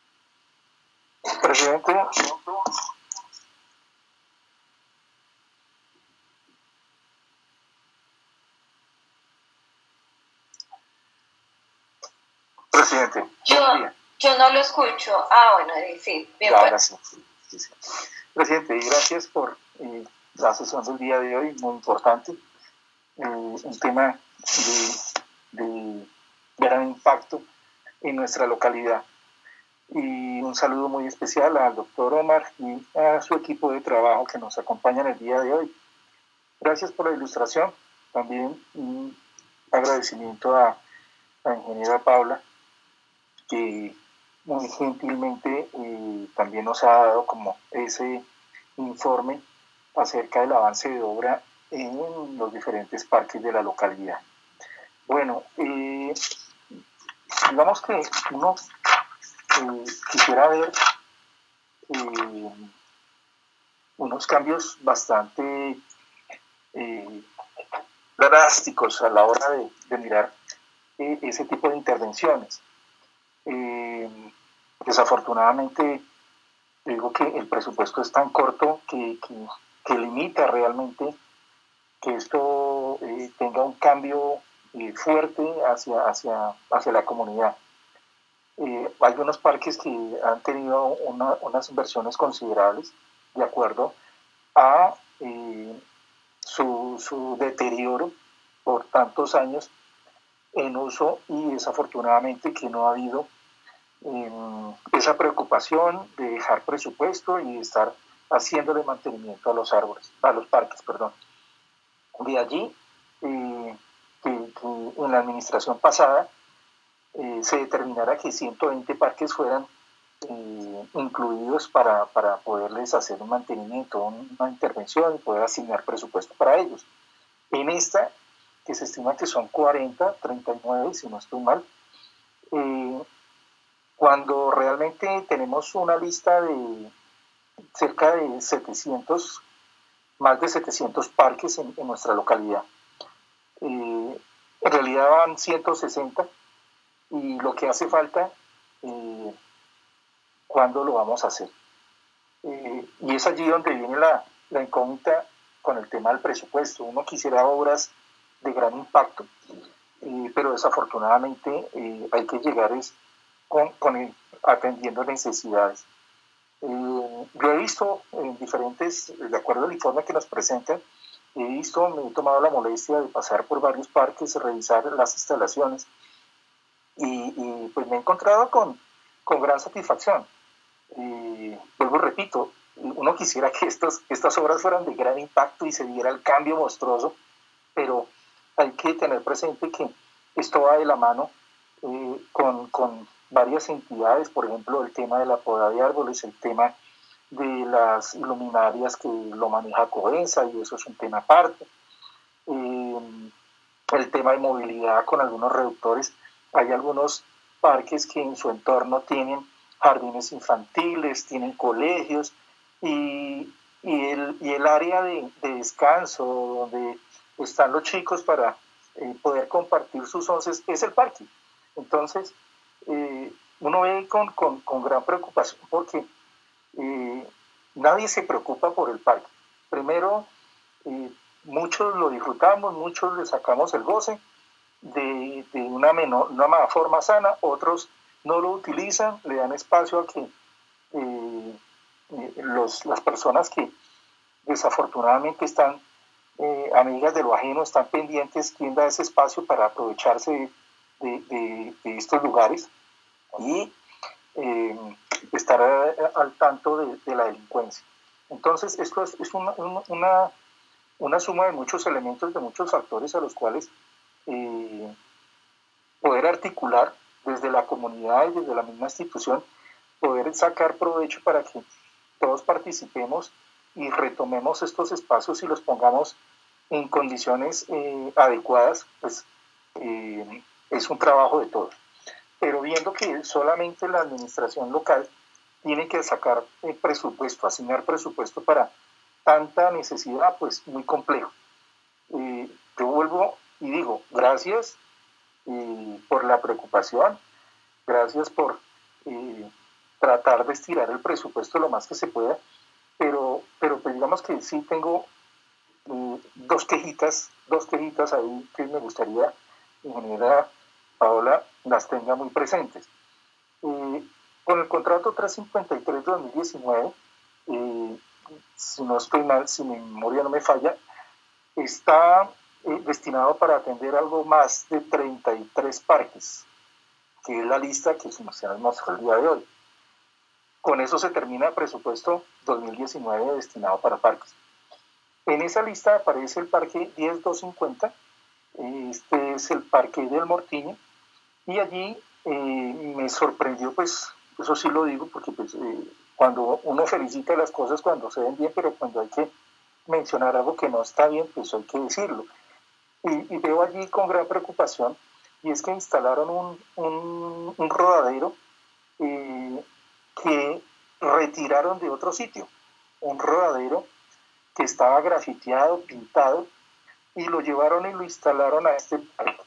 Presidente, Presidente. Yo, yo no lo escucho. Ah, bueno, sí, bien. Claro, sí, sí, sí. Presidente, y gracias por eh, la sesión del día de hoy, muy importante. Eh, un tema de, de gran impacto en nuestra localidad. Y un saludo muy especial al doctor Omar y a su equipo de trabajo que nos acompaña en el día de hoy. Gracias por la ilustración. También un agradecimiento a la ingeniera Paula, que muy gentilmente eh, también nos ha dado como ese informe acerca del avance de obra en los diferentes parques de la localidad. Bueno, eh, digamos que uno eh, quisiera ver eh, unos cambios bastante eh, drásticos a la hora de, de mirar eh, ese tipo de intervenciones. Eh, desafortunadamente, digo que el presupuesto es tan corto que, que, que limita realmente que esto eh, tenga un cambio eh, fuerte hacia, hacia, hacia la comunidad. Eh, hay unos parques que han tenido una, unas inversiones considerables de acuerdo a eh, su, su deterioro por tantos años en uso, y desafortunadamente que no ha habido eh, esa preocupación de dejar presupuesto y de estar haciéndole mantenimiento a los árboles, a los parques, perdón. De allí eh, que, que en la administración pasada eh, se determinara que ciento veinte parques fueran eh, incluidos para, para poderles hacer un mantenimiento, una intervención y poder asignar presupuesto para ellos. En esta, que se estima que son cuarenta, treinta y nueve, si no estoy mal, eh, cuando realmente tenemos una lista de cerca de setecientos, más de setecientos parques en, en nuestra localidad. Eh, en realidad van ciento sesenta, y lo que hace falta, eh, ¿cuándo lo vamos a hacer? Eh, y es allí donde viene la, la incógnita con el tema del presupuesto. Uno quisiera obras de gran impacto, eh, pero desafortunadamente eh, hay que llegar es con, con el, atendiendo necesidades. Eh, yo he visto en diferentes, de acuerdo al informe que nos presentan, he visto, me he tomado la molestia de pasar por varios parques, revisar las instalaciones, y, y pues me he encontrado con, con gran satisfacción. Eh, vuelvo y repito, uno quisiera que estos, estas obras fueran de gran impacto y se diera el cambio monstruoso, pero hay que tener presente que esto va de la mano eh, con, con varias entidades, por ejemplo, el tema de la poda de árboles, el tema de las luminarias que lo maneja Codensa, y eso es un tema aparte, eh, el tema de movilidad con algunos reductores. Hay algunos parques que en su entorno tienen jardines infantiles, tienen colegios, y, y, el, y el área de, de descanso donde están los chicos para eh, poder compartir sus onces es el parque. Entonces, eh, uno ve con, con, con gran preocupación porque eh, nadie se preocupa por el parque. Primero, eh, muchos lo disfrutamos, muchos le sacamos el goce de, de una, menor, una forma sana, otros no lo utilizan, le dan espacio a que eh, eh, los, las personas que desafortunadamente están eh, amigas de lo ajeno, están pendientes quién da ese espacio para aprovecharse de, de, de, de estos lugares y eh, estar al tanto de, de la delincuencia. Entonces, esto es, es una, una, una suma de muchos elementos, de muchos factores a los cuales eh, poder articular desde la comunidad y desde la misma institución, poder sacar provecho para que todos participemos y retomemos estos espacios y los pongamos en condiciones eh, adecuadas, pues eh, es un trabajo de todos. Pero viendo que solamente la administración local tiene que sacar el presupuesto, asignar presupuesto para tanta necesidad, pues muy complejo. Eh, yo vuelvo y digo, gracias eh, por la preocupación, gracias por eh, tratar de estirar el presupuesto lo más que se pueda, pero, pero pues digamos que sí tengo eh, dos quejitas, dos quejitas ahí que me gustaría, ingeniera Paola las tenga muy presentes. Eh, con el contrato trescientos cincuenta y tres de dos mil diecinueve, eh, si no estoy mal, si mi memoria no me falla, está eh, destinado para atender algo más de treinta y tres parques, que es la lista que se nos mostró el día de hoy. Con eso se termina el presupuesto dos mil diecinueve destinado para parques. En esa lista aparece el parque diez mil doscientos cincuenta, este es el parque del Mortiño, y allí eh, me sorprendió, pues, eso sí lo digo, porque pues, eh, cuando uno felicita las cosas cuando se ven bien, pero cuando hay que mencionar algo que no está bien, pues hay que decirlo. Y, y veo allí con gran preocupación, y es que instalaron un, un, un rodadero eh, que retiraron de otro sitio, un rodadero que estaba grafiteado, pintado, y lo llevaron y lo instalaron a este parque.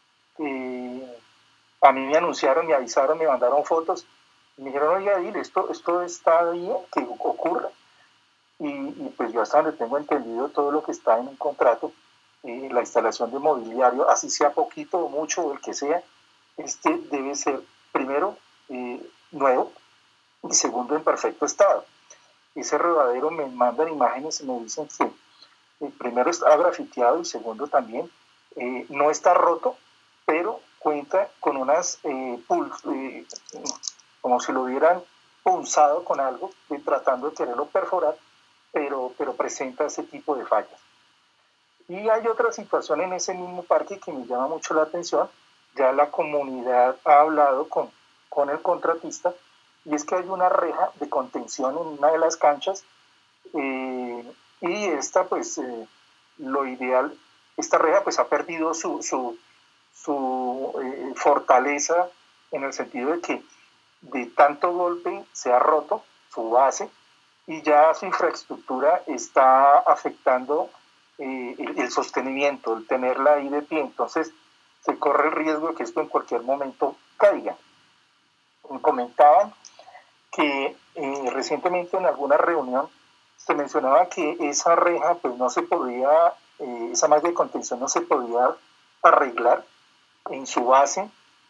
Eh, a mí me anunciaron, me avisaron, me mandaron fotos, y me dijeron, oiga, dile, esto, esto está bien, que ocurra. Y, y pues yo hasta donde tengo entendido todo lo que está en un contrato, eh, la instalación de mobiliario, así sea poquito o mucho, o el que sea, este debe ser, primero, eh, nuevo, y segundo, en perfecto estado. Ese rodadero me mandan imágenes y me dicen que eh, primero está grafiteado y segundo también eh, no está roto, pero cuenta con unas eh, puls, eh, como si lo hubieran punzado con algo, eh, tratando de quererlo perforar, pero, pero presenta ese tipo de fallas. Y hay otra situación en ese mismo parque que me llama mucho la atención. Ya la comunidad ha hablado con, con el contratista, y es que hay una reja de contención en una de las canchas, eh, y esta pues eh, lo ideal, esta reja pues ha perdido su, su, su eh, fortaleza, en el sentido de que de tanto golpe se ha roto su base y ya su infraestructura está afectando eh, el, el sostenimiento, el tenerla ahí de pie. Entonces se corre el riesgo de que esto en cualquier momento caiga. Me comentaban que eh, recientemente en alguna reunión se mencionaba que esa reja pues no se podía, eh, esa malla de contención no se podía arreglar en su base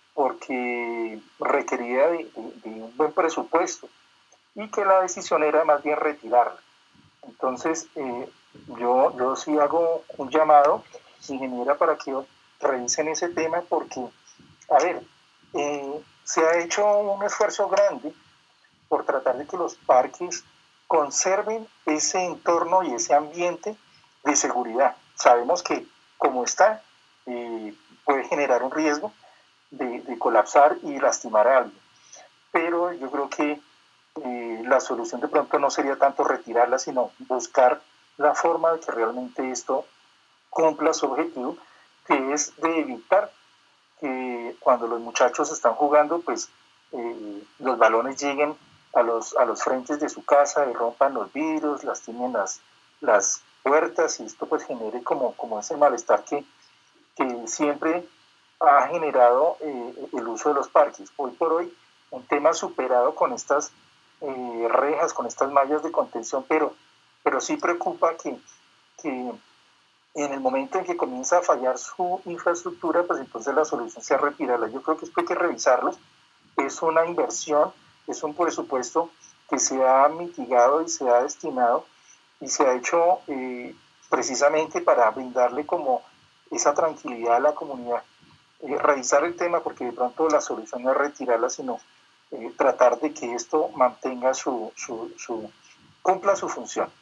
porque requería de, de, de un buen presupuesto, y que la decisión era más bien retirarla. Entonces eh, yo, yo sí hago un llamado, ingeniera, para que revisen ese tema, porque, a ver, eh, se ha hecho un esfuerzo grande por tratar de que los parques conserven ese entorno y ese ambiente de seguridad. Sabemos que como está, eh, puede generar un riesgo de, de colapsar y lastimar a alguien. Pero yo creo que eh, la solución de pronto no sería tanto retirarla, sino buscar la forma de que realmente esto cumpla su objetivo, que es de evitar que cuando los muchachos están jugando, pues eh, los balones lleguen a los, a los frentes de su casa y rompan los vidrios, lastimen las, las puertas, y esto pues genere como, como ese malestar que, que siempre ha generado eh, el uso de los parques. Hoy por hoy, un tema superado con estas eh, rejas, con estas mallas de contención, pero, pero sí preocupa que, que en el momento en que comienza a fallar su infraestructura, pues entonces la solución sea retirarla. Yo creo que esto hay que revisarlo. Es una inversión, es un presupuesto que se ha mitigado y se ha destinado y se ha hecho eh, precisamente para brindarle como esa tranquilidad a la comunidad. Eh, revisar el tema, porque de pronto la solución no es retirarla, sino eh, tratar de que esto mantenga su, su, su cumpla su función.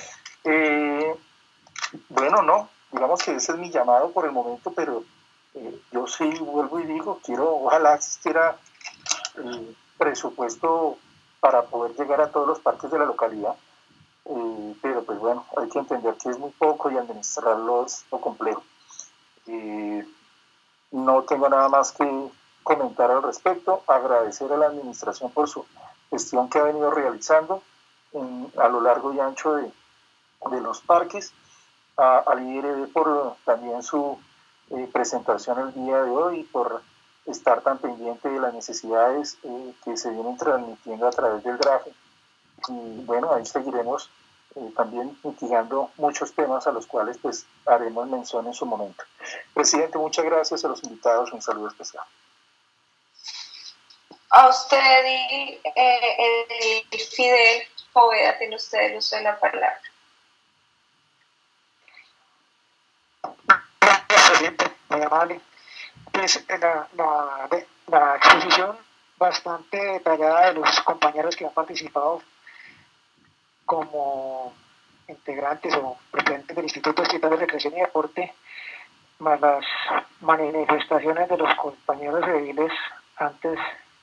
Eh, bueno, no, digamos que ese es mi llamado por el momento, pero eh, yo sí vuelvo y digo, quiero, ojalá existiera el presupuesto para poder llegar a todos los parques de la localidad, eh, pero pues bueno, hay que entender que es muy poco y administrarlo es lo complejo. Eh, no tengo nada más que comentar al respecto, agradecer a la administración por su gestión que ha venido realizando en, a lo largo y ancho de, de los parques, a, al I R D por también su eh, presentación el día de hoy y por estar tan pendiente de las necesidades eh, que se vienen transmitiendo a través del GRAFE. Y bueno, ahí seguiremos eh, también mitigando muchos temas a los cuales pues haremos mención en su momento. Presidente, muchas gracias a los invitados, un saludo especial. A usted y eh, el Fidel Poveda, tiene usted el uso de la palabra. Gracias, presidente, muy amable. Pues la, la, la exposición bastante detallada de los compañeros que han participado como integrantes o presidentes del Instituto Estatal de Recreación y Deporte, más las manifestaciones de los compañeros ediles antes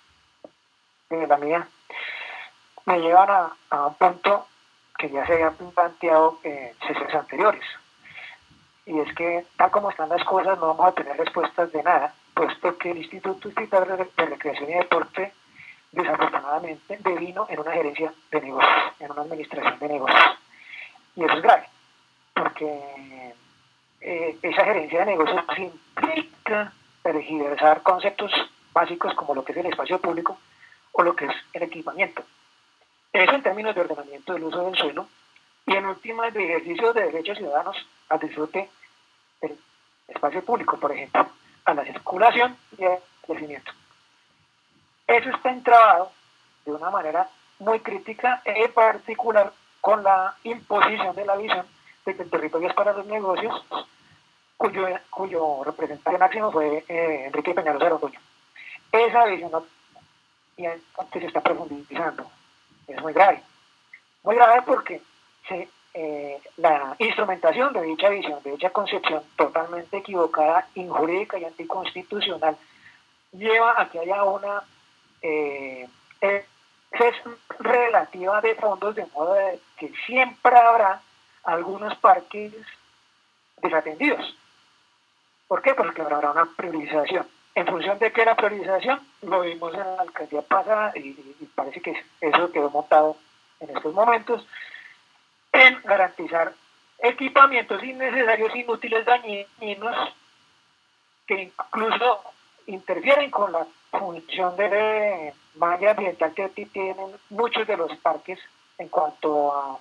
de la mía, me llevan a, a un punto que ya se había planteado en sesiones anteriores, y es que tal como están las cosas no vamos a tener respuestas de nada, puesto que el Instituto Estatal de Recreación y Deporte desafortunadamente devino en una gerencia de negocios, en una administración de negocios, y eso es grave, porque eh, esa gerencia de negocios implica tergiversar conceptos básicos como lo que es el espacio público o lo que es el equipamiento. Eso en términos de ordenamiento del uso del suelo y en última de ejercicio de derechos ciudadanos al disfrute del espacio público, por ejemplo, a la circulación y al crecimiento. Eso está entrabado de una manera muy crítica, en particular con la imposición de la visión de que el territorio es para los negocios, cuyo, cuyo representante máximo fue eh, Enrique Peñalosa Londoño. Esa visión no, y que se está profundizando es muy grave. Muy grave porque se, eh, la instrumentación de dicha visión, de dicha concepción totalmente equivocada, injurídica y anticonstitucional, lleva a que haya una eh, es relativa de fondos, de modo de que siempre habrá algunos parques desatendidos. ¿Por qué? Porque habrá una priorización. ¿En función de qué la priorización? Lo vimos en la alcaldía pasada y, y parece que eso quedó montado en estos momentos, en garantizar equipamientos innecesarios, inútiles, dañinos, que incluso interfieren con la función de malla ambiental que tienen muchos de los parques en cuanto a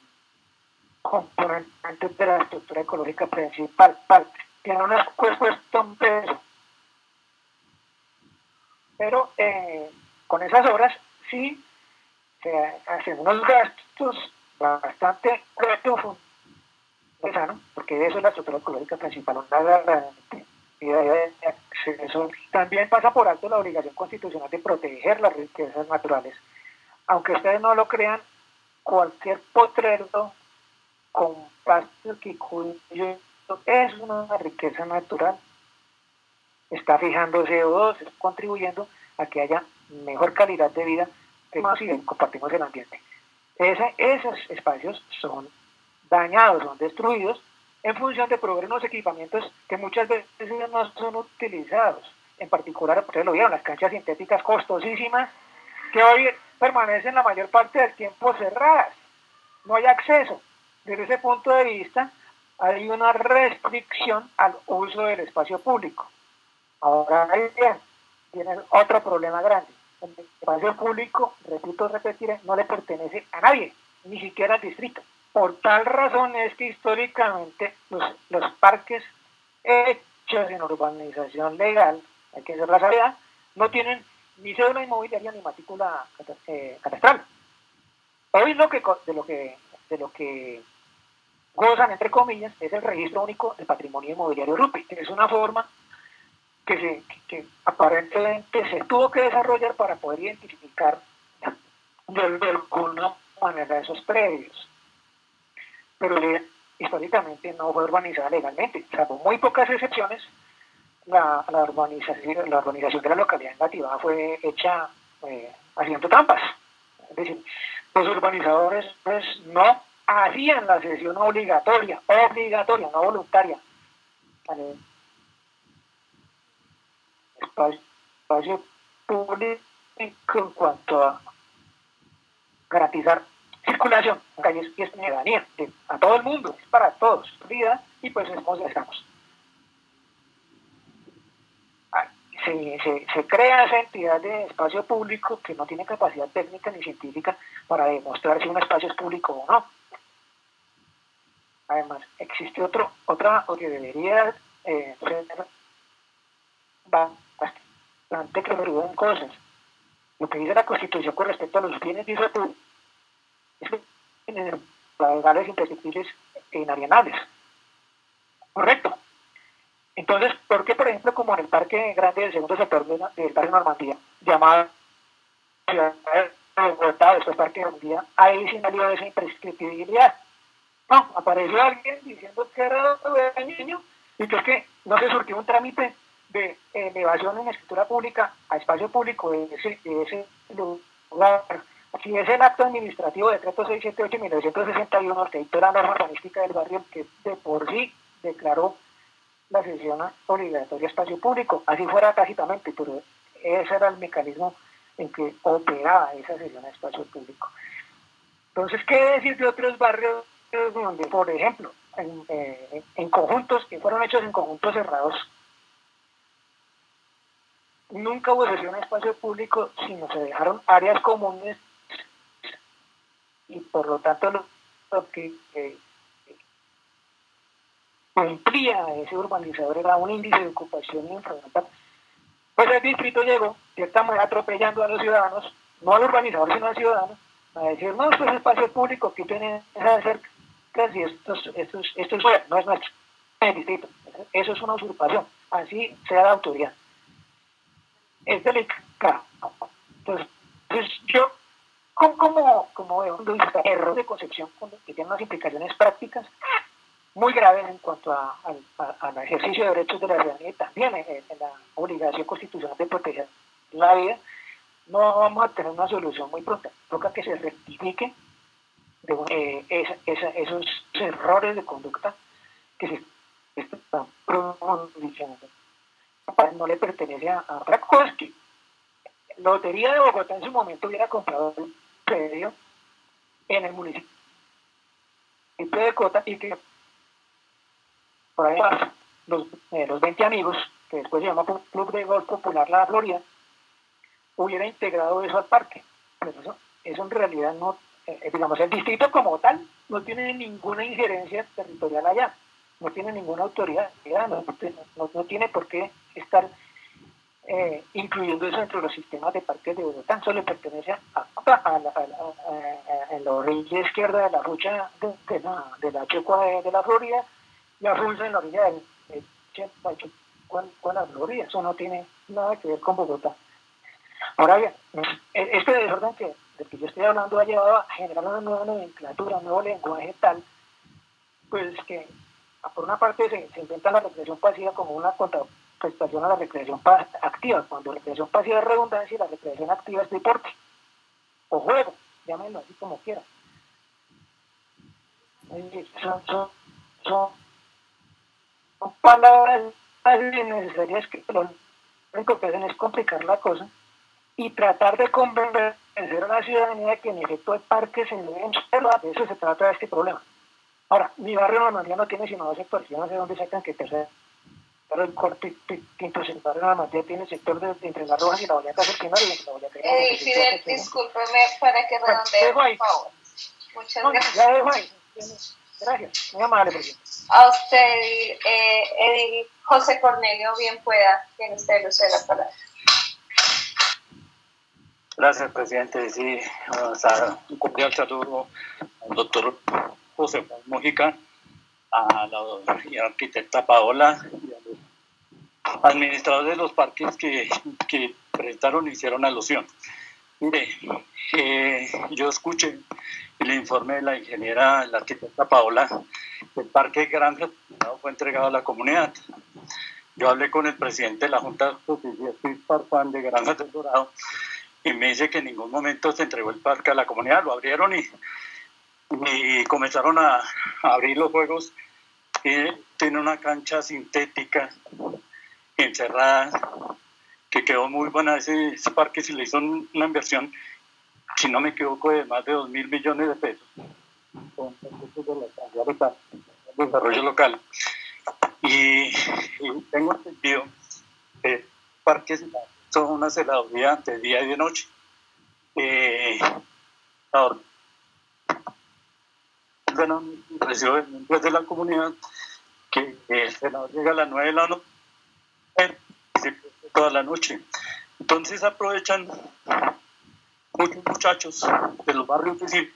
componentes de la estructura ecológica principal. Tienen unas cuesta un peso. Pero eh, con esas obras sí se hacen unos gastos bastante profundos, ¿no? Porque eso es la estructura ecológica principal, una de acceso. También pasa por alto la obligación constitucional de proteger las riquezas naturales. Aunque ustedes no lo crean, cualquier potrero con pasto que cuyo es una riqueza natural está fijando C O dos, contribuyendo a que haya mejor calidad de vida que más si compartimos el ambiente. Ese, esos espacios son dañados, son destruidos en función de proveer unos equipamientos que muchas veces no son utilizados. En particular, ustedes lo vieron, las canchas sintéticas costosísimas que hoy permanecen la mayor parte del tiempo cerradas. No hay acceso. Desde ese punto de vista, hay una restricción al uso del espacio público. Ahora bien, tienen otro problema grande. El espacio público, repito, repetiré, no le pertenece a nadie, ni siquiera al distrito. Por tal razón es que históricamente los, los parques hechos en urbanización legal, hay que hacer la salvedad, no tienen ni cédula inmobiliaria ni matrícula eh, catastral. Hoy lo que, de, lo que, de lo que gozan, entre comillas, es el registro único de patrimonio inmobiliario RUPI, que es una forma que, se, que, que aparentemente se tuvo que desarrollar para poder identificar de, de alguna manera esos predios. Pero le, históricamente no fue urbanizada legalmente, salvo muy pocas excepciones. La, la, urbanización, la urbanización de la localidad nativa fue hecha eh, haciendo trampas. Es decir, los urbanizadores pues, no hacían la cesión obligatoria, obligatoria, no voluntaria, al espacio público en cuanto a garantizar circulación en calles y ciudadanía a todo el mundo, es para todos, vida, y pues estamos. Se, se, se crea esa entidad de espacio público que no tiene capacidad técnica ni científica para demostrar si un espacio es público o no. Además, existe otro, otra, o que debería eh, ser bastante claro en cosas. Lo que dice la Constitución con respecto a los bienes dice tú, es que legales imprescindibles e inalienables. Correcto. Entonces, ¿por qué, por ejemplo, como en el parque grande del segundo sector de, del parque Normandía, llamado Ciudad de Bogotá, después parque Normandía, ahí sí salió esa imprescriptibilidad? No, apareció alguien diciendo que era dueño y que es que no se surgió un trámite de elevación en escritura pública a espacio público de ese, de ese lugar. Aquí es el acto administrativo decreto seiscientos setenta y ocho de mil novecientos sesenta y uno, que dictó la norma urbanística del barrio, que de por sí declaró la cesión obligatoria a espacio público, así fuera tácitamente, pero ese era el mecanismo en que operaba esa cesión a espacio público. Entonces, ¿qué decir de otros barrios donde, por ejemplo, en, eh, en conjuntos que fueron hechos en conjuntos cerrados, nunca hubo cesión a espacio público, sino se dejaron áreas comunes y por lo tanto lo, lo que eh, cumplía ese urbanizador era un índice de ocupación inframural. Pues el distrito llegó, de cierta manera, atropellando a los ciudadanos, no al urbanizador, sino al ciudadano, a decir, no, esto es espacio público, que tienen esas cercas y esto, esto, esto es fuera, no es nuestro, es el distrito. Eso es una usurpación, así sea la autoridad. Es delicado. Entonces, pues yo, como, como veo un error de concepción que tiene unas implicaciones prácticas muy graves en cuanto a, a, a, al ejercicio de derechos de la ciudadanía y también en, en la obligación constitucional de proteger la vida, no vamos a tener una solución muy pronta. Toca que se rectifique de, eh, esa, esa, esos errores de conducta que se están produciendo. No le pertenece a, a otra cosa que la Lotería de Bogotá en su momento hubiera comprado un predio en el municipio de Cota y que por ahí los, eh, los veinte amigos, que después se llama Club de Golf Popular La Florida, hubiera integrado eso al parque. Pero eso, eso en realidad no, eh, digamos, el distrito como tal no tiene ninguna injerencia territorial allá, no tiene ninguna autoridad, no, no, no tiene por qué estar eh, incluyendo eso dentro de los sistemas de parques de Bogotá. Eso le pertenece a, a, a, la, a, a, a la orilla izquierda de la rucha de, de la, de la Checua de, de la Florida, la Frunza en la orilla del de, de, con, con la Florida. Eso no tiene nada que ver con Bogotá. Ahora bien, este desorden que, del que yo estoy hablando ha llevado a generar una nueva nomenclatura, un nuevo lenguaje tal, pues que por una parte se, se inventa la recreación pasiva como una contraprestación a la recreación activa, cuando la recreación pasiva es redundancia y la recreación activa es deporte o juego, llámenlo así como quieran. Son, son, son, son palabras necesarias que lo único que hacen es complicar la cosa y tratar de convencer a la ciudadanía que en efecto hay parques en el de eso se trata de este problema. Ahora, mi barrio Normandía no tiene sino dos sectores, yo no sé dónde sacan que tercer, pero el cuarto y quinto sector de Normandía tiene el sector de, de entre las Rojas y la Boyacá Septiembre y la Boyacá. Eh, Fidel, discúlpeme para que redondee, por favor. Muchas gracias. Ya dejo ahí. Gracias, muy amable. A usted, eh, Edil José Cornelio, bien pueda, tiene usted el uso de la palabra. Gracias, presidente. Sí, o sea, un cordial saludo al doctor José Mujica, a la, y a la arquitecta Paola y a los administradores de los parques que, que presentaron y hicieron alusión. Mire, eh, yo escuché el informe de la ingeniera, la arquitecta Paola, el parque Granja fue entregado a la comunidad. Yo hablé con el presidente de la Junta de Granjas del Dorado y me dice que en ningún momento se entregó el parque a la comunidad, lo abrieron y, y comenzaron a, a abrir los juegos. Y tiene una cancha sintética encerrada que quedó muy buena. Ese, ese parque se le hizo una inversión, si no me equivoco, de más de dos mil millones de pesos con recursos de la desarrollo local. Y, y tengo entendido que parques son una celaduría de día y de noche. Eh, ahora, bueno, recibo después de la comunidad que el senador llega a las nueve de la noche toda la noche. Entonces aprovechan muchos muchachos de los barrios vecinos,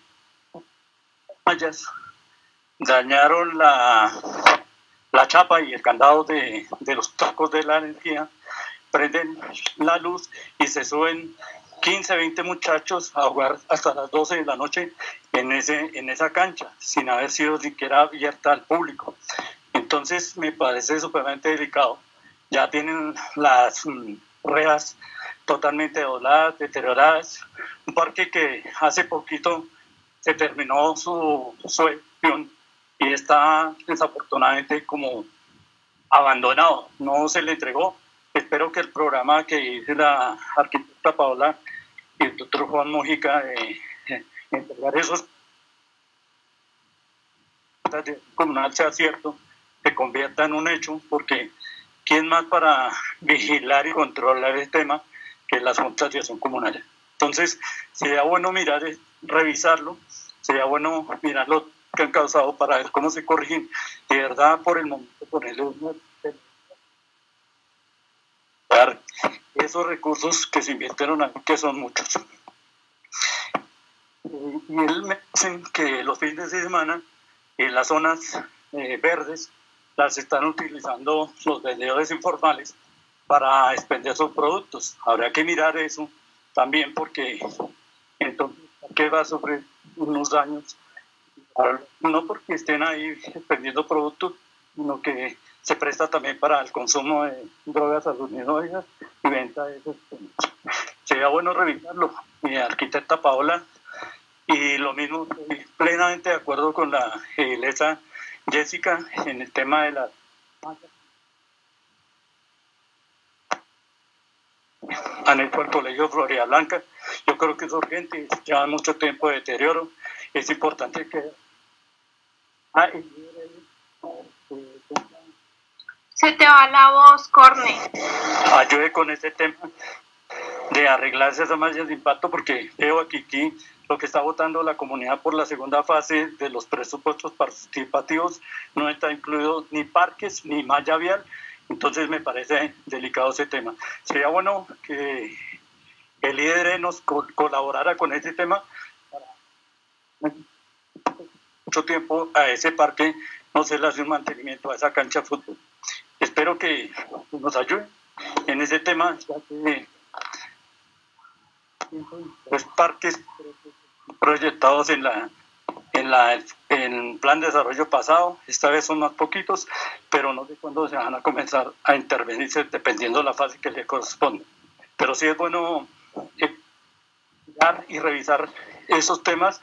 dañaron la, la chapa y el candado de, de los tacos de la energía, prenden la luz y se suben quince, veinte muchachos a jugar hasta las doce de la noche en, ese, en esa cancha, sin haber sido siquiera abierta al público. Entonces me parece supremamente delicado. Ya tienen las mm, rejas totalmente dobladas, deterioradas. Un parque que hace poquito se terminó su, su gestión y está desafortunadamente como abandonado, no se le entregó. Espero que el programa que dice la arquitecta Paola y el doctor Juan Mojica de, de entregar esos comunal sea cierto, se convierta en un hecho, porque ¿quién más para vigilar y controlar el tema que las juntas de acción comunales? Entonces, sería bueno mirar, revisarlo, sería bueno mirar lo que han causado para ver cómo se corrigen. De verdad, por el momento, ponerle un esos recursos que se invirtieron aquí, que son muchos. Y él me dicen que los fines de semana en las zonas eh, verdes las están utilizando los vendedores informales para expender sus productos. Habrá que mirar eso también, porque entonces ¿qué va a sufrir unos daños? No porque estén ahí expendiendo productos, sino que se presta también para el consumo de drogas alucinógenas y venta de esos. Sería bueno revisarlo. Mi arquitecta Paola, y lo mismo, estoy plenamente de acuerdo con la iglesia Jessica en el tema de la anexo al colegio Florida Blanca. Yo creo que es urgente, lleva mucho tiempo de deterioro. Es importante que ah, se te va la voz, Corne. Ayude con este tema de arreglarse esas mallas de impacto, porque veo aquí, aquí lo que está votando la comunidad por la segunda fase de los presupuestos participativos no está incluido ni parques ni malla vial. Entonces me parece delicado ese tema. Sería bueno que el líder nos co colaborara con ese tema para mucho tiempo a ese parque no se le hace un mantenimiento a esa cancha de fútbol. Espero que nos ayude en ese tema, ya que los parques proyectados en la en la en plan de desarrollo pasado, esta vez son más poquitos, pero no sé cuándo se van a comenzar a intervenirse dependiendo de la fase que le corresponde. Pero sí es bueno mirar y revisar esos temas.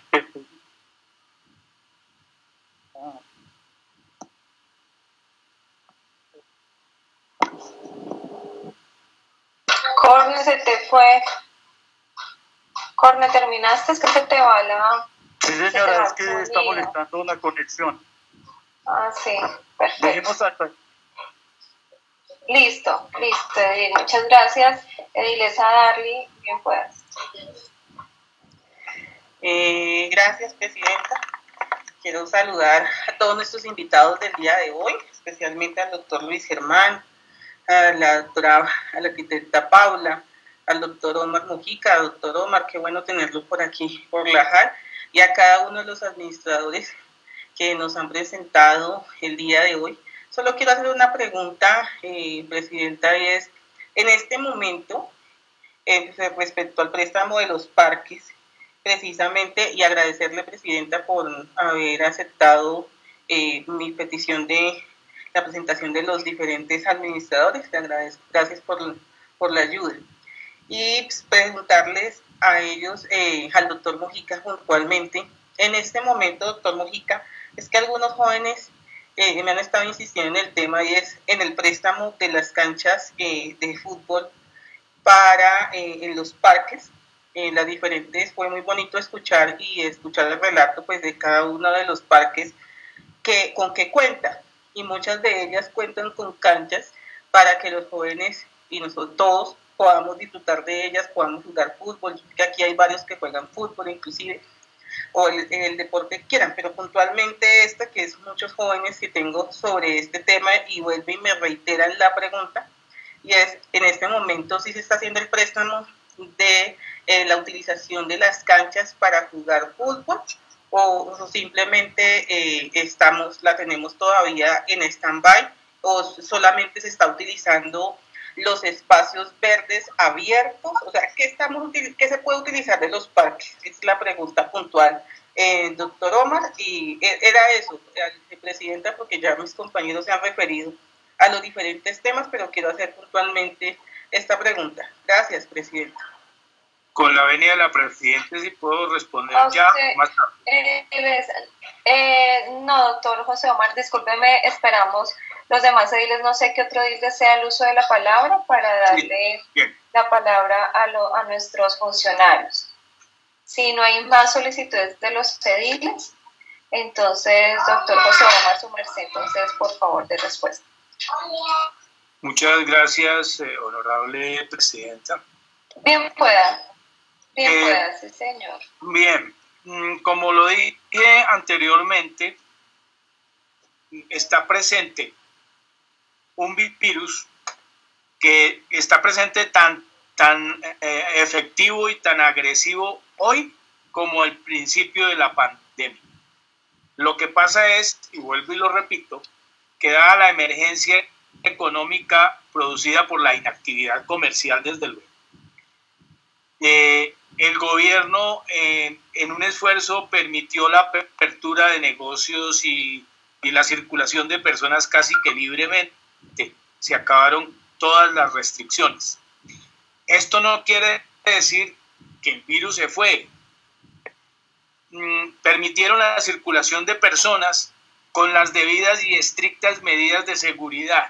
Corne, se te fue. Corne, ¿terminaste? Es que se te va la... Sí, señora, es que está molestando una conexión. Ah, sí, perfecto. Dejemos hasta... Listo, listo, Edil. Muchas gracias. Edilesa Darly, bien puedas. Eh, gracias, Presidenta. Quiero saludar a todos nuestros invitados del día de hoy, especialmente al doctor Luis Germán, a la doctora, a la arquitecta Paula, al doctor Omar Mojica. Doctor Omar, qué bueno tenerlo por aquí, por la J A L, y a cada uno de los administradores que nos han presentado el día de hoy. Solo quiero hacer una pregunta, eh, Presidenta, y es, en este momento, eh, respecto al préstamo de los parques, precisamente, y agradecerle, Presidenta, por haber aceptado eh, mi petición de la presentación de los diferentes administradores. Te agradezco, gracias por, por la ayuda. Y pues, preguntarles a ellos, eh, al doctor Mojica puntualmente, en este momento, doctor Mojica, es que algunos jóvenes eh, me han estado insistiendo en el tema, y es en el préstamo de las canchas eh, de fútbol para eh, en los parques, en las diferentes. Fue muy bonito escuchar y escuchar el relato pues de cada uno de los parques que, con que cuenta, y muchas de ellas cuentan con canchas para que los jóvenes y nosotros todos podamos disfrutar de ellas, podamos jugar fútbol, que aquí hay varios que juegan fútbol inclusive, o el, el deporte que quieran, pero puntualmente esta, que es muchos jóvenes que tengo sobre este tema, y vuelve y me reiteran la pregunta, y es, en este momento sí se está haciendo el préstamo de eh, la utilización de las canchas para jugar fútbol, o, o simplemente eh, estamos, la tenemos todavía en stand-by, o solamente se está utilizando los espacios verdes abiertos. O sea, ¿qué, estamos, qué se puede utilizar de los parques? Es la pregunta puntual, eh, doctor Omar, y era eso, Presidenta, porque ya mis compañeros se han referido a los diferentes temas, pero quiero hacer puntualmente esta pregunta. Gracias, Presidenta. Con la venia de la Presidenta, si puedo responder José, ya más tarde. Eh, eh, no, doctor José Omar, discúlpeme, esperamos. Los demás ediles, no sé qué otro edil desea el uso de la palabra para darle sí, la palabra a, lo, a nuestros funcionarios. Si no hay más solicitudes de los ediles, entonces, doctor José Omar, su merced, entonces, por favor, de respuesta. Muchas gracias, eh, honorable Presidenta. Bien pueda, bien eh, pueda, sí, señor. Bien, como lo dije anteriormente, está presente un virus que está presente tan, tan eh, efectivo y tan agresivo hoy como al principio de la pandemia. Lo que pasa es, y vuelvo y lo repito, que dada la emergencia económica producida por la inactividad comercial, desde luego, eh, el gobierno eh, en un esfuerzo permitió la apertura de negocios y, y la circulación de personas casi que libremente. Se acabaron todas las restricciones. Esto no quiere decir que el virus se fue. Mm, permitieron la circulación de personas con las debidas y estrictas medidas de seguridad.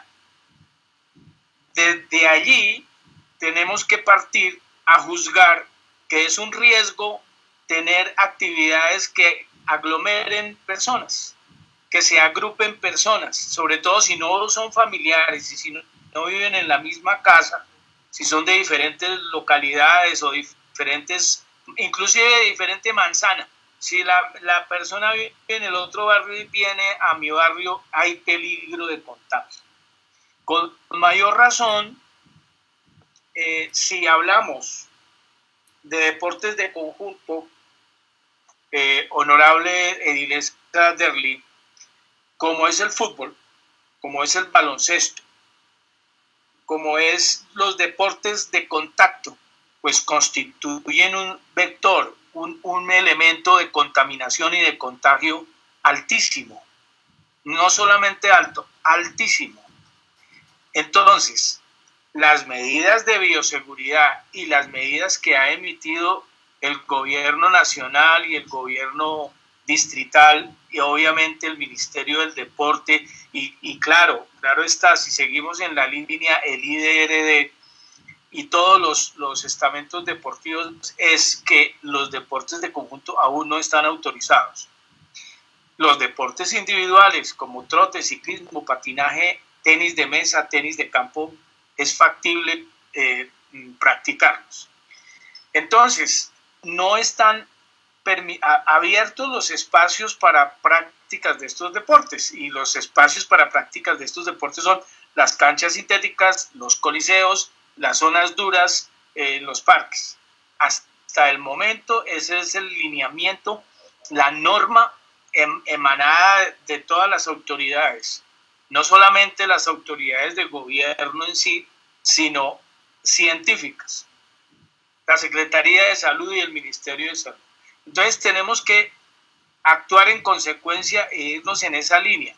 Desde allí tenemos que partir a juzgar que es un riesgo tener actividades que aglomeren personas, que se agrupen personas, sobre todo si no son familiares y si no, no viven en la misma casa, si son de diferentes localidades o diferentes, inclusive de diferente manzana. Si la, la persona vive en el otro barrio y viene a mi barrio, hay peligro de contagio. Con mayor razón, eh, si hablamos de deportes de conjunto, eh, honorable edilesa Derli, como es el fútbol, como es el baloncesto, como es los deportes de contacto, pues constituyen un vector, un, un elemento de contaminación y de contagio altísimo, no solamente alto, altísimo. Entonces, las medidas de bioseguridad y las medidas que ha emitido el gobierno nacional y el gobierno distrital y obviamente el Ministerio del Deporte y, y claro, claro está, si seguimos en la línea el I D R D y todos los, los estamentos deportivos, es que los deportes de conjunto aún no están autorizados. Los deportes individuales como trote, ciclismo, patinaje, tenis de mesa, tenis de campo, es factible eh, practicarlos. Entonces, no están abiertos los espacios para prácticas de estos deportes, y los espacios para prácticas de estos deportes son las canchas sintéticas, los coliseos, las zonas duras, eh, los parques. Hasta el momento ese es el lineamiento, la norma em, emanada de todas las autoridades, no solamente las autoridades de gobierno en sí, sino científicas, la Secretaría de Salud y el Ministerio de Salud. Entonces tenemos que actuar en consecuencia e irnos en esa línea.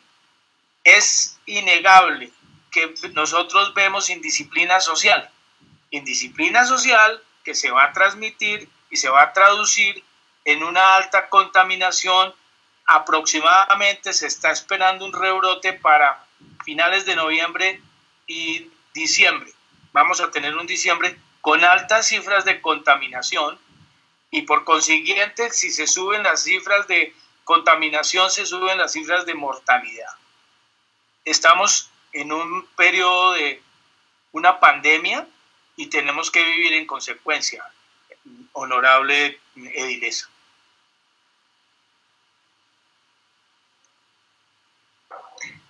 Es innegable que nosotros vemos indisciplina social, indisciplina social que se va a transmitir y se va a traducir en una alta contaminación. Aproximadamente se está esperando un rebrote para finales de noviembre y diciembre. Vamos a tener un diciembre con altas cifras de contaminación y por consiguiente, si se suben las cifras de contaminación, se suben las cifras de mortalidad. Estamos en un periodo de una pandemia y tenemos que vivir en consecuencia, honorable edilesa.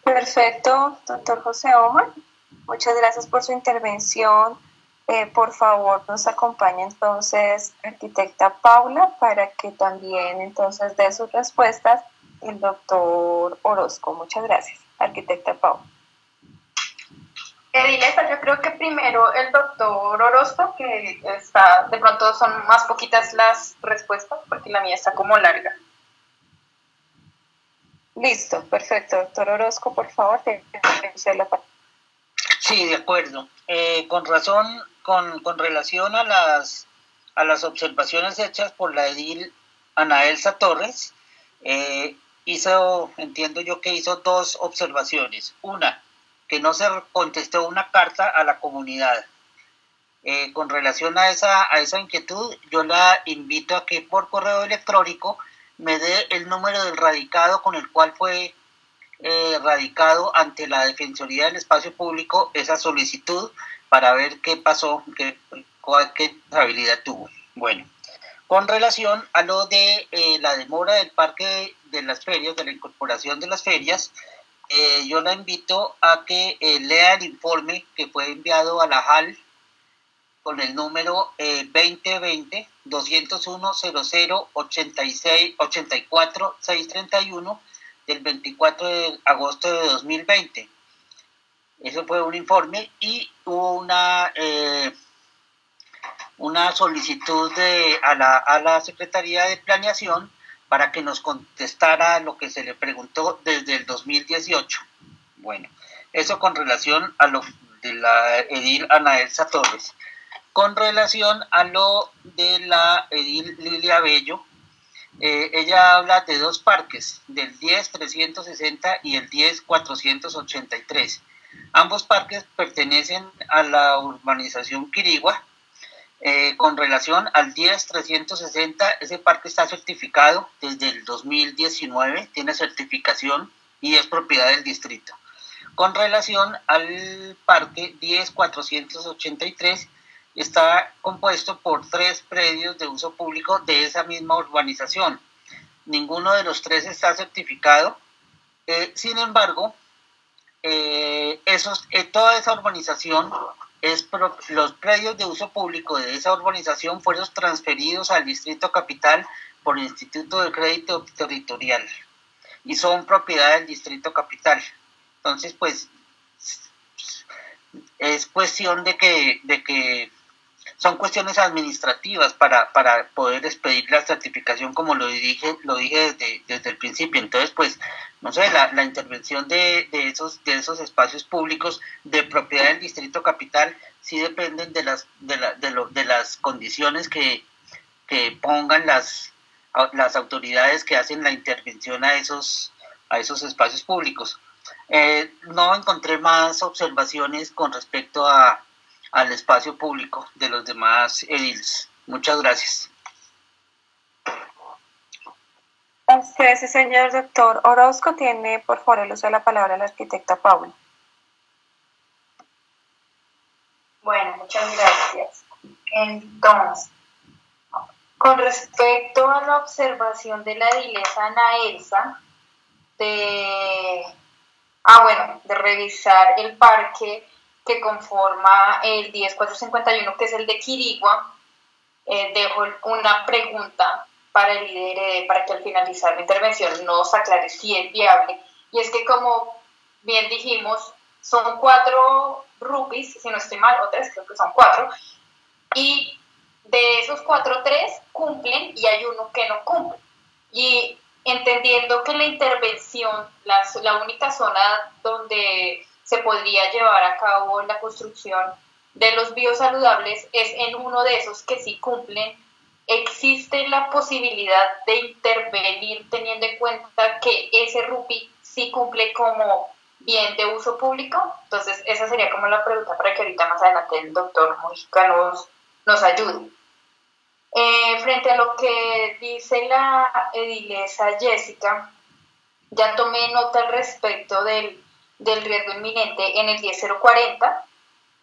Perfecto, doctor José Omar. Muchas gracias por su intervención. Eh, por favor, nos acompaña entonces arquitecta Paula para que también entonces dé sus respuestas el doctor Orozco. Muchas gracias, arquitecta Paula. Edilesa, yo creo que primero el doctor Orozco, que está, de pronto son más poquitas las respuestas, porque la mía está como larga. Listo, perfecto. Doctor Orozco, por favor, te la palabra. Sí, de acuerdo. Eh, con razón, con, con relación a las, a las observaciones hechas por la edil Ana Elsa Torres, eh, hizo, entiendo yo que hizo dos observaciones. Una, que no se contestó una carta a la comunidad. Eh, con relación a esa, a esa inquietud, yo la invito a que por correo electrónico me dé el número del radicado con el cual fue eh, radicado ante la Defensoría del Espacio Público esa solicitud para ver qué pasó, qué, qué habilidad tuvo. Bueno, con relación a lo de eh, la demora del parque de las ferias, de la incorporación de las ferias, Eh, yo la invito a que eh, lea el informe que fue enviado a la J A L con el número eh, veinte veinte, doscientos uno, cero cero, ochenta y seis, ochenta y cuatro, seiscientos treinta y uno del veinticuatro de agosto de dos mil veinte. Eso fue un informe y hubo una, eh, una solicitud de, a, la, a la Secretaría de Planeación para que nos contestara lo que se le preguntó desde el dos mil dieciocho. Bueno, eso con relación a lo de la edil Ana Elsa Torres. Con relación a lo de la edil Lilia Bello, eh, ella habla de dos parques, del diez trescientos sesenta y el diez cuatrocientos ochenta y tres. Ambos parques pertenecen a la urbanización Quirigua. Eh, con relación al diez trescientos sesenta, ese parque está certificado desde el dos mil diecinueve, tiene certificación y es propiedad del distrito. Con relación al parque diez cuatrocientos ochenta y tres, está compuesto por tres predios de uso público de esa misma urbanización. Ninguno de los tres está certificado. Eh, sin embargo, eh, esos, eh, toda esa urbanización Es pro, los predios de uso público de esa urbanización fueron transferidos al Distrito Capital por el Instituto de Crédito Territorial y son propiedad del Distrito Capital. Entonces, pues, es cuestión de que, de que son cuestiones administrativas para, para poder expedir la certificación, como lo dije, lo dije desde, desde el principio. Entonces, pues, no sé, la, la intervención de, de, esos, de esos espacios públicos de propiedad del Distrito Capital sí dependen de las, de la, de lo, de las condiciones que, que pongan las, las autoridades que hacen la intervención a esos, a esos espacios públicos. Eh, no encontré más observaciones con respecto a al espacio público de los demás ediles. Muchas gracias. Gracias, señor doctor Orozco. Tiene, por favor, el uso de la palabra la arquitecta Paula. Bueno, muchas gracias. Entonces, con respecto a la observación de la edilesa Ana Elsa, de, ah, bueno, de revisar el parque que conforma el diez cuatrocientos cincuenta y uno, que es el de Quirigua, eh, dejo una pregunta para el líder, para que al finalizar la intervención nos aclare si es viable. Y es que, como bien dijimos, son cuatro rupis, si no estoy mal, o tres, creo que son cuatro, y de esos cuatro, tres cumplen y hay uno que no cumple. Y entendiendo que la intervención, la, la única zona donde se podría llevar a cabo la construcción de los biosaludables es en uno de esos que sí cumplen, existe la posibilidad de intervenir teniendo en cuenta que ese rupi sí cumple como bien de uso público. Entonces esa sería como la pregunta para que ahorita más adelante el doctor Mujica nos, nos ayude. Eh, frente a lo que dice la edilesa Jessica, ya tomé nota al respecto del del riesgo inminente en el diez cero cuarenta.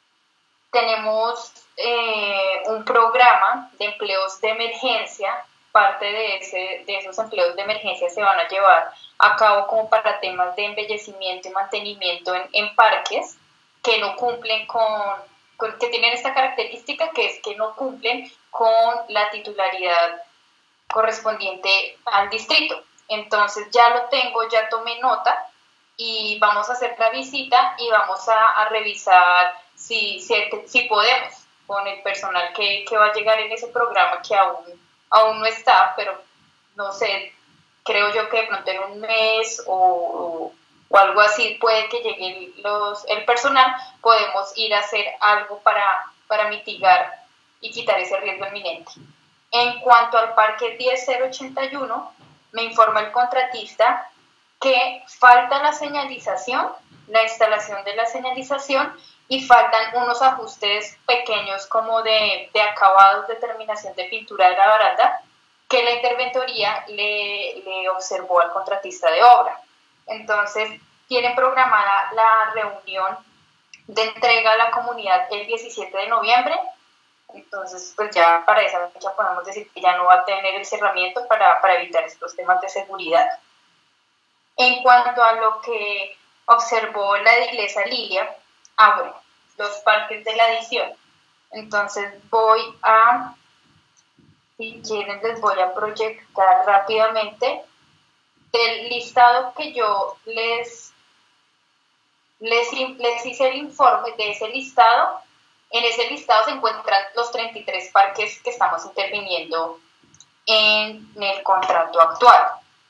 Tenemos eh, un programa de empleos de emergencia parte de, ese, de esos empleos de emergencia se van a llevar a cabo como para temas de embellecimiento y mantenimiento en, en parques que no cumplen con, con, que tienen esta característica, que es que no cumplen con la titularidad correspondiente al distrito. Entonces ya lo tengo, ya tomé nota y vamos a hacer la visita y vamos a, a revisar si, si, si podemos con el personal que, que va a llegar en ese programa, que aún, aún no está, pero no sé, creo yo que de pronto en un mes o, o, o algo así puede que llegue los, el personal, podemos ir a hacer algo para, para mitigar y quitar ese riesgo inminente. En cuanto al parque diez cero ochenta y uno, me informa el contratista que falta la señalización, la instalación de la señalización, y faltan unos ajustes pequeños como de, de acabados, de terminación de pintura de la baranda, que la interventoría le, le observó al contratista de obra. Entonces, tienen programada la reunión de entrega a la comunidad el diecisiete de noviembre. Entonces, pues ya para esa fecha podemos decir que ya no va a tener el cerramiento para, para evitar estos temas de seguridad. En cuanto a lo que observó la edilesa Lilia, abre los parques de la adición. Entonces voy a, si quieren les voy a proyectar rápidamente del listado que yo les, les, les hice el informe de ese listado. En ese listado se encuentran los treinta y tres parques que estamos interviniendo en el contrato actual.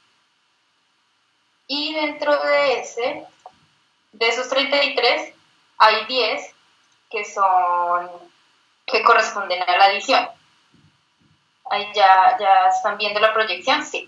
Y dentro de ese, de esos treinta y tres, hay diez que son, que corresponden a la adición. Ahí ya, ya están viendo la proyección, sí.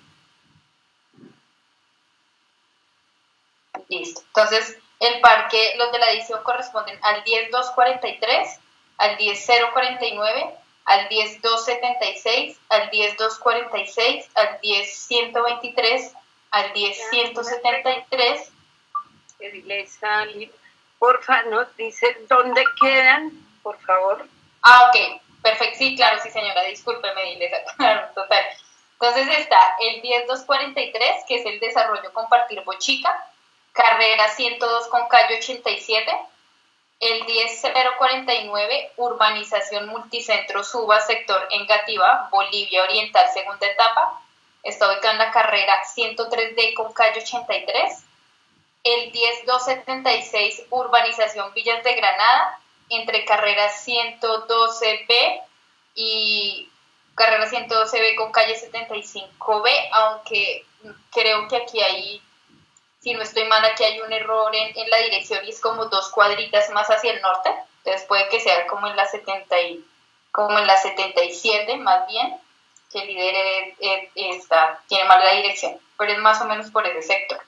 Listo. Entonces, el parque, los de la adición corresponden al diez dos cuarenta y tres, al diez cero cuarenta y nueve, al diez dos setenta y seis, al diez dos cuarenta y seis, al diez ciento veintitrés, al diez ciento setenta y tres. Edilesa, porfa, nos dice dónde quedan, por favor. Ah, ok, perfecto, sí, claro, sí señora, discúlpeme, Edilesa, claro, total. Entonces está el diez dos cuarenta y tres, que es el desarrollo compartir Bochica, carrera ciento dos con calle ochenta y siete, el diez cero cuarenta y nueve, urbanización multicentro Suba, sector Engativá, Bolivia Oriental, segunda etapa, está ubicada en la carrera ciento tres D con calle ochenta y tres, el diez dos setenta y seis, urbanización Villas de Granada, entre carrera ciento doce B y carrera ciento doce B con calle setenta y cinco B, aunque creo que aquí hay, si no estoy mal, aquí hay un error en, en la dirección y es como dos cuadritas más hacia el norte, entonces puede que sea como en la setenta y, como en la setenta y siete más bien, que el líder eh, eh, está, tiene mal la dirección, pero es más o menos por ese sector.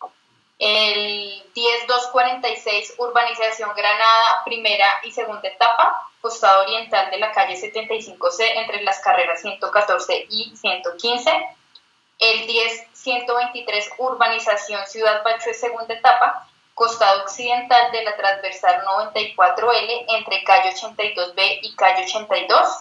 El diez dos cuarenta y seis, urbanización Granada, primera y segunda etapa, costado oriental de la calle setenta y cinco C, entre las carreras ciento catorce y ciento quince. El diez ciento veintitrés, urbanización Ciudad Bachué, segunda etapa, costado occidental de la transversal noventa y cuatro L, entre calle ochenta y dos B y calle ochenta y dos.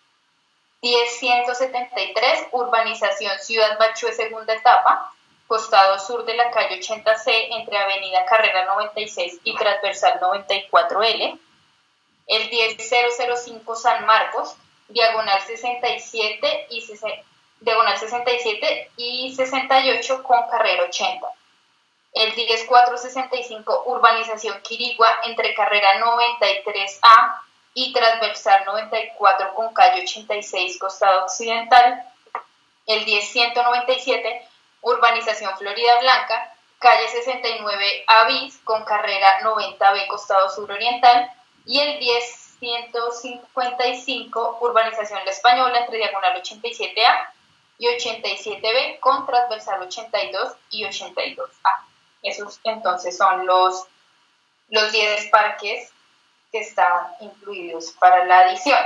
diez ciento setenta y tres, urbanización Ciudad Bachué, segunda etapa, costado sur de la calle ochenta C, entre avenida Carrera noventa y seis y transversal noventa y cuatro L. El diez cero cero cinco, San Marcos, diagonal sesenta y siete y, diagonal sesenta y siete y sesenta y ocho con carrera ochenta. El diez cuatro sesenta y cinco, urbanización Quirigua, entre carrera noventa y tres A y transversal noventa y cuatro con calle ochenta y seis, costado occidental. El diez ciento noventa y siete, urbanización Florida Blanca, calle sesenta y nueve A bis con carrera noventa B, costado suroriental. Y el diez ciento cincuenta y cinco, urbanización La Española, entre diagonal ochenta y siete A y ochenta y siete B con transversal ochenta y dos y ochenta y dos A. Esos entonces son los, los diez parques que están incluidos para la adición.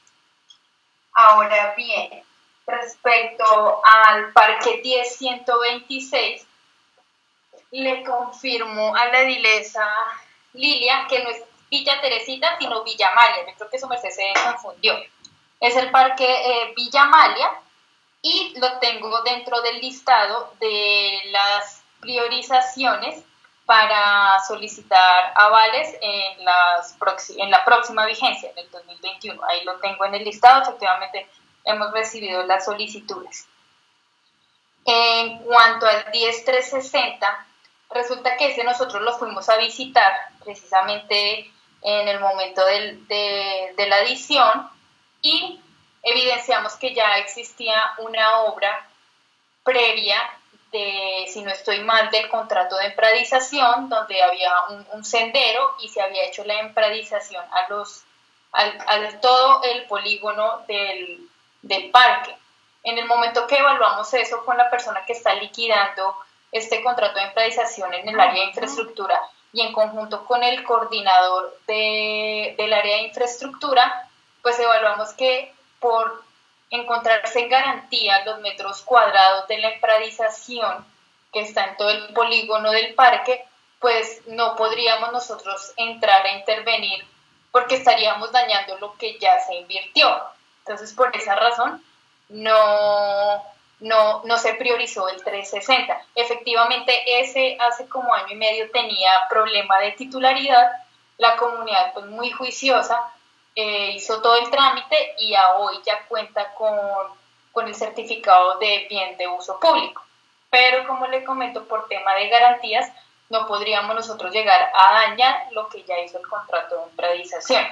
Ahora bien, respecto al parque diez ciento veintiséis, le confirmo a la edilesa Lilia que no es Villa Teresita, sino Villa Amalia. Yo creo que su merced se confundió. Es el parque eh, Villa Amalia, y lo tengo dentro del listado de las priorizaciones para solicitar avales en, las en la próxima vigencia, en el dos mil veintiuno. Ahí lo tengo en el listado, efectivamente hemos recibido las solicitudes. En cuanto al diez mil trescientos sesenta, resulta que ese nosotros lo fuimos a visitar precisamente en el momento del, de, de la adición y evidenciamos que ya existía una obra previa de, si no estoy mal, del contrato de empradización, donde había un, un sendero y se había hecho la empradización a los, al, al todo el polígono del, del parque. En el momento que evaluamos eso con la persona que está liquidando este contrato de empradización en el área de infraestructura y en conjunto con el coordinador de, del área de infraestructura, pues evaluamos que por encontrarse en garantía los metros cuadrados de la empradización que está en todo el polígono del parque, pues no podríamos nosotros entrar a intervenir porque estaríamos dañando lo que ya se invirtió. Entonces, por esa razón, no, no, no se priorizó el trescientos sesenta. Efectivamente, ese hace como año y medio tenía problema de titularidad. La comunidad, pues muy juiciosa, eh, hizo todo el trámite y a hoy ya cuenta con, con el certificado de bien de uso público. Pero como le comento, por tema de garantías, no podríamos nosotros llegar a dañar lo que ya hizo el contrato de empradización.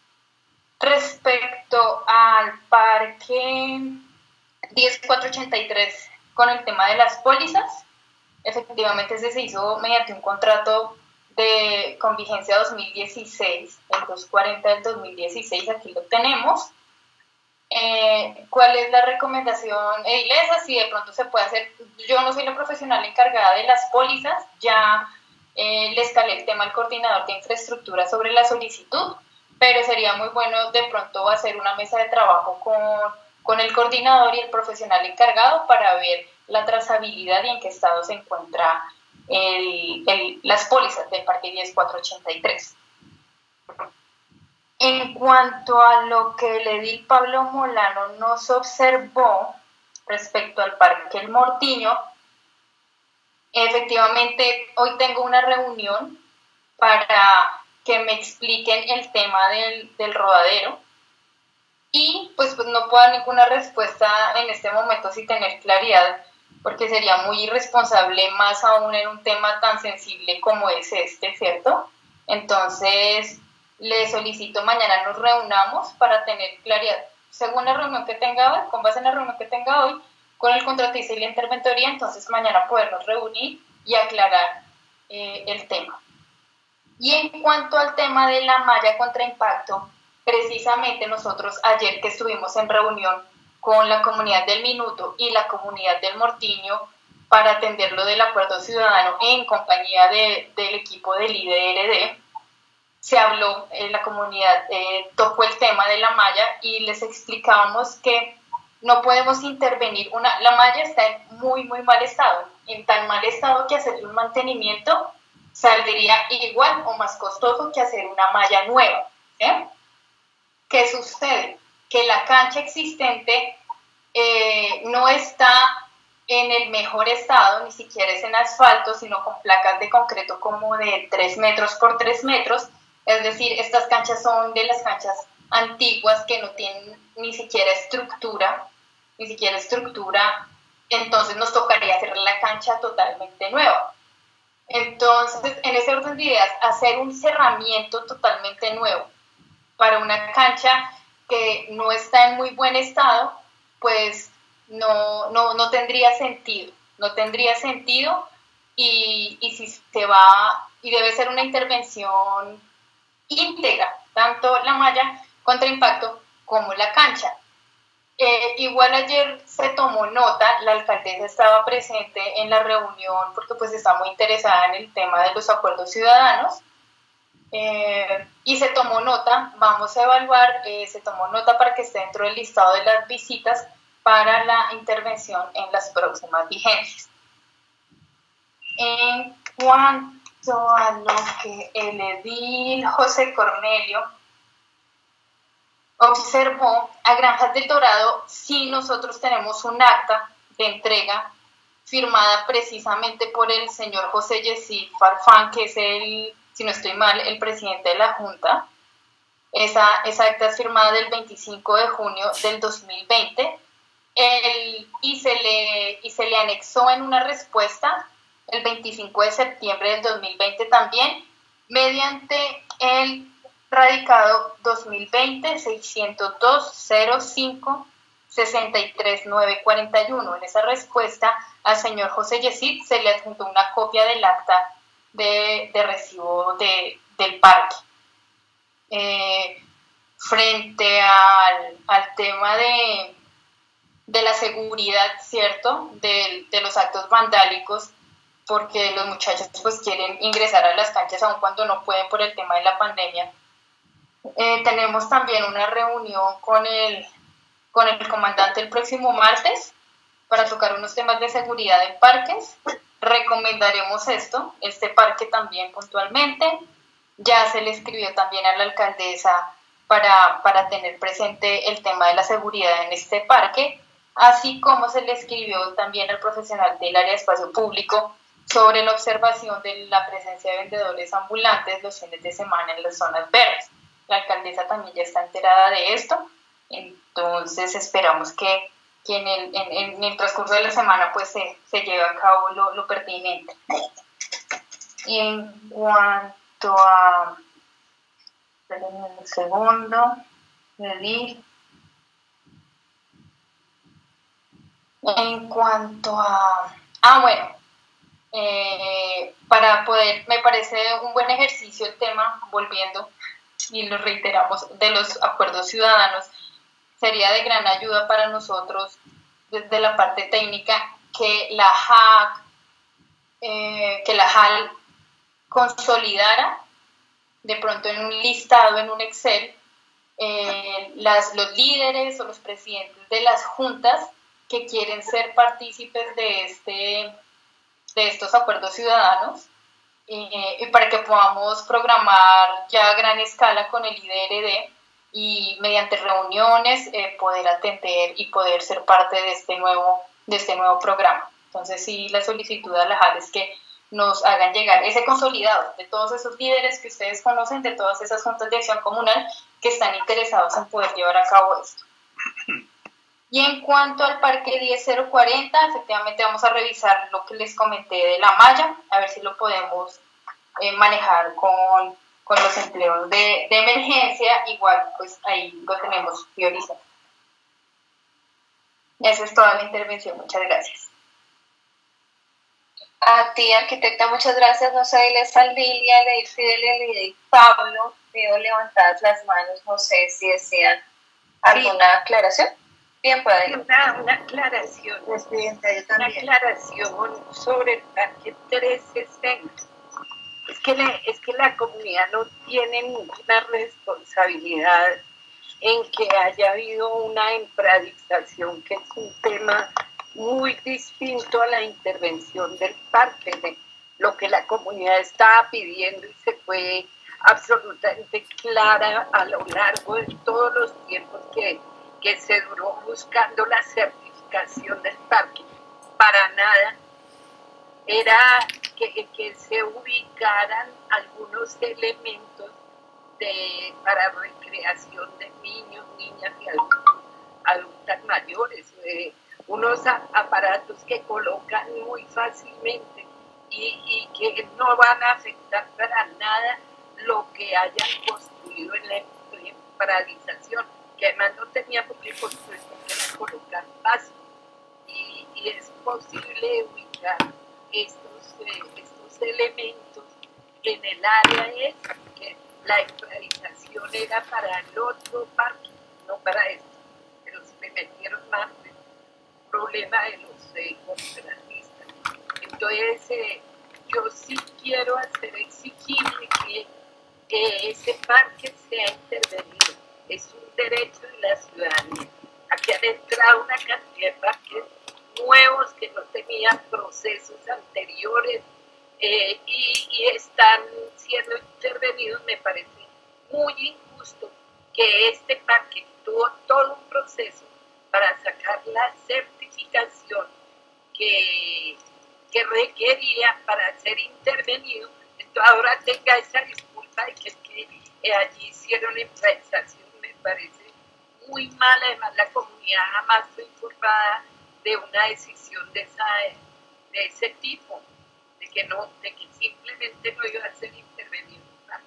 Respecto al parque diez mil cuatrocientos ochenta y tres, con el tema de las pólizas, efectivamente ese se hizo mediante un contrato de, con vigencia dos mil dieciséis, el doscientos cuarenta del dos mil dieciséis, aquí lo tenemos. Eh, ¿Cuál es la recomendación edilesa? Si de pronto se puede hacer, yo no soy la profesional encargada de las pólizas, ya eh, le escalé el tema al coordinador de infraestructura sobre la solicitud, pero sería muy bueno de pronto hacer una mesa de trabajo con, con el coordinador y el profesional encargado para ver la trazabilidad y en qué estado se encuentra el, el, las pólizas del parque diez mil cuatrocientos ochenta y tres. En cuanto a lo que el edil Pablo Molano nos observó respecto al parque El Mortiño, efectivamente hoy tengo una reunión para que me expliquen el tema del, del rodadero y pues, pues no puedo dar ninguna respuesta en este momento sin tener claridad, porque sería muy irresponsable, más aún en un tema tan sensible como es este, ¿cierto? Entonces le solicito mañana nos reunamos para tener claridad, según la reunión que tenga hoy, con base en la reunión que tenga hoy, con el contratista y la interventoría, entonces mañana podernos reunir y aclarar eh, el tema. Y en cuanto al tema de la malla contra impacto, precisamente nosotros ayer que estuvimos en reunión con la comunidad del Minuto y la comunidad del Mortiño para atender lo del acuerdo ciudadano en compañía de, del equipo del I D R D, se habló, eh, la comunidad eh, tocó el tema de la malla y les explicábamos que no podemos intervenir. Una, la malla está en muy, muy mal estado, en tan mal estado que hacerle un mantenimiento saldría igual o más costoso que hacer una malla nueva. ¿eh? ¿Qué sucede? Que la cancha existente eh, no está en el mejor estado, ni siquiera es en asfalto, sino con placas de concreto como de tres metros por tres metros. Es decir, estas canchas son de las canchas antiguas que no tienen ni siquiera estructura, ni siquiera estructura, entonces nos tocaría hacer la cancha totalmente nueva. Entonces, en ese orden de ideas, hacer un cerramiento totalmente nuevo para una cancha que no está en muy buen estado, pues no, no, no tendría sentido, no tendría sentido y, y si se va, y debe ser una intervención íntegra, tanto la malla contra impacto como la cancha. Eh, igual ayer se tomó nota, la alcaldesa estaba presente en la reunión porque pues está muy interesada en el tema de los acuerdos ciudadanos, eh, y se tomó nota, vamos a evaluar, eh, se tomó nota para que esté dentro del listado de las visitas para la intervención en las próximas vigencias. En cuanto a lo que el edil José Cornelio observó, a Granjas del Dorado sí nosotros tenemos un acta de entrega firmada precisamente por el señor José Yesid Farfán, que es el, si no estoy mal, el presidente de la Junta. Esa, esa acta es firmada del veinticinco de junio del dos mil veinte el, y, se le, y se le anexó en una respuesta el veinticinco de septiembre del dos mil veinte también, mediante el radicado dos mil veinte seiscientos dos cero cinco sesenta y tres nueve cuarenta y uno. En esa respuesta al señor José Yesid se le adjuntó una copia del acta de, de recibo de, del parque. Eh, frente al, al tema de, de la seguridad, ¿cierto? De, de los actos vandálicos, porque los muchachos pues quieren ingresar a las canchas aun cuando no pueden por el tema de la pandemia. Eh, tenemos también una reunión con el, con el comandante el próximo martes para tocar unos temas de seguridad en parques. Recomendaremos esto, este parque también puntualmente. Ya se le escribió también a la alcaldesa para, para tener presente el tema de la seguridad en este parque, así como se le escribió también al profesional del área de espacio público sobre la observación de la presencia de vendedores ambulantes los fines de semana en las zonas verdes. La alcaldesa también ya está enterada de esto, entonces esperamos que, que en, el, en, en el transcurso de la semana pues se, se lleve a cabo lo, lo pertinente. Y en cuanto a... Espérenme un segundo, medir. En cuanto a... Ah, bueno. Eh, para poder, me parece un buen ejercicio el tema, volviendo, y lo reiteramos, de los acuerdos ciudadanos. Sería de gran ayuda para nosotros desde la parte técnica que la J A C, eh, que la J A L consolidara de pronto en un listado, en un Excel, eh, las, los líderes o los presidentes de las juntas que quieren ser partícipes de, este, de estos acuerdos ciudadanos, eh, y para que podamos programar ya a gran escala con el I D R D y mediante reuniones eh, poder atender y poder ser parte de este nuevo, de este nuevo programa. Entonces sí, la solicitud a la J A L es que nos hagan llegar ese consolidado de todos esos líderes que ustedes conocen, de todas esas juntas de acción comunal que están interesados en poder llevar a cabo esto. Y en cuanto al parque diez cero cuarenta, efectivamente vamos a revisar lo que les comenté de la malla, a ver si lo podemos eh, manejar con, con los empleos de, de emergencia, igual pues ahí lo tenemos priorizado. Esa es toda la intervención, muchas gracias. A ti, arquitecta, muchas gracias. No sé, les a Lilia, Leir Fidelia, Leir Pablo, veo levantadas las manos, no sé si desean alguna sí. aclaración. Bien, puede. Una, una aclaración, Presidenta, yo una también. aclaración sobre el parque trescientos sesenta. Es que, la, es que la comunidad no tiene ninguna responsabilidad en que haya habido una empradización, que es un tema muy distinto a la intervención del parque, de lo que la comunidad estaba pidiendo y se fue absolutamente clara a lo largo de todos los tiempos que, que se duró buscando la certificación del parque. Para nada era que, que se ubicaran algunos elementos de, para recreación de niños, niñas y adultos, adultas mayores, eh, unos aparatos que colocan muy fácilmente y, y que no van a afectar para nada lo que hayan construido en la empradización, que además no tenía por qué construir, porque era colocar fácil. Y, y es posible ubicar estos, eh, estos elementos en el área esa, que la impradización era para el otro parque, no para este, pero se me metieron más problema de los eh, contratistas. Entonces, eh, yo sí quiero hacer exigible que, que ese parque sea intervenido. Es un derecho de la ciudadanía. Aquí han entrado una cantidad de parques nuevos que no tenían procesos anteriores eh, y, y están siendo intervenidos. Me parece muy injusto que este parque tuvo todo un proceso para sacar la certificación que, que requería para ser intervenido. Entonces ahora tenga esa disculpa de que, que eh, allí hicieron improvisación, me parece muy mal. Además la comunidad jamás fue informada de una decisión de, esa, de ese tipo, de que, no, de que simplemente no iba a ser intervenido.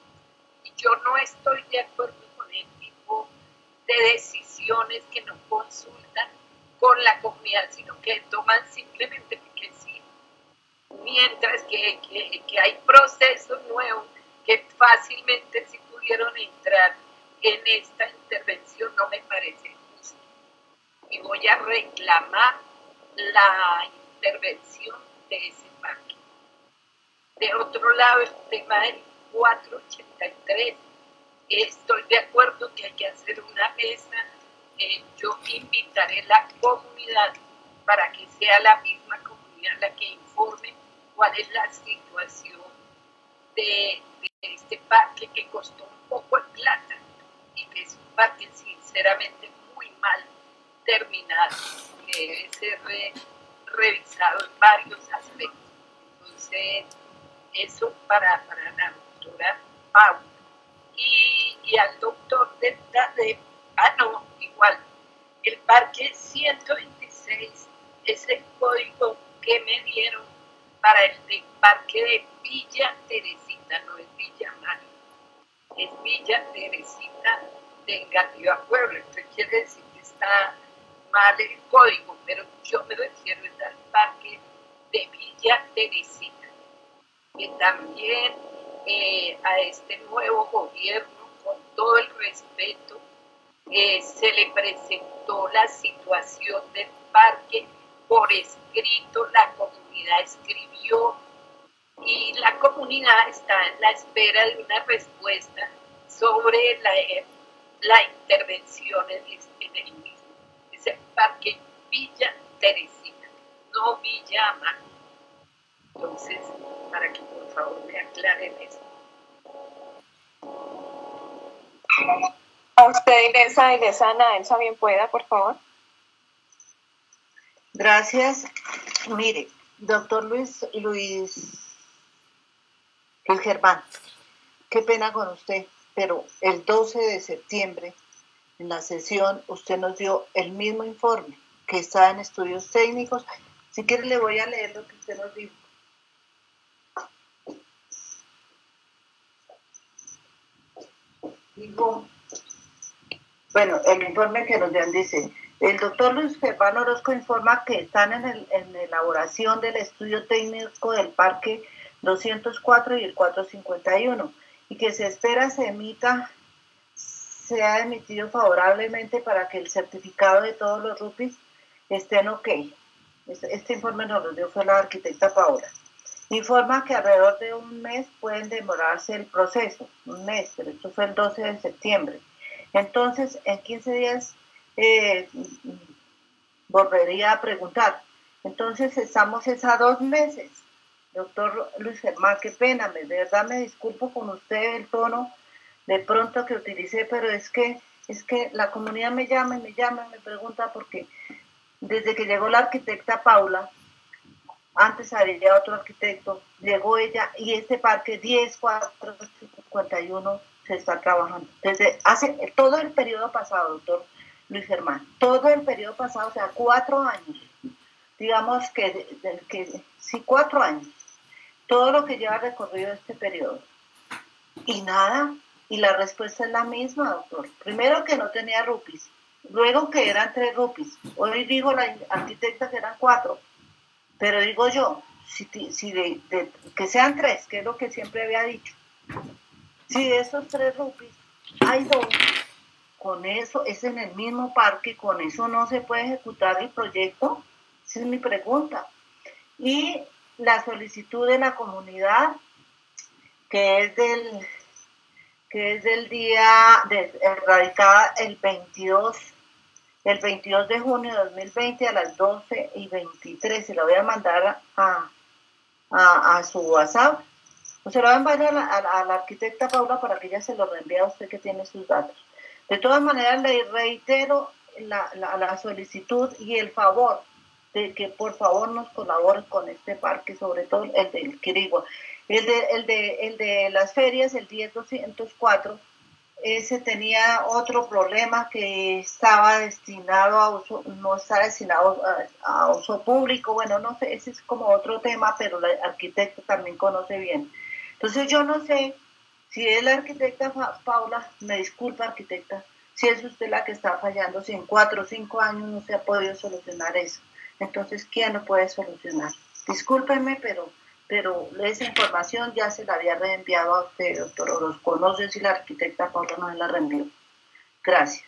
Y yo no estoy de acuerdo con el tipo de decisiones que no consultan con la comunidad, sino que toman simplemente porque sí. Mientras que, que, que hay procesos nuevos que fácilmente sí pudieron entrar en esta intervención, no me parece justo. Y voy a reclamar la intervención de ese parque. De otro lado, el tema del cuatrocientos ochenta y tres, estoy de acuerdo que hay que hacer una mesa. Eh, yo invitaré a la comunidad para que sea la misma comunidad la que informe cuál es la situación de, de este parque, que costó un poco de plata y que es un parque sinceramente muy mal terminado, que debe ser re, revisado en varios aspectos. Entonces, eso para, para la doctora Paula. Y, y al doctor de, de, ah no, igual, el parque ciento veintiséis es el código que me dieron para el de parque de Villa Teresita, no es Villa Mario, es Villa Teresita de Engativá, Puebla. Esto quiere decir que está mal el código, pero yo me refiero al parque de Villa Teresita, que también eh, a este nuevo gobierno, con todo el respeto, eh, se le presentó la situación del parque por escrito, la comunidad escribió y la comunidad está en la espera de una respuesta sobre la, la intervención en, en el mismo. Es el parque Villa Teresita, no Villa Amar. Entonces, para que por favor me aclaren eso. A usted, Inesa, Inesa, Ana, Elsa, bien pueda, por favor. Gracias. Mire, doctor Luis, Luis, Luis Germán, qué pena con usted, pero el doce de septiembre, en la sesión, usted nos dio el mismo informe que está en estudios técnicos. Si quiere, le voy a leer lo que usted nos dijo. Dijo, bueno, el informe que nos dan dice: el doctor Luis Germán Orozco informa que están en, el, en elaboración del estudio técnico del parque doscientos cuatro y el cuatrocientos cincuenta y uno y que se espera se emita, sea emitido favorablemente para que el certificado de todos los rupis estén ok. Este, este informe nos lo dio fue la arquitecta Paola. Informa que alrededor de un mes pueden demorarse el proceso, un mes, pero esto fue el doce de septiembre. Entonces, en quince días eh, volvería a preguntar. Entonces, estamos es a dos meses. Doctor Luis Germán, qué pena, de verdad me disculpo con usted el tono de pronto que utilicé, pero es que, es que la comunidad me llama y me llama y me pregunta porque desde que llegó la arquitecta Paula, antes había otro arquitecto, llegó ella y este parque diez cuatro cincuenta y uno se está trabajando. Desde hace todo el periodo pasado, doctor Luis Germán, todo el periodo pasado, o sea, cuatro años, digamos que, que sí, cuatro años, todo lo que lleva recorrido este periodo. Y nada, y la respuesta es la misma, doctor. Primero que no tenía rupis, luego que eran tres rupis, hoy dijo la arquitecta que eran cuatro. Pero digo yo, si, si de, de, que sean tres, que es lo que siempre había dicho, si de esos tres rupis hay dos, con eso es en el mismo parque, con eso no se puede ejecutar el proyecto. Esa es mi pregunta. Y la solicitud de la comunidad, que es del, que es del día, de, radicada el veintidós, el veintidós de junio de dos mil veinte a las doce y veintitrés, se la voy a mandar a, a, a su WhatsApp, o se lo voy a enviar a la, a, la, a la arquitecta Paula para que ella se lo reenvíe a usted que tiene sus datos. De todas maneras, le reitero la, la, la solicitud y el favor de que por favor nos colaboren con este parque, sobre todo el del Quirigua. El de, el de, el de las ferias, el diez doscientos cuatro, ese tenía otro problema, que estaba destinado a uso, no está destinado a, a uso público, bueno, no sé, ese es como otro tema, pero la arquitecta también conoce bien. Entonces yo no sé si es la arquitecta Paula, me disculpa arquitecta, si es usted la que está fallando, si en cuatro o cinco años no se ha podido solucionar eso. Entonces, ¿quién lo puede solucionar? Discúlpenme, pero... pero esa información ya se la había reenviado a usted, doctor Orozco. No sé si la arquitecta Paula nos la reenvió. Gracias.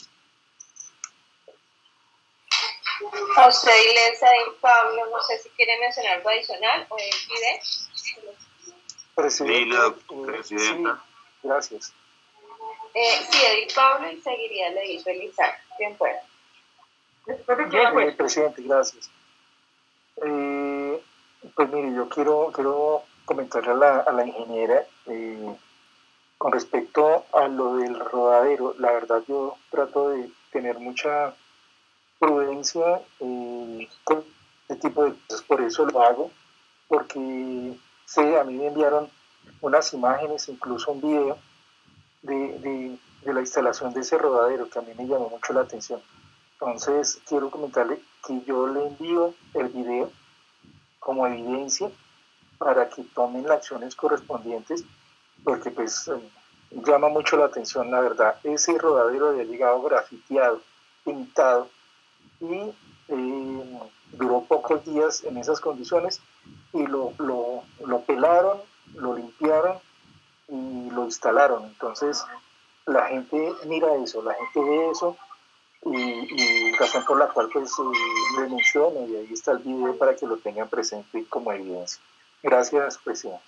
A usted, Ilesa y Pablo, no sé si quieren mencionar algo adicional o pide. Presidente, la eh, presidenta. Sí, gracias. Eh, sí, Edith Pablo y seguiría Edith Belizar. ¿Quién fue? Eh, presidente, gracias. Eh, Pues mire, yo quiero, quiero comentarle a la, a la ingeniera eh, con respecto a lo del rodadero. La verdad, yo trato de tener mucha prudencia eh, con este tipo de cosas, por eso lo hago, porque sé, a mí me enviaron unas imágenes, incluso un video de, de, de la instalación de ese rodadero, que a mí me llamó mucho la atención. Entonces, quiero comentarle que yo le envío el video como evidencia para que tomen las acciones correspondientes, porque pues eh, llama mucho la atención, la verdad. Ese rodadero había llegado grafiteado, pintado, y eh, duró pocos días en esas condiciones, y lo, lo, lo pelaron, lo limpiaron y lo instalaron. Entonces la gente mira eso, la gente ve eso, y, y razón por la cual pues eh, le menciono, y ahí está el video para que lo tengan presente como evidencia. Gracias, presidente.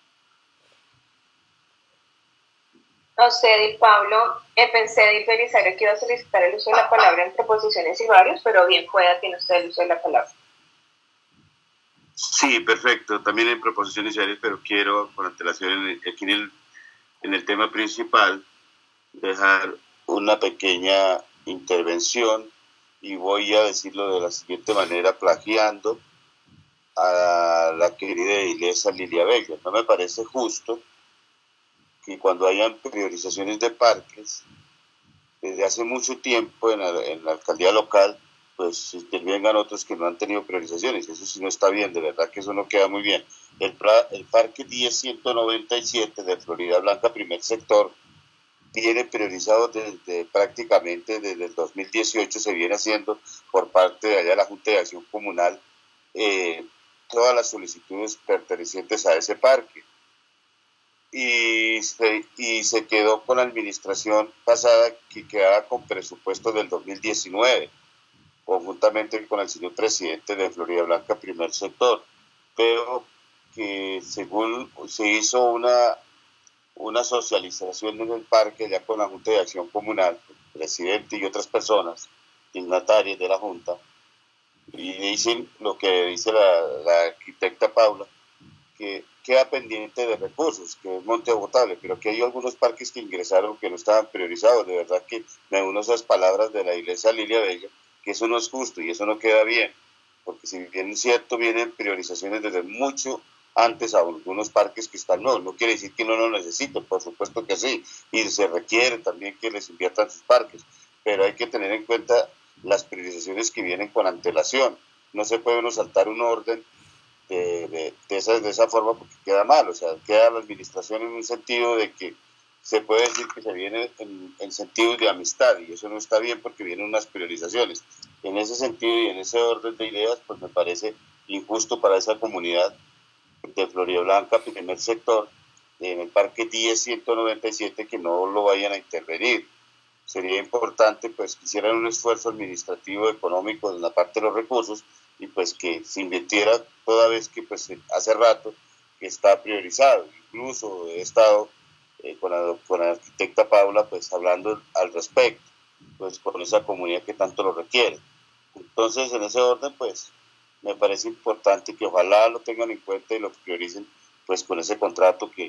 A usted y Pablo, eh, pensé de Belisario que iba a solicitar el uso de la palabra en proposiciones y varios, pero bien pueda, tiene usted el uso de la palabra. Sí, perfecto. También en proposiciones y varias, pero quiero, con antelación, en el, aquí en el, en el tema principal, dejar una pequeña intervención, y voy a decirlo de la siguiente manera, plagiando a la querida Ilesa Lilia Vega. No me parece justo que cuando hayan priorizaciones de parques, desde hace mucho tiempo en la, en la alcaldía local, pues intervengan otros que no han tenido priorizaciones. Eso sí no está bien, de verdad que eso no queda muy bien. El, el parque diez ciento noventa y siete de Florida Blanca, primer sector, viene priorizado desde prácticamente desde el dos mil dieciocho, se viene haciendo por parte de allá la Junta de Acción Comunal eh, todas las solicitudes pertenecientes a ese parque, y se, y se quedó con la administración pasada, que quedaba con presupuesto del dos mil diecinueve, conjuntamente con el señor presidente de Florida Blanca primer sector, pero que según se hizo una una socialización en el parque ya con la Junta de Acción Comunal, el presidente y otras personas dignatarias de la Junta, y dicen lo que dice la, la arquitecta Paula, que queda pendiente de recursos, que es monte agotable, pero que hay algunos parques que ingresaron que no estaban priorizados. De verdad que me uno a esas palabras de la Iglesia Lilia Vega, que eso no es justo y eso no queda bien, porque si bien es cierto, vienen priorizaciones desde mucho antes a algunos parques que están, no, no quiere decir que no lo necesiten, por supuesto que sí, y se requiere también que les inviertan sus parques, pero hay que tener en cuenta las priorizaciones que vienen con antelación. No se puede uno saltar un orden de, de, de, esa, de esa forma, porque queda mal, o sea, queda la administración en un sentido de que se puede decir que se viene en, en sentido de amistad, y eso no está bien porque vienen unas priorizaciones. En ese sentido y en ese orden de ideas, pues me parece injusto para esa comunidad de Florida Blanca, primer sector, en el parque diez ciento noventa y siete, que no lo vayan a intervenir. Sería importante pues que hicieran un esfuerzo administrativo, económico en la parte de los recursos, y pues que se invirtiera toda vez que pues hace rato que está priorizado. Incluso he estado eh, con, la, con la arquitecta Paula pues hablando al respecto, pues con esa comunidad que tanto lo requiere. Entonces en ese orden pues me parece importante que ojalá lo tengan en cuenta y lo prioricen pues con ese contrato que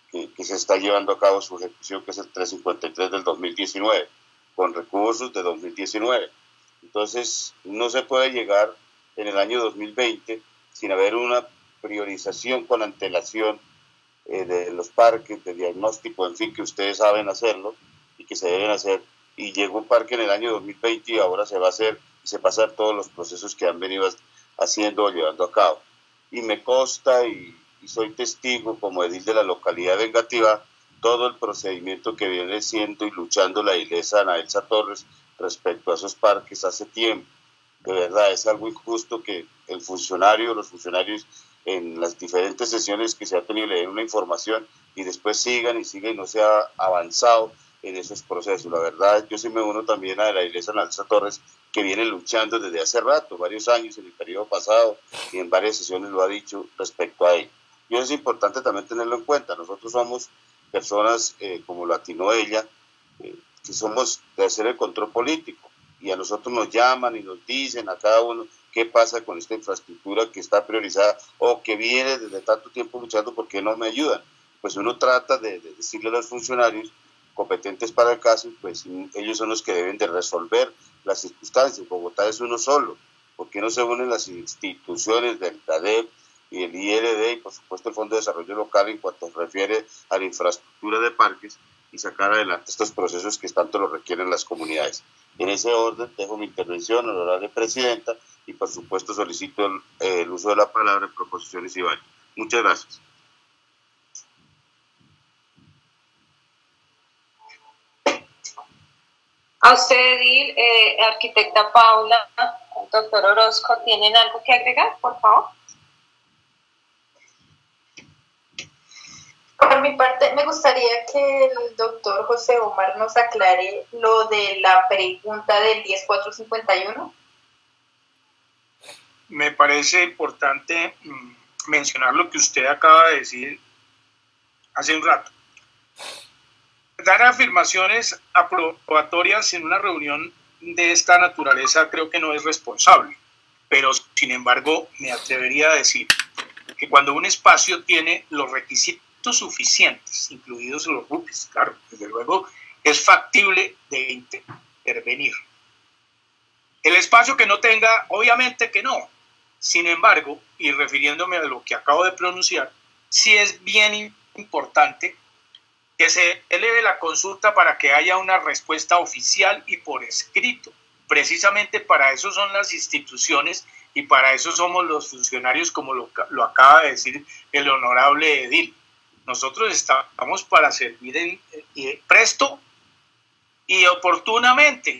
que, que se está llevando a cabo su ejecución, que es el trescientos cincuenta y tres del dos mil diecinueve, con recursos de dos mil diecinueve. Entonces, no se puede llegar en el año dos mil veinte sin haber una priorización con antelación eh, de los parques, de diagnóstico, en fin, que ustedes saben hacerlo y que se deben hacer. Y llegó un parque en el año dos mil veinte y ahora se va a hacer y se pasan todos los procesos que han venido haciendo o llevando a cabo. Y me consta y, y soy testigo como edil de la localidad de Engativá todo el procedimiento que viene siendo y luchando la iglesia Ana Elsa Torres respecto a esos parques hace tiempo. De verdad, es algo injusto que el funcionario, los funcionarios en las diferentes sesiones que se ha tenido le den una información y después sigan y sigan y no se ha avanzado en esos procesos. La verdad, yo sí me uno también a la iglesia Ana Elsa Torres, que viene luchando desde hace rato, varios años, en el periodo pasado, y en varias sesiones lo ha dicho respecto a ello. Y eso es importante también tenerlo en cuenta. Nosotros somos personas, eh, como lo atinó ella, eh, que somos de hacer el control político, y a nosotros nos llaman y nos dicen a cada uno qué pasa con esta infraestructura que está priorizada o que viene desde tanto tiempo luchando, ¿por qué no me ayudan? Pues uno trata de, de decirle a los funcionarios competentes para el caso, pues ellos son los que deben de resolver las circunstancias. Bogotá es uno solo, ¿por qué no se unen las instituciones del C A D E P y el I R D y por supuesto el Fondo de Desarrollo Local en cuanto se refiere a la infraestructura de parques y sacar adelante estos procesos que tanto lo requieren las comunidades? En ese orden dejo mi intervención, honorable presidenta, y por supuesto solicito el, eh, el uso de la palabra en proposiciones y varios. Muchas gracias. A usted, Edil, eh, arquitecta Paula, doctor Orozco, ¿tienen algo que agregar, por favor? Por mi parte, me gustaría que el doctor José Omar nos aclare lo de la pregunta del diez mil cuatrocientos cincuenta y uno. Me parece importante mm, mencionar lo que usted acaba de decir hace un rato. Dar afirmaciones aprobatorias en una reunión de esta naturaleza creo que no es responsable, pero sin embargo me atrevería a decir que cuando un espacio tiene los requisitos suficientes, incluidos los RUPIs, claro, desde luego es factible de intervenir. El espacio que no tenga, obviamente que no. Sin embargo, y refiriéndome a lo que acabo de pronunciar, sí es bien importante que se eleve la consulta para que haya una respuesta oficial y por escrito. Precisamente para eso son las instituciones y para eso somos los funcionarios, como lo, lo acaba de decir el honorable edil. Nosotros estamos para servir en, en, presto y oportunamente.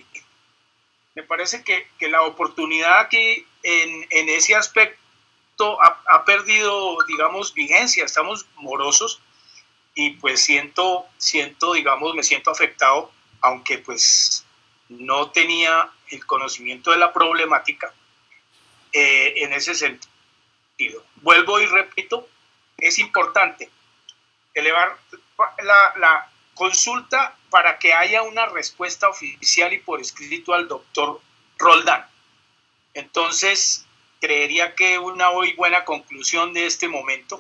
Me parece que, que la oportunidad aquí en, en ese aspecto ha, ha perdido, digamos, vigencia. Estamos morosos y pues siento, siento, digamos, me siento afectado, aunque pues no tenía el conocimiento de la problemática eh, en ese sentido. Vuelvo y repito, es importante elevar la, la consulta para que haya una respuesta oficial y por escrito al doctor Roldán. Entonces, creería que una muy buena conclusión de este momento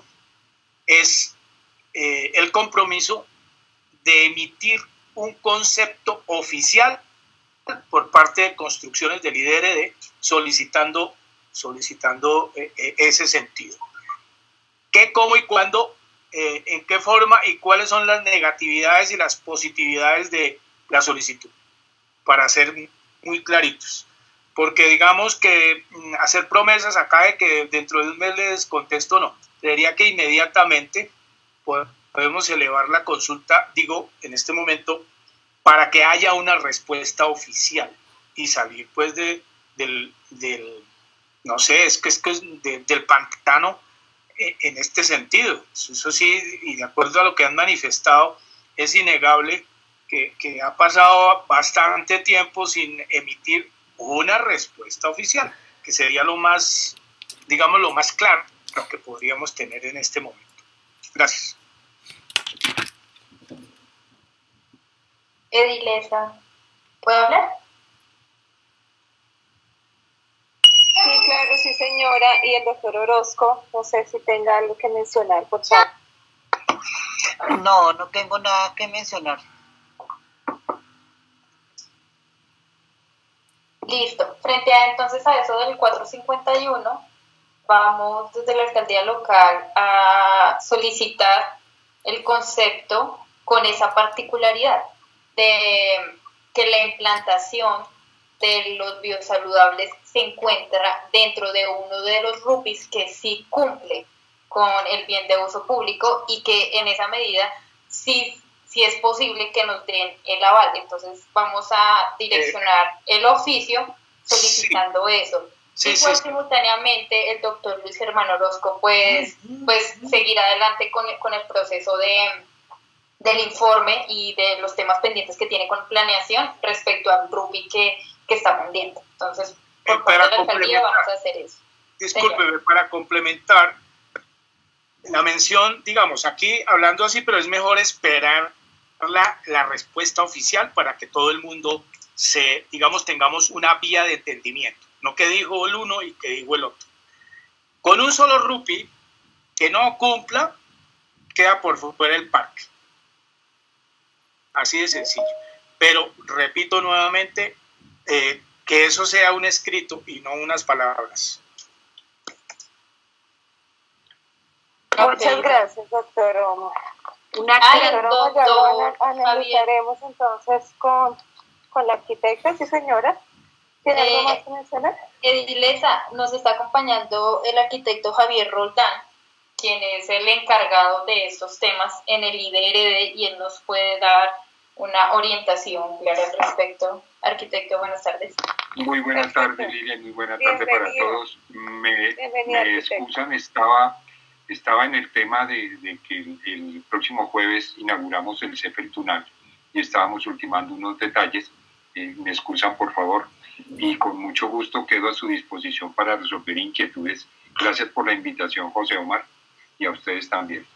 es eh, el compromiso de emitir un concepto oficial por parte de Construcciones del I D R D solicitando, solicitando eh, eh, ese sentido. ¿Qué, cómo y cuándo? Eh, en qué forma y cuáles son las negatividades y las positividades de la solicitud, para ser muy claritos, porque digamos que hacer promesas acá de que dentro de un mes les contesto, no, diría que inmediatamente podemos elevar la consulta, digo, en este momento, para que haya una respuesta oficial y salir pues de, del, del, no sé, es que es, que es de, del pantano en este sentido. Eso sí, y de acuerdo a lo que han manifestado, es innegable que, que ha pasado bastante tiempo sin emitir una respuesta oficial, que sería lo más, digamos, lo más claro que podríamos tener en este momento. Gracias. Edilesa, ¿puedo hablar? Sí, claro, sí, señora. Y el doctor Orozco, no sé si tenga algo que mencionar, por favor. No, no tengo nada que mencionar. Listo. Frente a entonces a eso del cuatrocientos cincuenta y uno, vamos desde la alcaldía local a solicitar el concepto con esa particularidad de que la implantación de los biosaludables se encuentra dentro de uno de los rupis que sí cumple con el bien de uso público y que en esa medida sí, sí es posible que nos den el aval. Entonces vamos a direccionar el oficio solicitando sí. eso. Sí, y pues sí. simultáneamente el doctor Luis Germán Orozco pues, pues seguirá adelante con, con el proceso de, del informe y de los temas pendientes que tiene con planeación respecto al rupi que, que está pendiente. Entonces, por parte de la alcaldía vamos a hacer eso. Discúlpeme, para complementar la mención, digamos, aquí hablando así, pero es mejor esperar la, la respuesta oficial para que todo el mundo se, digamos, tengamos una vía de entendimiento. No que dijo el uno y que dijo el otro. Con un solo rupi que no cumpla, queda por fuera el parque. Así de sencillo. Pero repito nuevamente, eh, que eso sea un escrito y no unas palabras. Muchas gracias, doctor Omar. Una doctor ya lo analizaremos entonces con, con la arquitecta, sí señora. ¿Tiene algo más que mencionar? Edilesa, nos está acompañando el arquitecto Javier Roldán, quien es el encargado de estos temas en el I D R D y él nos puede dar una orientación clara al respecto. Arquitecto, buenas tardes. Muy buenas tardes, Lilia, muy buenas tardes para todos. Me, me excusan, estaba, estaba en el tema de, de que el, el próximo jueves inauguramos el C E F El Tunal y estábamos ultimando unos detalles. Eh, me excusan, por favor, y con mucho gusto quedo a su disposición para resolver inquietudes. Gracias por la invitación, José Omar, y a ustedes también.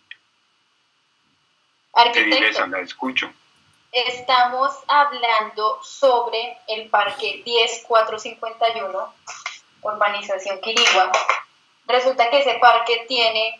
Arquitecto, la escucho. Estamos hablando sobre el parque diez cuatrocientos cincuenta y uno, urbanización Quirigua. Resulta que ese parque tiene,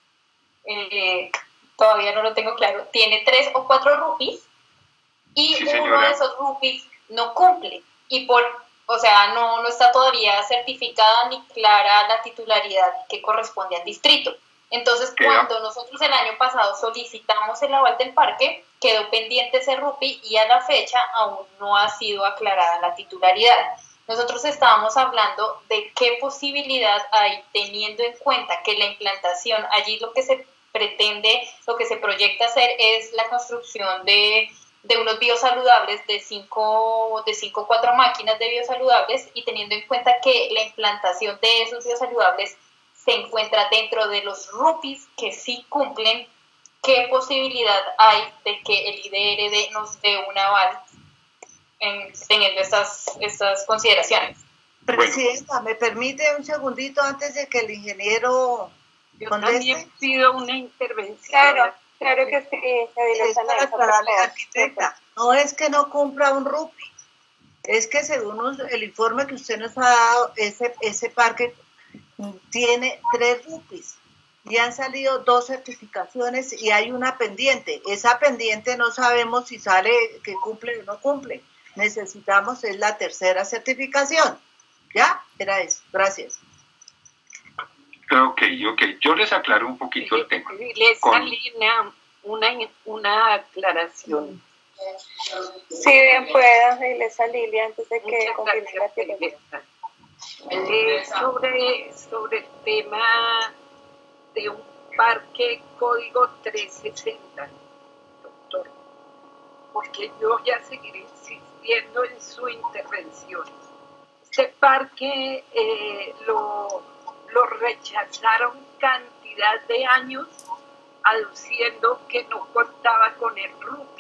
eh, todavía no lo tengo claro, tiene tres o cuatro rupis y sí, uno de esos rupis no cumple. Y por, o sea, no, no está todavía certificada ni clara la titularidad que corresponde al distrito. Entonces, cuando nosotros el año pasado solicitamos el aval del parque, quedó pendiente ese rupi y a la fecha aún no ha sido aclarada la titularidad. Nosotros estábamos hablando de qué posibilidad hay, teniendo en cuenta que la implantación, allí lo que se pretende, lo que se proyecta hacer es la construcción de, de unos biosaludables, de cinco, de cinco o cuatro máquinas de biosaludables, y teniendo en cuenta que la implantación de esos biosaludables se encuentra dentro de los rupis que sí cumplen, ¿qué posibilidad hay de que el I D R D nos dé un aval en, teniendo estas, estas consideraciones? Presidenta, ¿me permite un segundito antes de que el ingeniero Yo conteste? también pido una intervención. Claro, claro que sí. Es para aclararle, arquitecta. No es que no cumpla un rupi, es que según el informe que usted nos ha dado, ese, ese parque tiene tres rupis y han salido dos certificaciones y hay una pendiente. Esa pendiente no sabemos si sale que cumple o no cumple. Necesitamos es la tercera certificación. ¿Ya? Era eso. Gracias. Ok, ok. Yo les aclaro un poquito el tema. Les Con... Alina, una, una aclaración. Sí, bien pueda, Iglesia Lilia, antes de que continúe la actividad. Eh, sobre, sobre el tema de un parque código trescientos sesenta, doctor, porque yo voy a seguir insistiendo en su intervención. Este parque eh, lo, lo rechazaron cantidad de años aduciendo que no contaba con el rupi.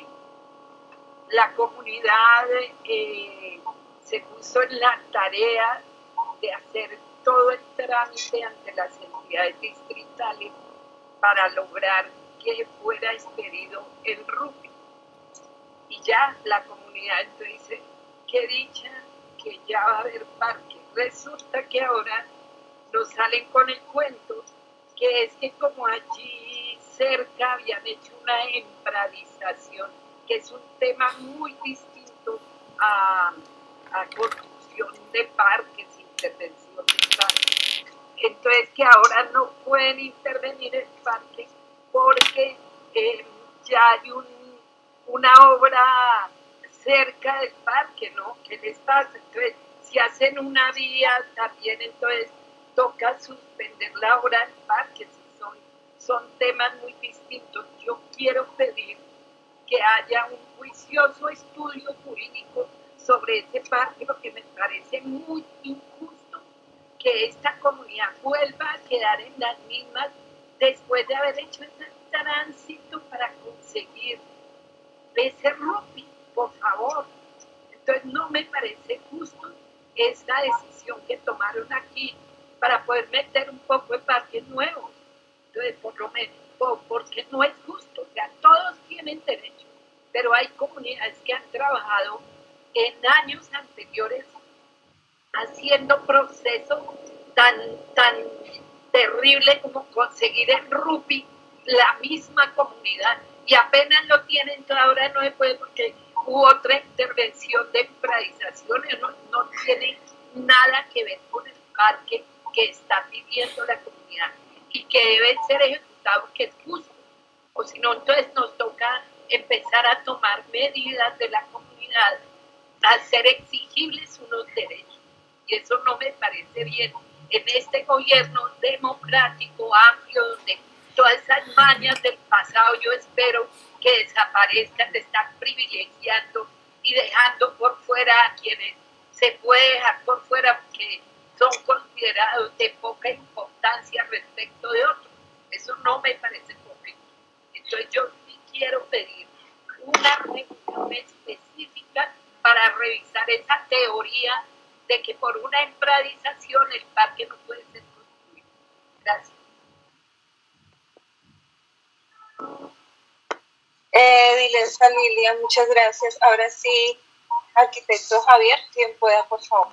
La comunidad eh, se puso en la tarea de hacer todo el trámite ante las entidades distritales para lograr que fuera expedido el rupi. Y ya la comunidad entonces dice, qué dicha que ya va a haber parque. Resulta que ahora nos salen con el cuento que es que como allí cerca habían hecho una empradización, que es un tema muy distinto a, a construcción de parques, intervención de parques. Entonces que ahora no pueden intervenir en el parque porque eh, ya hay un, una obra cerca del parque, ¿no? ¿Qué les pasa? Entonces, si hacen una vía también, entonces toca suspender la obra del parque. Si son, son temas muy distintos. Yo quiero pedir que haya un juicioso estudio jurídico sobre ese parque, porque me parece muy injusto que esta comunidad vuelva a quedar en las mismas después de haber hecho ese tránsito para conseguir ese rupi, por favor. Entonces no me parece justo esta decisión que tomaron aquí para poder meter un poco de parques nuevos. Entonces, por lo menos, porque no es justo, o sea, todos tienen derecho, pero hay comunidades que han trabajado en años anteriores haciendo procesos tan, tan terrible como conseguir el rupi, la misma comunidad, y apenas lo tienen, ahora no se puede porque hubo otra intervención de privatización, no, no tiene nada que ver con el parque que está pidiendo la comunidad y que debe ser ejecutado, que es justo, o si no, entonces nos toca empezar a tomar medidas de la comunidad, a ser exigibles unos derechos, y eso no me parece bien en este gobierno democrático, amplio, donde todas esas mañas del pasado yo espero que desaparezcan, de estar privilegiando y dejando por fuera a quienes se puede dejar por fuera porque son considerados de poca importancia respecto de otros. Eso no me parece correcto. Entonces yo sí quiero pedir una reunión específica para revisar esa teoría de que por una empradización el parque no puede ser construido. Gracias. Eh, Dilesa Lilia, muchas gracias. Ahora sí, arquitecto Javier, quien pueda, por favor.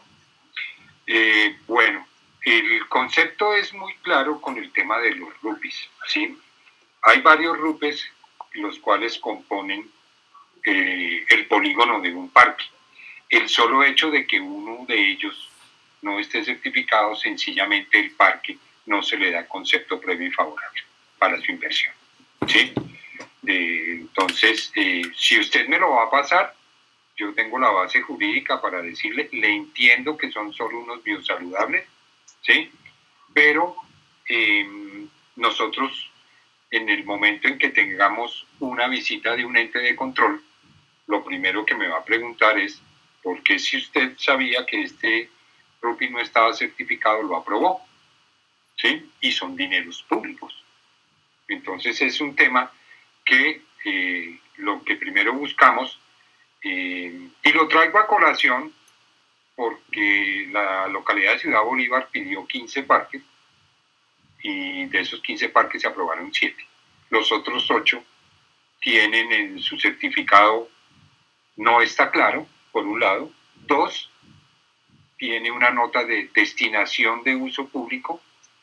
Eh, bueno, el concepto es muy claro con el tema de los rupis, ¿sí? Hay varios rupes los cuales componen eh, el polígono de un parque. El solo hecho de que uno de ellos no esté certificado, sencillamente el parque no se le da concepto previo y favorable para su inversión, ¿sí? Eh, entonces, eh, si usted me lo va a pasar, yo tengo la base jurídica para decirle, le entiendo que son solo unos biosaludables, ¿sí? Pero eh, nosotros, en el momento en que tengamos una visita de un ente de control, lo primero que me va a preguntar es, ¿por qué si usted sabía que este rupi no estaba certificado, lo aprobó? ¿Sí? Y son dineros públicos. Entonces es un tema que eh, lo que primero buscamos, eh, y lo traigo a colación porque la localidad de Ciudad Bolívar pidió quince parques y de esos quince parques se aprobaron siete. Los otros ocho tienen en su certificado, no está claro, por un lado. Dos, tiene una nota de destinación de uso público,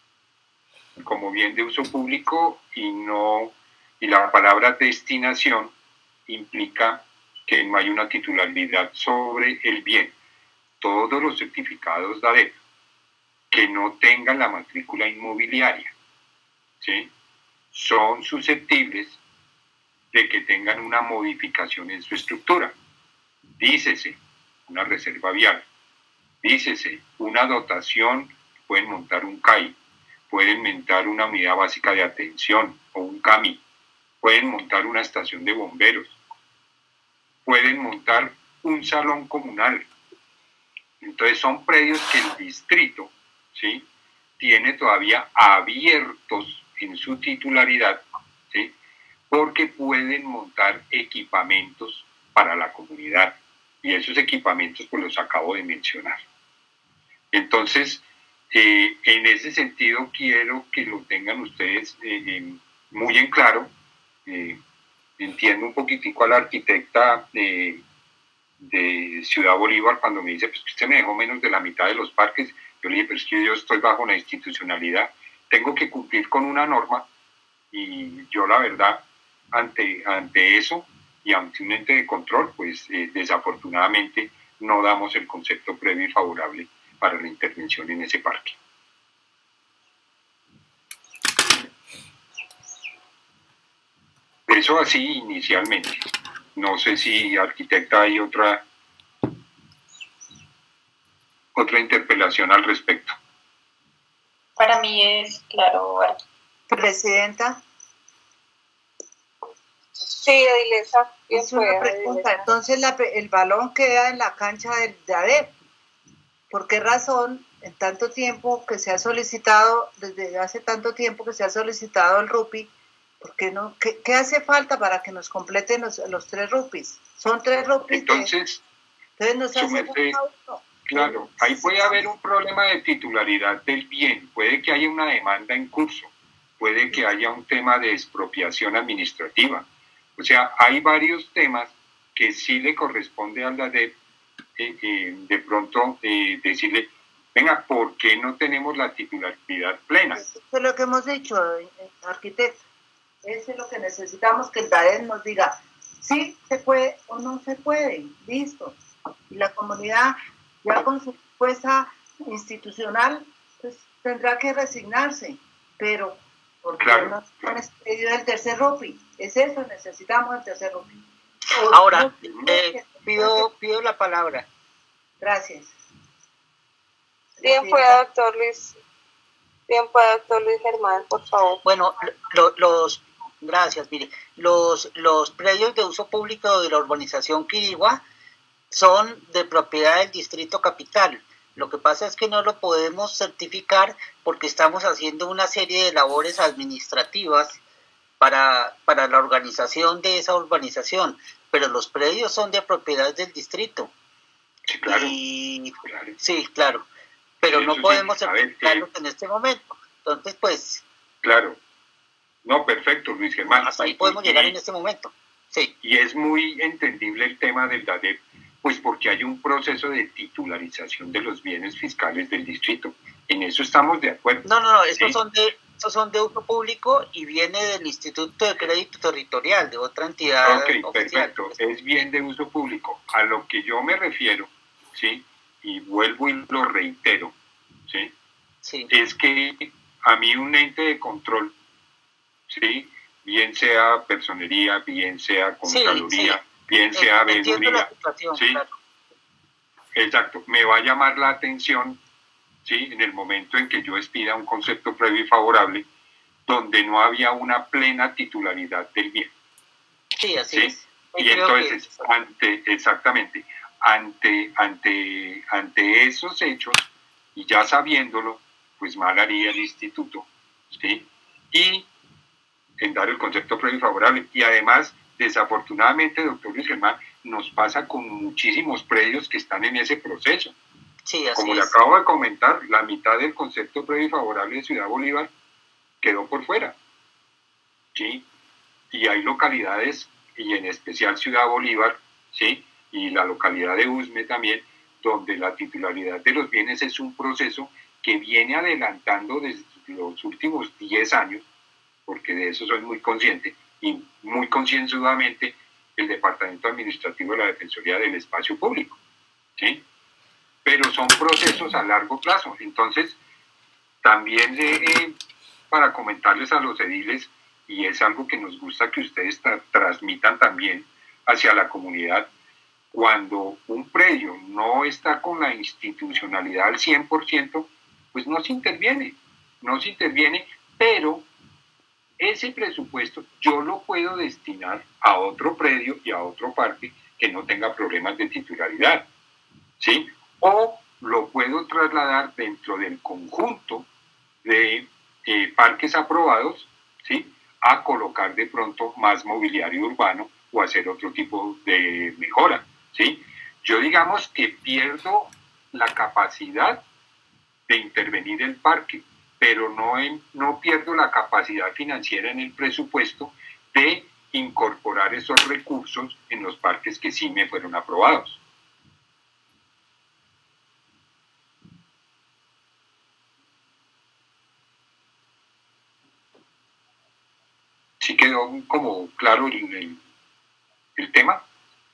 como bien de uso público, y no, y la palabra destinación implica que no hay una titularidad sobre el bien. Todos los certificados de ADEP que no tengan la matrícula inmobiliaria, ¿sí?, son susceptibles de que tengan una modificación en su estructura. Dícese una reserva vial, dícese una dotación, pueden montar un C A I, pueden montar una unidad básica de atención o un C A M I, pueden montar una estación de bomberos, pueden montar un salón comunal. Entonces son predios que el distrito, ¿sí?, tiene todavía abiertos en su titularidad, ¿sí?, porque pueden montar equipamientos para la comunidad. Y esos equipamientos pues los acabo de mencionar. Entonces, eh, en ese sentido quiero que lo tengan ustedes eh, eh, muy en claro. Eh, entiendo un poquitico a la arquitecta de, de Ciudad Bolívar cuando me dice, pues usted me dejó menos de la mitad de los parques. Yo le dije, pero es que yo estoy bajo la institucionalidad, tengo que cumplir con una norma y yo la verdad, ante, ante eso y ante un ente de control, pues eh, desafortunadamente no damos el concepto previo y favorable para la intervención en ese parque. Eso así inicialmente. No sé si, arquitecta, hay otra, otra interpelación al respecto. Para mí es claro. Presidenta. Sí, Adilesa. Es una pregunta. Entonces la, el balón queda en la cancha del, de A D E P. ¿Por qué razón, en tanto tiempo que se ha solicitado, desde hace tanto tiempo que se ha solicitado el RUPI, ¿por qué no? ¿Qué, qué hace falta para que nos completen los, los tres RUPIs? Son tres RUPIs. Entonces, entonces nos hace merced, claro, ahí puede haber un problema de titularidad del bien, puede que haya una demanda en curso, puede que haya un tema de expropiación administrativa. O sea, hay varios temas que sí le corresponde a la D E P eh, eh, de pronto eh, decirle, venga, ¿por qué no tenemos la titularidad plena? Eso es lo que hemos dicho, arquitecto. Eso es lo que necesitamos, que el D A D E P nos diga, sí se puede o no se puede, listo. Y la comunidad, ya con su fuerza institucional, pues tendrá que resignarse, pero ¿por qué claro. no han expedido el tercer RUPI? Es eso, necesitamos el tercer RUPI. O, Ahora, eh, pido, pido la palabra. Gracias. Bien pueda, doctor Luis. Bien pueda, doctor Luis Germán, por favor. Bueno, lo, los, gracias, mire, los, los predios de uso público de la urbanización Quirigua son de propiedad del Distrito Capital. Lo que pasa es que no lo podemos certificar porque estamos haciendo una serie de labores administrativas para, para la organización de esa urbanización, pero los predios son de propiedad del distrito. Sí, claro. Y, claro. Sí, claro. Pero sí, no podemos sí, certificarlos en este momento. Entonces, pues... Claro. No, perfecto, Luis Germán. Hasta ahí podemos y, llegar en este momento. Sí. Y es muy entendible el tema del D A D E P, pues porque hay un proceso de titularización de los bienes fiscales del distrito. En eso estamos de acuerdo. No, no, no, estos ¿sí? son de estos son de uso público y viene del Instituto de Crédito Territorial, de otra entidad Ok, oficial. perfecto, es bien de uso público. A lo que yo me refiero, ¿sí? Y vuelvo y lo reitero, ¿sí? Sí. Es que a mí un ente de control, ¿sí? Bien sea personería, bien sea contraloría, sí, sí. bien sea veeduría, ¿sí? Claro. Exacto, me va a llamar la atención, ¿sí? En el momento en que yo expida un concepto previo y favorable, donde no había una plena titularidad del bien. Sí, así ¿sí? es. Y entonces, que... ante, exactamente, ante, ante, ante esos hechos, y ya sabiéndolo, pues mal haría el instituto, ¿sí? Y en dar el concepto previo y favorable. Y además, desafortunadamente, doctor Luis Germán, nos pasa con muchísimos predios que están en ese proceso. Sí, así Como es. le acabo de comentar, la mitad del concepto previo y favorable de Ciudad Bolívar quedó por fuera, ¿sí? Y hay localidades, y en especial Ciudad Bolívar, ¿sí? Y la localidad de Usme también, donde la titularidad de los bienes es un proceso que viene adelantando desde los últimos diez años, porque de eso soy muy consciente, y muy concienzudamente el Departamento Administrativo de la Defensoría del Espacio Público, ¿sí? Pero son procesos a largo plazo. Entonces, también eh, para comentarles a los ediles, y es algo que nos gusta que ustedes tra transmitan también hacia la comunidad, cuando un predio no está con la institucionalidad al cien por ciento, pues no se interviene, no se interviene, pero ese presupuesto yo lo puedo destinar a otro predio y a otro parque que no tenga problemas de titularidad, ¿sí? O lo puedo trasladar dentro del conjunto de eh, parques aprobados, ¿sí? A colocar de pronto más mobiliario urbano o hacer otro tipo de mejora, ¿sí? Yo digamos que pierdo la capacidad de intervenir el parque, pero no, en, no pierdo la capacidad financiera en el presupuesto de incorporar esos recursos en los parques que sí me fueron aprobados. quedó como claro el, el, el tema?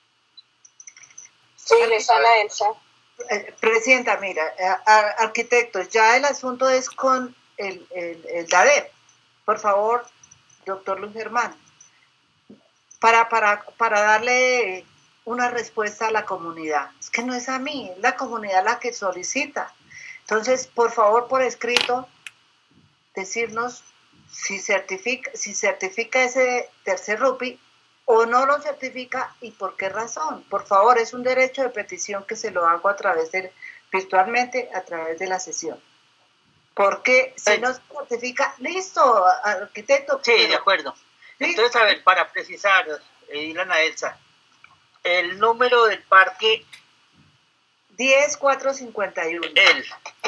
Sí, les Ana Elsa. Eh, Presidenta, mira, eh, a- arquitectos, ya el asunto es con el, el, el DADEP. Por favor, doctor Luis Germán, para, para, para darle una respuesta a la comunidad. Es que no es a mí, es la comunidad la que solicita. Entonces, por favor, por escrito, decirnos si certifica, si certifica ese tercer RUPI o no lo certifica y por qué razón. Por favor, es un derecho de petición que se lo hago a través de, virtualmente a través de la sesión. Porque si no se certifica, listo, arquitecto. Sí, pero, de acuerdo. ¿listo? Entonces, a ver, para precisar, eh, Ilana Elsa, el número del parque... diez mil cuatrocientos cincuenta y uno. El.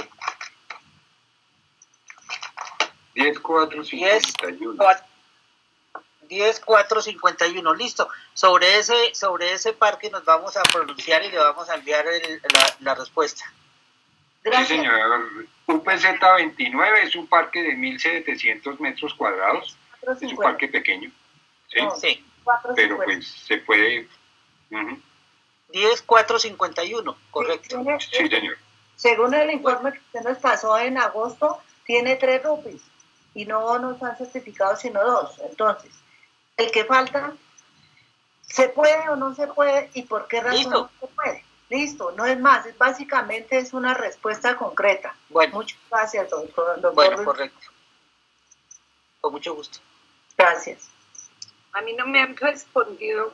diez mil cuatrocientos cincuenta y uno. diez mil cuatrocientos cincuenta y uno, listo. Sobre ese, sobre ese parque nos vamos a pronunciar y le vamos a enviar el, la, la respuesta. Sí, señor. U P Z veintinueve es un parque de mil setecientos metros cuadrados. Es un parque pequeño. Sí, no, sí. Pero pues se puede... Uh-huh. diez mil cuatrocientos cincuenta y uno, correcto. Sí, señor. Según el informe que usted nos pasó en agosto, tiene tres RUPIs y no nos han certificado sino dos. Entonces, el que falta, ¿se puede o no se puede y por qué razón ¿Listo? no se puede? Listo, no es más, es básicamente es una respuesta concreta. Bueno. Muchas gracias, doctor. doctor Bueno, Ruiz. correcto. Con mucho gusto. Gracias. A mí no me han respondido.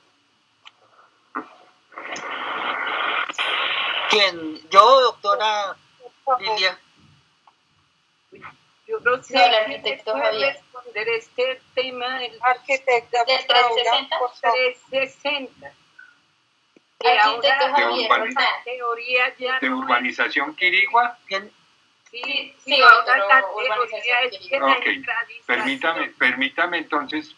¿Quién? Yo, doctora Lilia. Yo no sé No, el quién arquitecto me puede Javier. responder este tema del Arquitecta ¿Del Paula, trescientos sesenta? por favor. trescientos sesenta. Que Arquitecto ahora, Javier, urbanización. por favor. la teoría ya De no es. urbanización Quirigua. ¿Quién? Sí, Sí, sí, ahora pero la urbanización teoría es que la Ok, improvisación- permítame, permítame entonces.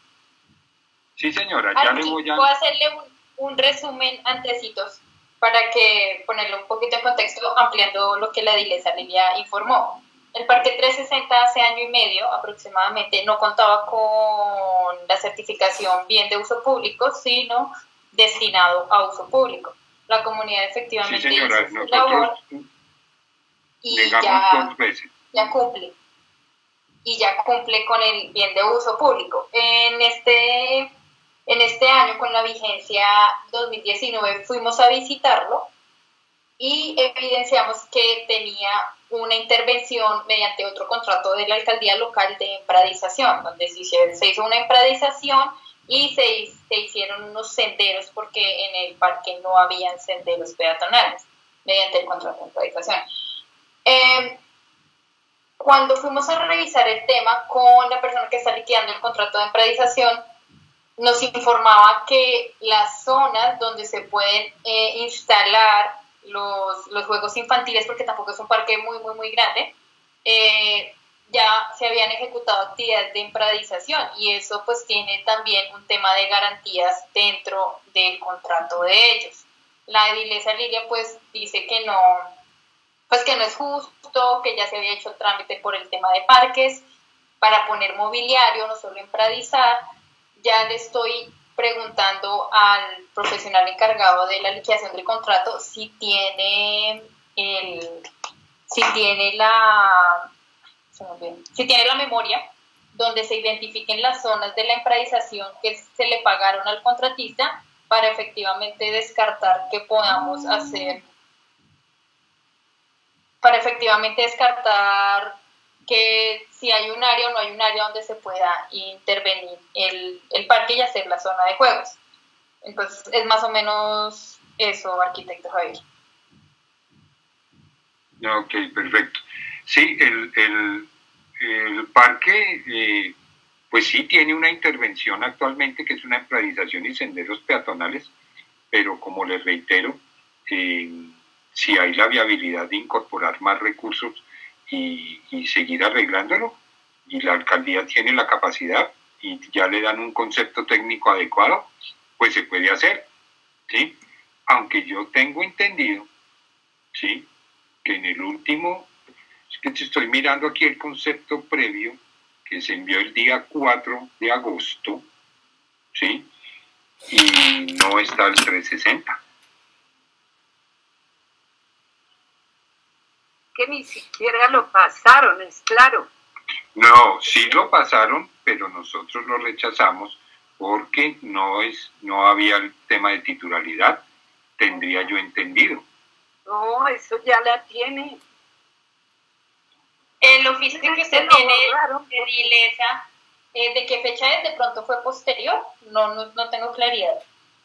Sí, señora, ya le Aquí voy a... voy a hacerle un, un resumen antecitos para que ponerlo un poquito en contexto, ampliando lo que la Dilesa Lilia informó. El Parque trescientos sesenta hace año y medio aproximadamente no contaba con la certificación bien de uso público, sino destinado a uso público. La comunidad Sí, efectivamente señora, hizo su labor nosotros y negamos ya dos veces. ya cumple y ya cumple con el bien de uso público. En este, en este año, con la vigencia dos mil diecinueve, fuimos a visitarlo y evidenciamos que tenía una intervención mediante otro contrato de la alcaldía local de empradización, donde se hizo, se hizo una empradización y se, se hicieron unos senderos porque en el parque no habían senderos peatonales mediante el contrato de empradización. Eh, cuando fuimos a revisar el tema con la persona que está liquidando el contrato de empradización, nos informaba que las zonas donde se pueden eh, instalar los, los juegos infantiles, porque tampoco es un parque muy, muy, muy grande, eh, ya se habían ejecutado actividades de empradización y eso pues tiene también un tema de garantías dentro del contrato de ellos. La edilesa Lilia pues dice que no, pues que no es justo, que ya se había hecho el trámite por el tema de parques, para poner mobiliario, no solo empradizar. Ya le estoy preguntando al profesional encargado de la liquidación del contrato si tiene el, si tiene la, se me olvidó, si tiene la memoria donde se identifiquen las zonas de la empradización que se le pagaron al contratista para efectivamente descartar que podamos hacer, para efectivamente descartar que si hay un área o no hay un área donde se pueda intervenir el, el parque y hacer la zona de juegos. Entonces es más o menos eso, arquitecto Javier. Ok, perfecto. Sí, el, el, el parque, eh, pues sí tiene una intervención actualmente que es una empradización y senderos peatonales, pero como les reitero, eh, si hay la viabilidad de incorporar más recursos y, y seguir arreglándolo, y la alcaldía tiene la capacidad y ya le dan un concepto técnico adecuado, pues se puede hacer, ¿sí? Aunque yo tengo entendido, ¿sí?, que en el último, es que estoy mirando aquí el concepto previo que se envió el día cuatro de agosto, ¿sí? Y no está el trescientos sesenta. Que ni siquiera lo pasaron, es claro. No, sí lo pasaron, pero nosotros lo rechazamos porque no, es, no había el tema de titularidad, tendría yo entendido. No, eso ya la tiene. El oficio que usted tiene de Dilesa, eh, ¿de qué fecha es? ¿De pronto fue posterior? No, no, no tengo claridad.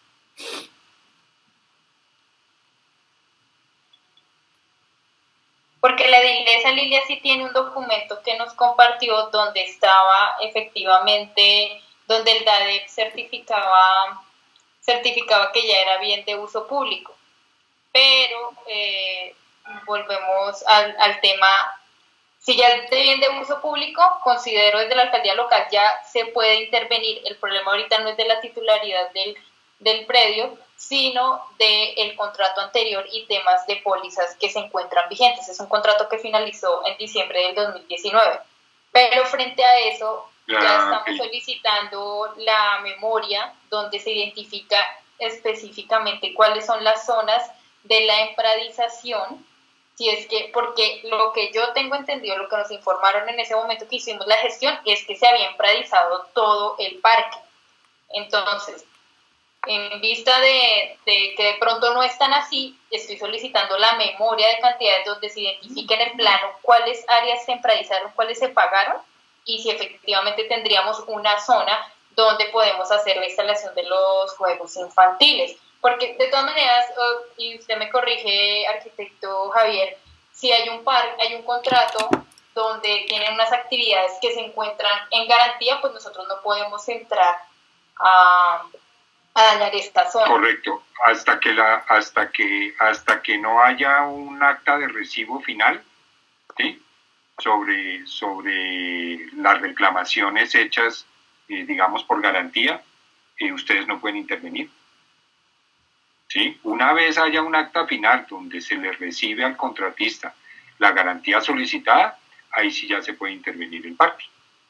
Porque la Dilesa Lilia sí tiene un documento que nos compartió donde estaba efectivamente, donde el D A D E P certificaba, certificaba que ya era bien de uso público. Pero eh, volvemos al, al tema, si ya es de bien de uso público, considero desde la alcaldía local ya se puede intervenir. El problema ahorita no es de la titularidad del, del predio, sino del contrato anterior y temas de pólizas que se encuentran vigentes. Es un contrato que finalizó en diciembre del dos mil diecinueve. Pero frente a eso, ya, ya estamos okay. solicitando la memoria donde se identifica específicamente cuáles son las zonas de la empradización, si es que, porque lo que yo tengo entendido, lo que nos informaron en ese momento que hicimos la gestión, es que se había empradizado todo el parque. Entonces, en vista de, de que de pronto no es tan así, estoy solicitando la memoria de cantidades donde se identifique en el plano cuáles áreas se empradizaron, cuáles se pagaron, y si efectivamente tendríamos una zona donde podemos hacer la instalación de los juegos infantiles. Porque de todas maneras, y usted me corrige, arquitecto Javier, si hay un par, hay un contrato donde tienen unas actividades que se encuentran en garantía, pues nosotros no podemos entrar a, a dañar esta zona. Correcto, hasta que la, hasta que, hasta que no haya un acta de recibo final, ¿sí? sobre, sobre las reclamaciones hechas, eh, digamos, por garantía, eh, ustedes no pueden intervenir. ¿Sí? Una vez haya un acta final donde se le recibe al contratista la garantía solicitada, ahí sí ya se puede intervenir el parque.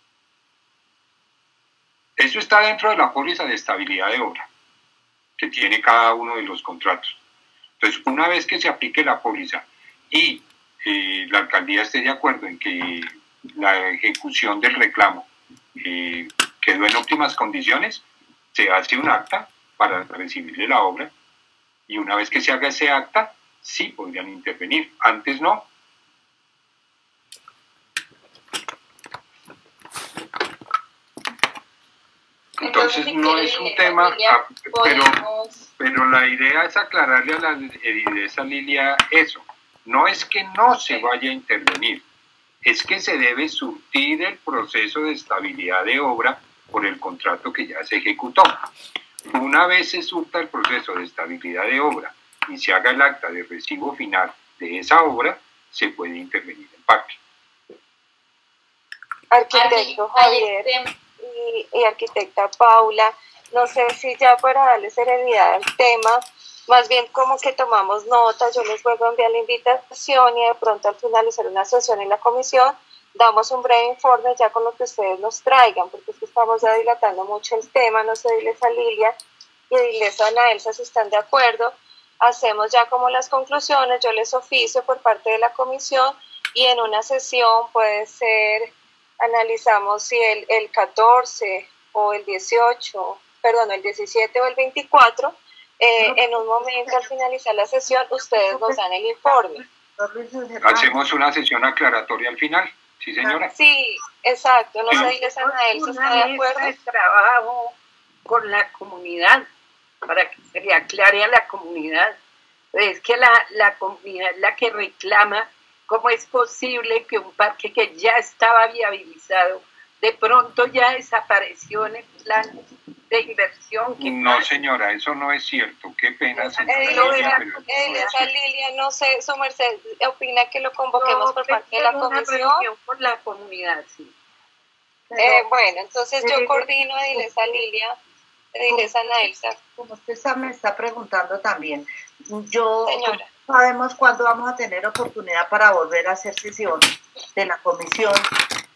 Eso está dentro de la póliza de estabilidad de obra que tiene cada uno de los contratos. Entonces, una vez que se aplique la póliza y eh, la alcaldía esté de acuerdo en que la ejecución del reclamo eh, quedó en óptimas condiciones, se hace un acta para recibirle la obra. Y una vez que se haga ese acta, sí podrían intervenir. Antes no. Entonces, Entonces no es un tema, pero, pero la idea es aclararle a la Dilesa Lilia eso. No es que no se vaya a intervenir, es que se debe surtir el proceso de estabilidad de obra por el contrato que ya se ejecutó. Una vez se surta el proceso de estabilidad de obra y se haga el acta de recibo final de esa obra, se puede intervenir el parque. Arquitecto Javier y, y arquitecta Paula, no sé si ya para darle serenidad al tema, más bien como que tomamos nota, yo les vuelvo a enviar la invitación y de pronto al finalizar una sesión en la comisión, damos un breve informe ya con lo que ustedes nos traigan, porque es que estamos ya dilatando mucho el tema, no sé, Dilesa Lilia y Dilesa Ana Elsa si están de acuerdo, hacemos ya como las conclusiones, yo les oficio por parte de la comisión y en una sesión puede ser, analizamos si el, el catorce o el dieciocho, perdón, el diecisiete o el veinticuatro, eh, en un momento al finalizar la sesión ustedes nos dan el informe. Hacemos una sesión aclaratoria al final. Sí, señora. Sí, exacto. No sé, Dilesa Ana Elsa está de acuerdo. De trabajo con la comunidad para que se le aclare a la comunidad. Es que la, la comunidad es la que reclama cómo es posible que un parque que ya estaba viabilizado de pronto ya desapareció en el plan de inversión. Que no, pasa. Señora, eso no es cierto. Qué pena. Dilesa Lilia, no sé, su merced opina que lo convoquemos no, por parte de la comisión. Por la comunidad, sí. Eh, bueno, entonces yo coordino a Dilesa Lilia, Dilesa Ana Elsa. Como usted me está preguntando también, yo Señora. sabemos cuándo vamos a tener oportunidad para volver a hacer sesión de la comisión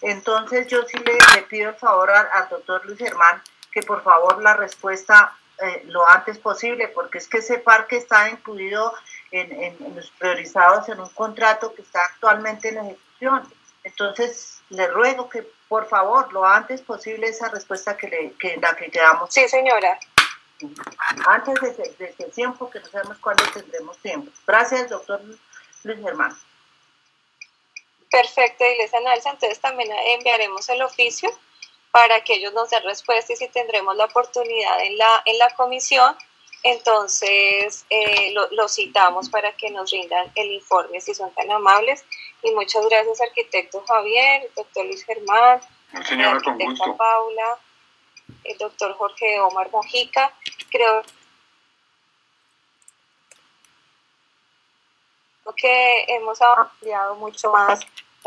Entonces yo sí le, le pido el favor al, al doctor Luis Germán que por favor la respuesta eh, lo antes posible, porque es que ese parque está incluido en, en, en los priorizados en un contrato que está actualmente en ejecución. Entonces le ruego que por favor lo antes posible esa respuesta que, le, que la que quedamos. Sí, señora. Antes de, de, de ese tiempo, que no sabemos cuándo tendremos tiempo. Gracias, doctor Luis Germán. Perfecto, Iglesia Nelsa, entonces también enviaremos el oficio para que ellos nos den respuesta y si tendremos la oportunidad en la, en la comisión, entonces eh, lo, lo citamos para que nos rindan el informe si son tan amables. Y muchas gracias, arquitecto Javier, doctor Luis Germán, señora, la arquitecta con gusto. Paula, el doctor Jorge Omar Mojica. Creo que hemos ampliado mucho más.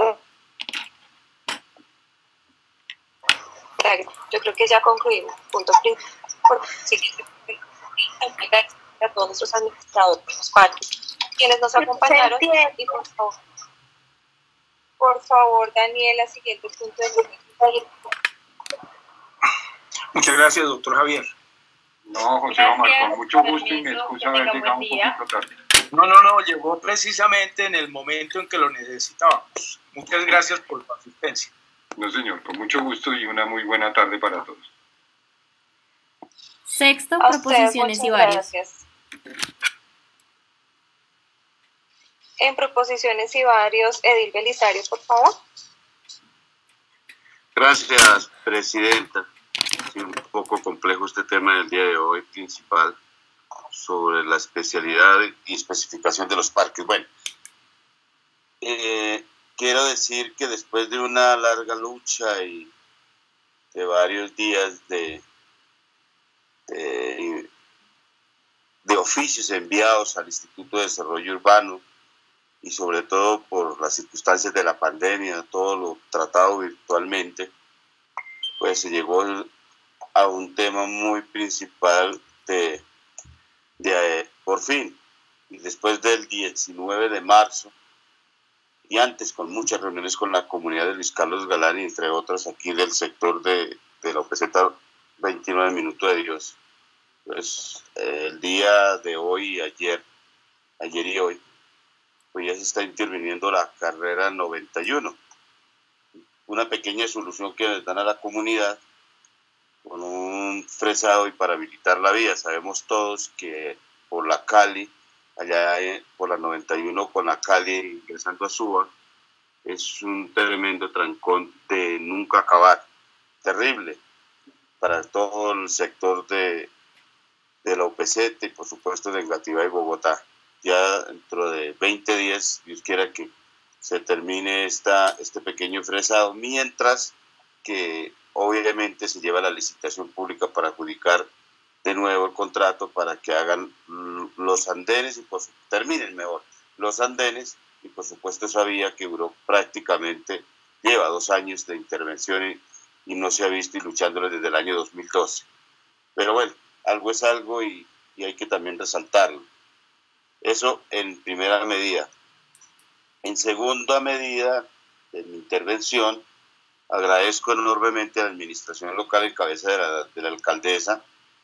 Yo creo que ya concluimos. Punto principal. A todos nuestros administradores de los parques, quienes nos acompañaron. Y por favor, por favor, Daniela, siguiente punto de Muchas gracias, doctor Javier. No, José Omar, con mucho gusto y me excusa haber llegado un poquito tarde. No, no, no, llegó precisamente en el momento en que lo necesitábamos. Muchas gracias por su asistencia. No, señor, con mucho gusto y una muy buena tarde para todos. Sexto, A proposiciones ustedes, y muchas varios. gracias. En proposiciones y varios, Edil Belisario, por favor. Gracias, presidenta. Sí, un poco complejo este tema del día de hoy, principal, sobre la especialidad y especificación de los parques. Bueno, eh, quiero decir que después de una larga lucha y de varios días de, de, de oficios enviados al Instituto de Desarrollo Urbano, y sobre todo por las circunstancias de la pandemia, todo lo tratado virtualmente, pues se llegó a un tema muy principal de, de eh, por fin, y después del diecinueve de marzo, y antes con muchas reuniones con la comunidad de Luis Carlos Galán, y entre otros aquí del sector de, de la O P Z veintinueve Minuto de Dios, pues eh, el día de hoy y ayer, ayer y hoy, pues ya se está interviniendo la carrera noventa y uno, una pequeña solución que les dan a la comunidad con un fresado y para habilitar la vía. Sabemos todos que por la Cali, allá por la noventa y uno con la Cali ingresando a Suba, es un tremendo trancón de nunca acabar, terrible para todo el sector de, de la O P Z y por supuesto de Engativá y Bogotá. Ya dentro de veinte días, Dios quiera que se termine esta, este pequeño fresado, mientras que obviamente se lleva la licitación pública para adjudicar de nuevo el contrato para que hagan los andenes y pues terminen mejor los andenes y por supuesto esa vía que duró prácticamente, lleva dos años de intervención y, y no se ha visto y luchándolo desde el año dos mil doce. Pero bueno, algo es algo y, y hay que también resaltarlo. Eso en primera medida. En segunda medida de mi intervención, agradezco enormemente a la administración local en cabeza de la, de la alcaldesa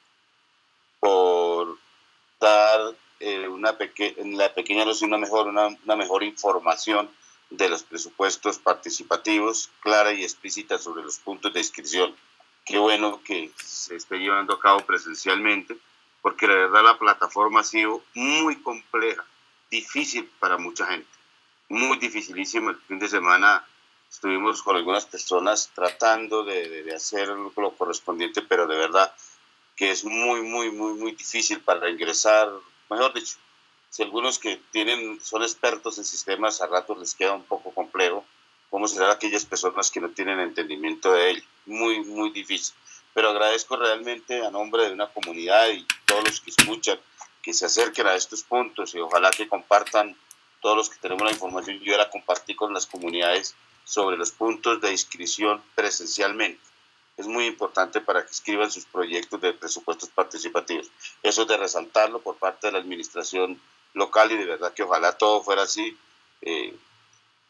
por dar eh, una, peque la pequeña no, una, mejor, una, una mejor información de los presupuestos participativos, clara y explícita sobre los puntos de inscripción. Qué bueno que se esté llevando a cabo presencialmente, porque la verdad la plataforma ha sido muy compleja, difícil para mucha gente, muy dificilísimo. El fin de semana estuvimos con algunas personas tratando de, de, de hacer lo correspondiente, pero de verdad que es muy, muy, muy, muy difícil para ingresar. Mejor dicho, si algunos que tienen son expertos en sistemas, a ratos les queda un poco complejo, ¿cómo serán aquellas personas que no tienen entendimiento de ello? Muy, muy difícil. Pero agradezco realmente a nombre de una comunidad y todos los que escuchan, que se acerquen a estos puntos y ojalá que compartan, todos los que tenemos la información, yo la compartí con las comunidades sobre los puntos de inscripción presencialmente. Es muy importante para que escriban sus proyectos de presupuestos participativos. Eso es de resaltarlo por parte de la administración local y de verdad que ojalá todo fuera así, eh,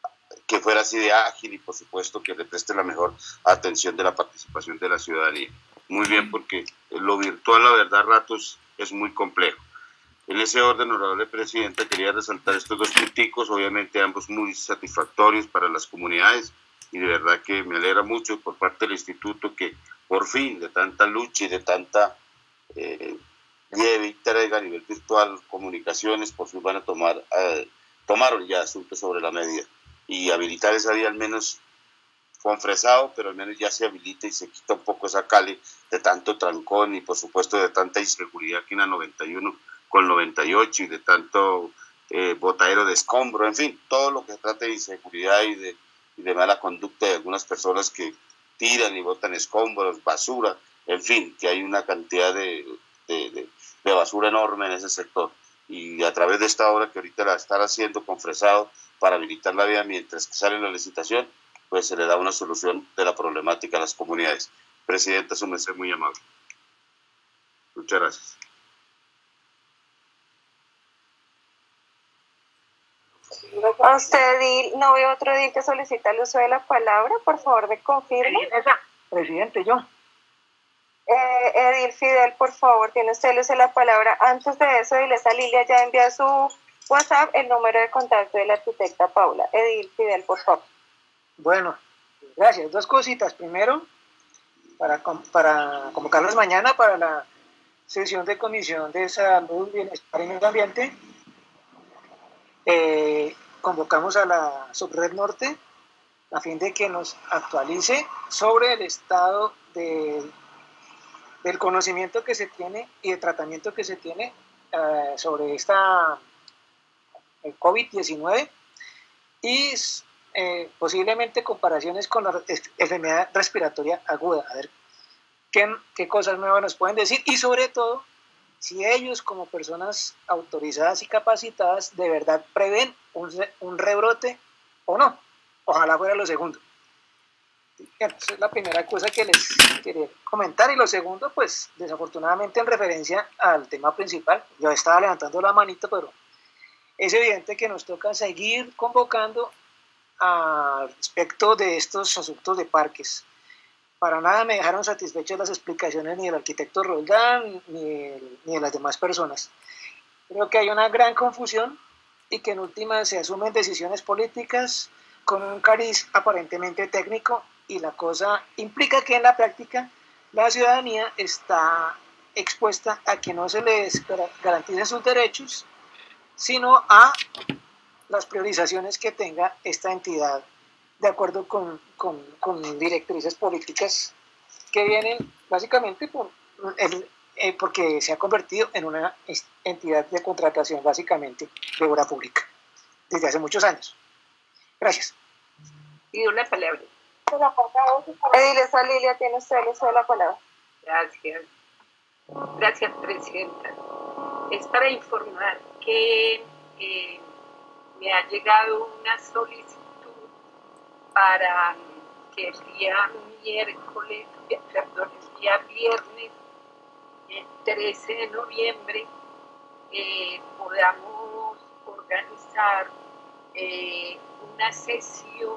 que fuera así de ágil y por supuesto que le preste la mejor atención de la participación de la ciudadanía. Muy bien, porque lo virtual, la verdad, a ratos es muy complejo. En ese orden, honorable presidenta, quería resaltar estos dos punticos, obviamente ambos muy satisfactorios para las comunidades, y de verdad que me alegra mucho por parte del instituto que por fin, de tanta lucha y de tanta eh, lleve y entrega a nivel virtual, comunicaciones, por fin van a tomar, eh, tomaron ya asuntos sobre la medida, y habilitar esa vía al menos con fresado, pero al menos ya se habilita y se quita un poco esa cali de tanto trancón y por supuesto de tanta inseguridad aquí en la noventa y uno con noventa y ocho y de tanto eh, botadero de escombro, en fin, todo lo que trata de inseguridad y de, y de mala conducta de algunas personas que tiran y botan escombros, basura, en fin, que hay una cantidad de, de, de, de basura enorme en ese sector. Y a través de esta obra que ahorita la están haciendo con fresado para habilitar la vía mientras que sale la licitación, pues se le da una solución de la problemática a las comunidades. Presidenta, su merced muy amable. Muchas gracias. A usted, Edil, no veo otro Edil que solicita el uso de la palabra, por favor, me confirme. Presidente, yo. Eh, Edil Fidel, por favor, tiene usted el uso de la palabra. Antes de eso, Edilesa Lilia ya envió a su WhatsApp el número de contacto de la arquitecta Paula. Edil Fidel, por favor. Bueno, gracias. Dos cositas. Primero, para, para convocarlos mañana para la sesión de Comisión de Salud, Bienestar y Medio Ambiente. Eh, convocamos a la Subred Norte a fin de que nos actualice sobre el estado de, del conocimiento que se tiene y el tratamiento que se tiene eh, sobre esta el COVID diecinueve y eh, posiblemente comparaciones con la enfermedad respiratoria aguda, a ver qué, qué cosas nuevas nos pueden decir y sobre todo si ellos como personas autorizadas y capacitadas de verdad prevén un, un rebrote o no. Ojalá fuera lo segundo. Esa es la primera cosa que les quería comentar. Y lo segundo, pues desafortunadamente en referencia al tema principal, yo estaba levantando la manito, pero es evidente que nos toca seguir convocando al respecto de estos asuntos de parques. Para nada me dejaron satisfechas las explicaciones ni del arquitecto Roldán ni, ni de las demás personas. Creo que hay una gran confusión y que en última se asumen decisiones políticas con un cariz aparentemente técnico y la cosa implica que en la práctica la ciudadanía está expuesta a que no se les garanticen sus derechos, sino a las priorizaciones que tenga esta entidad de acuerdo con, con, con directrices políticas que vienen básicamente por el, eh, porque se ha convertido en una entidad de contratación básicamente de obra pública desde hace muchos años. Gracias. Y una palabra. Edilesa Lilia, tiene usted el uso de la palabra. Gracias. Gracias, Presidenta. Es para informar que eh, me ha llegado una solicitud para que el día miércoles, perdón, el día viernes, el trece de noviembre, eh, podamos organizar eh, una sesión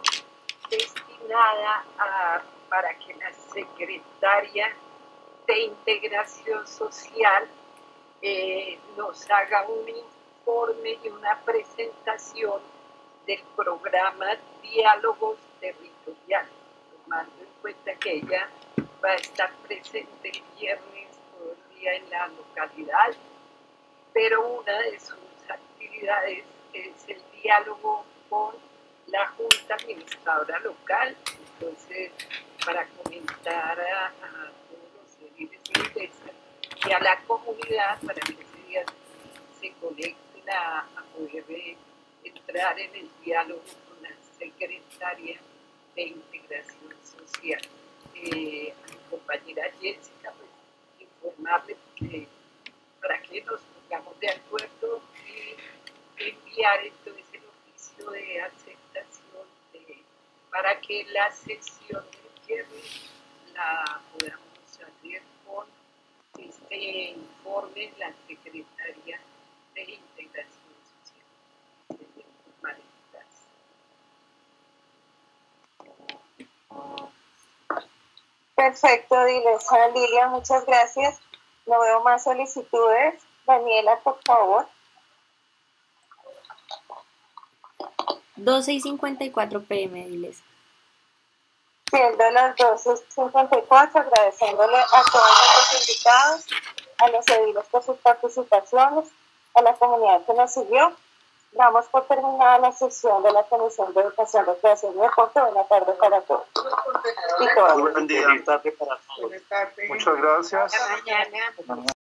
destinada a, para que la secretaria de Integración Social eh, nos haga un informe y una presentación del programa Diálogos Territoriales, tomando en cuenta que ella va a estar presente el viernes todo el día en la localidad, pero una de sus actividades es el diálogo con la Junta Administradora Local, entonces para comentar a, a todos los ediles y edilesas y a la comunidad para que ese día se conecten a, a poder eh, entrar en el diálogo con la secretaria de Integración Social. Eh, a mi compañera Jessica, pues informarle que, para que nos pongamos de acuerdo y enviar entonces el oficio de aceptación de, para que la sesión del viernes la podamos hacer con este informe de la Secretaría de Integración Social. Perfecto, Dilesa. Lilia, muchas gracias. No veo más solicitudes. Daniela, por favor. doce y cincuenta y cuatro pm, Dilesa. Siendo las doce y cincuenta y cuatro, agradeciéndole a todos nuestros invitados, a los ediles por sus participaciones, a la comunidad que nos siguió. Damos por terminada la sesión de la Comisión de Educación, Recreación y Deporte. Buenas tardes para todos. Y todas. Buen día. Buenas tardes para todos. Muchas gracias. Hasta mañana.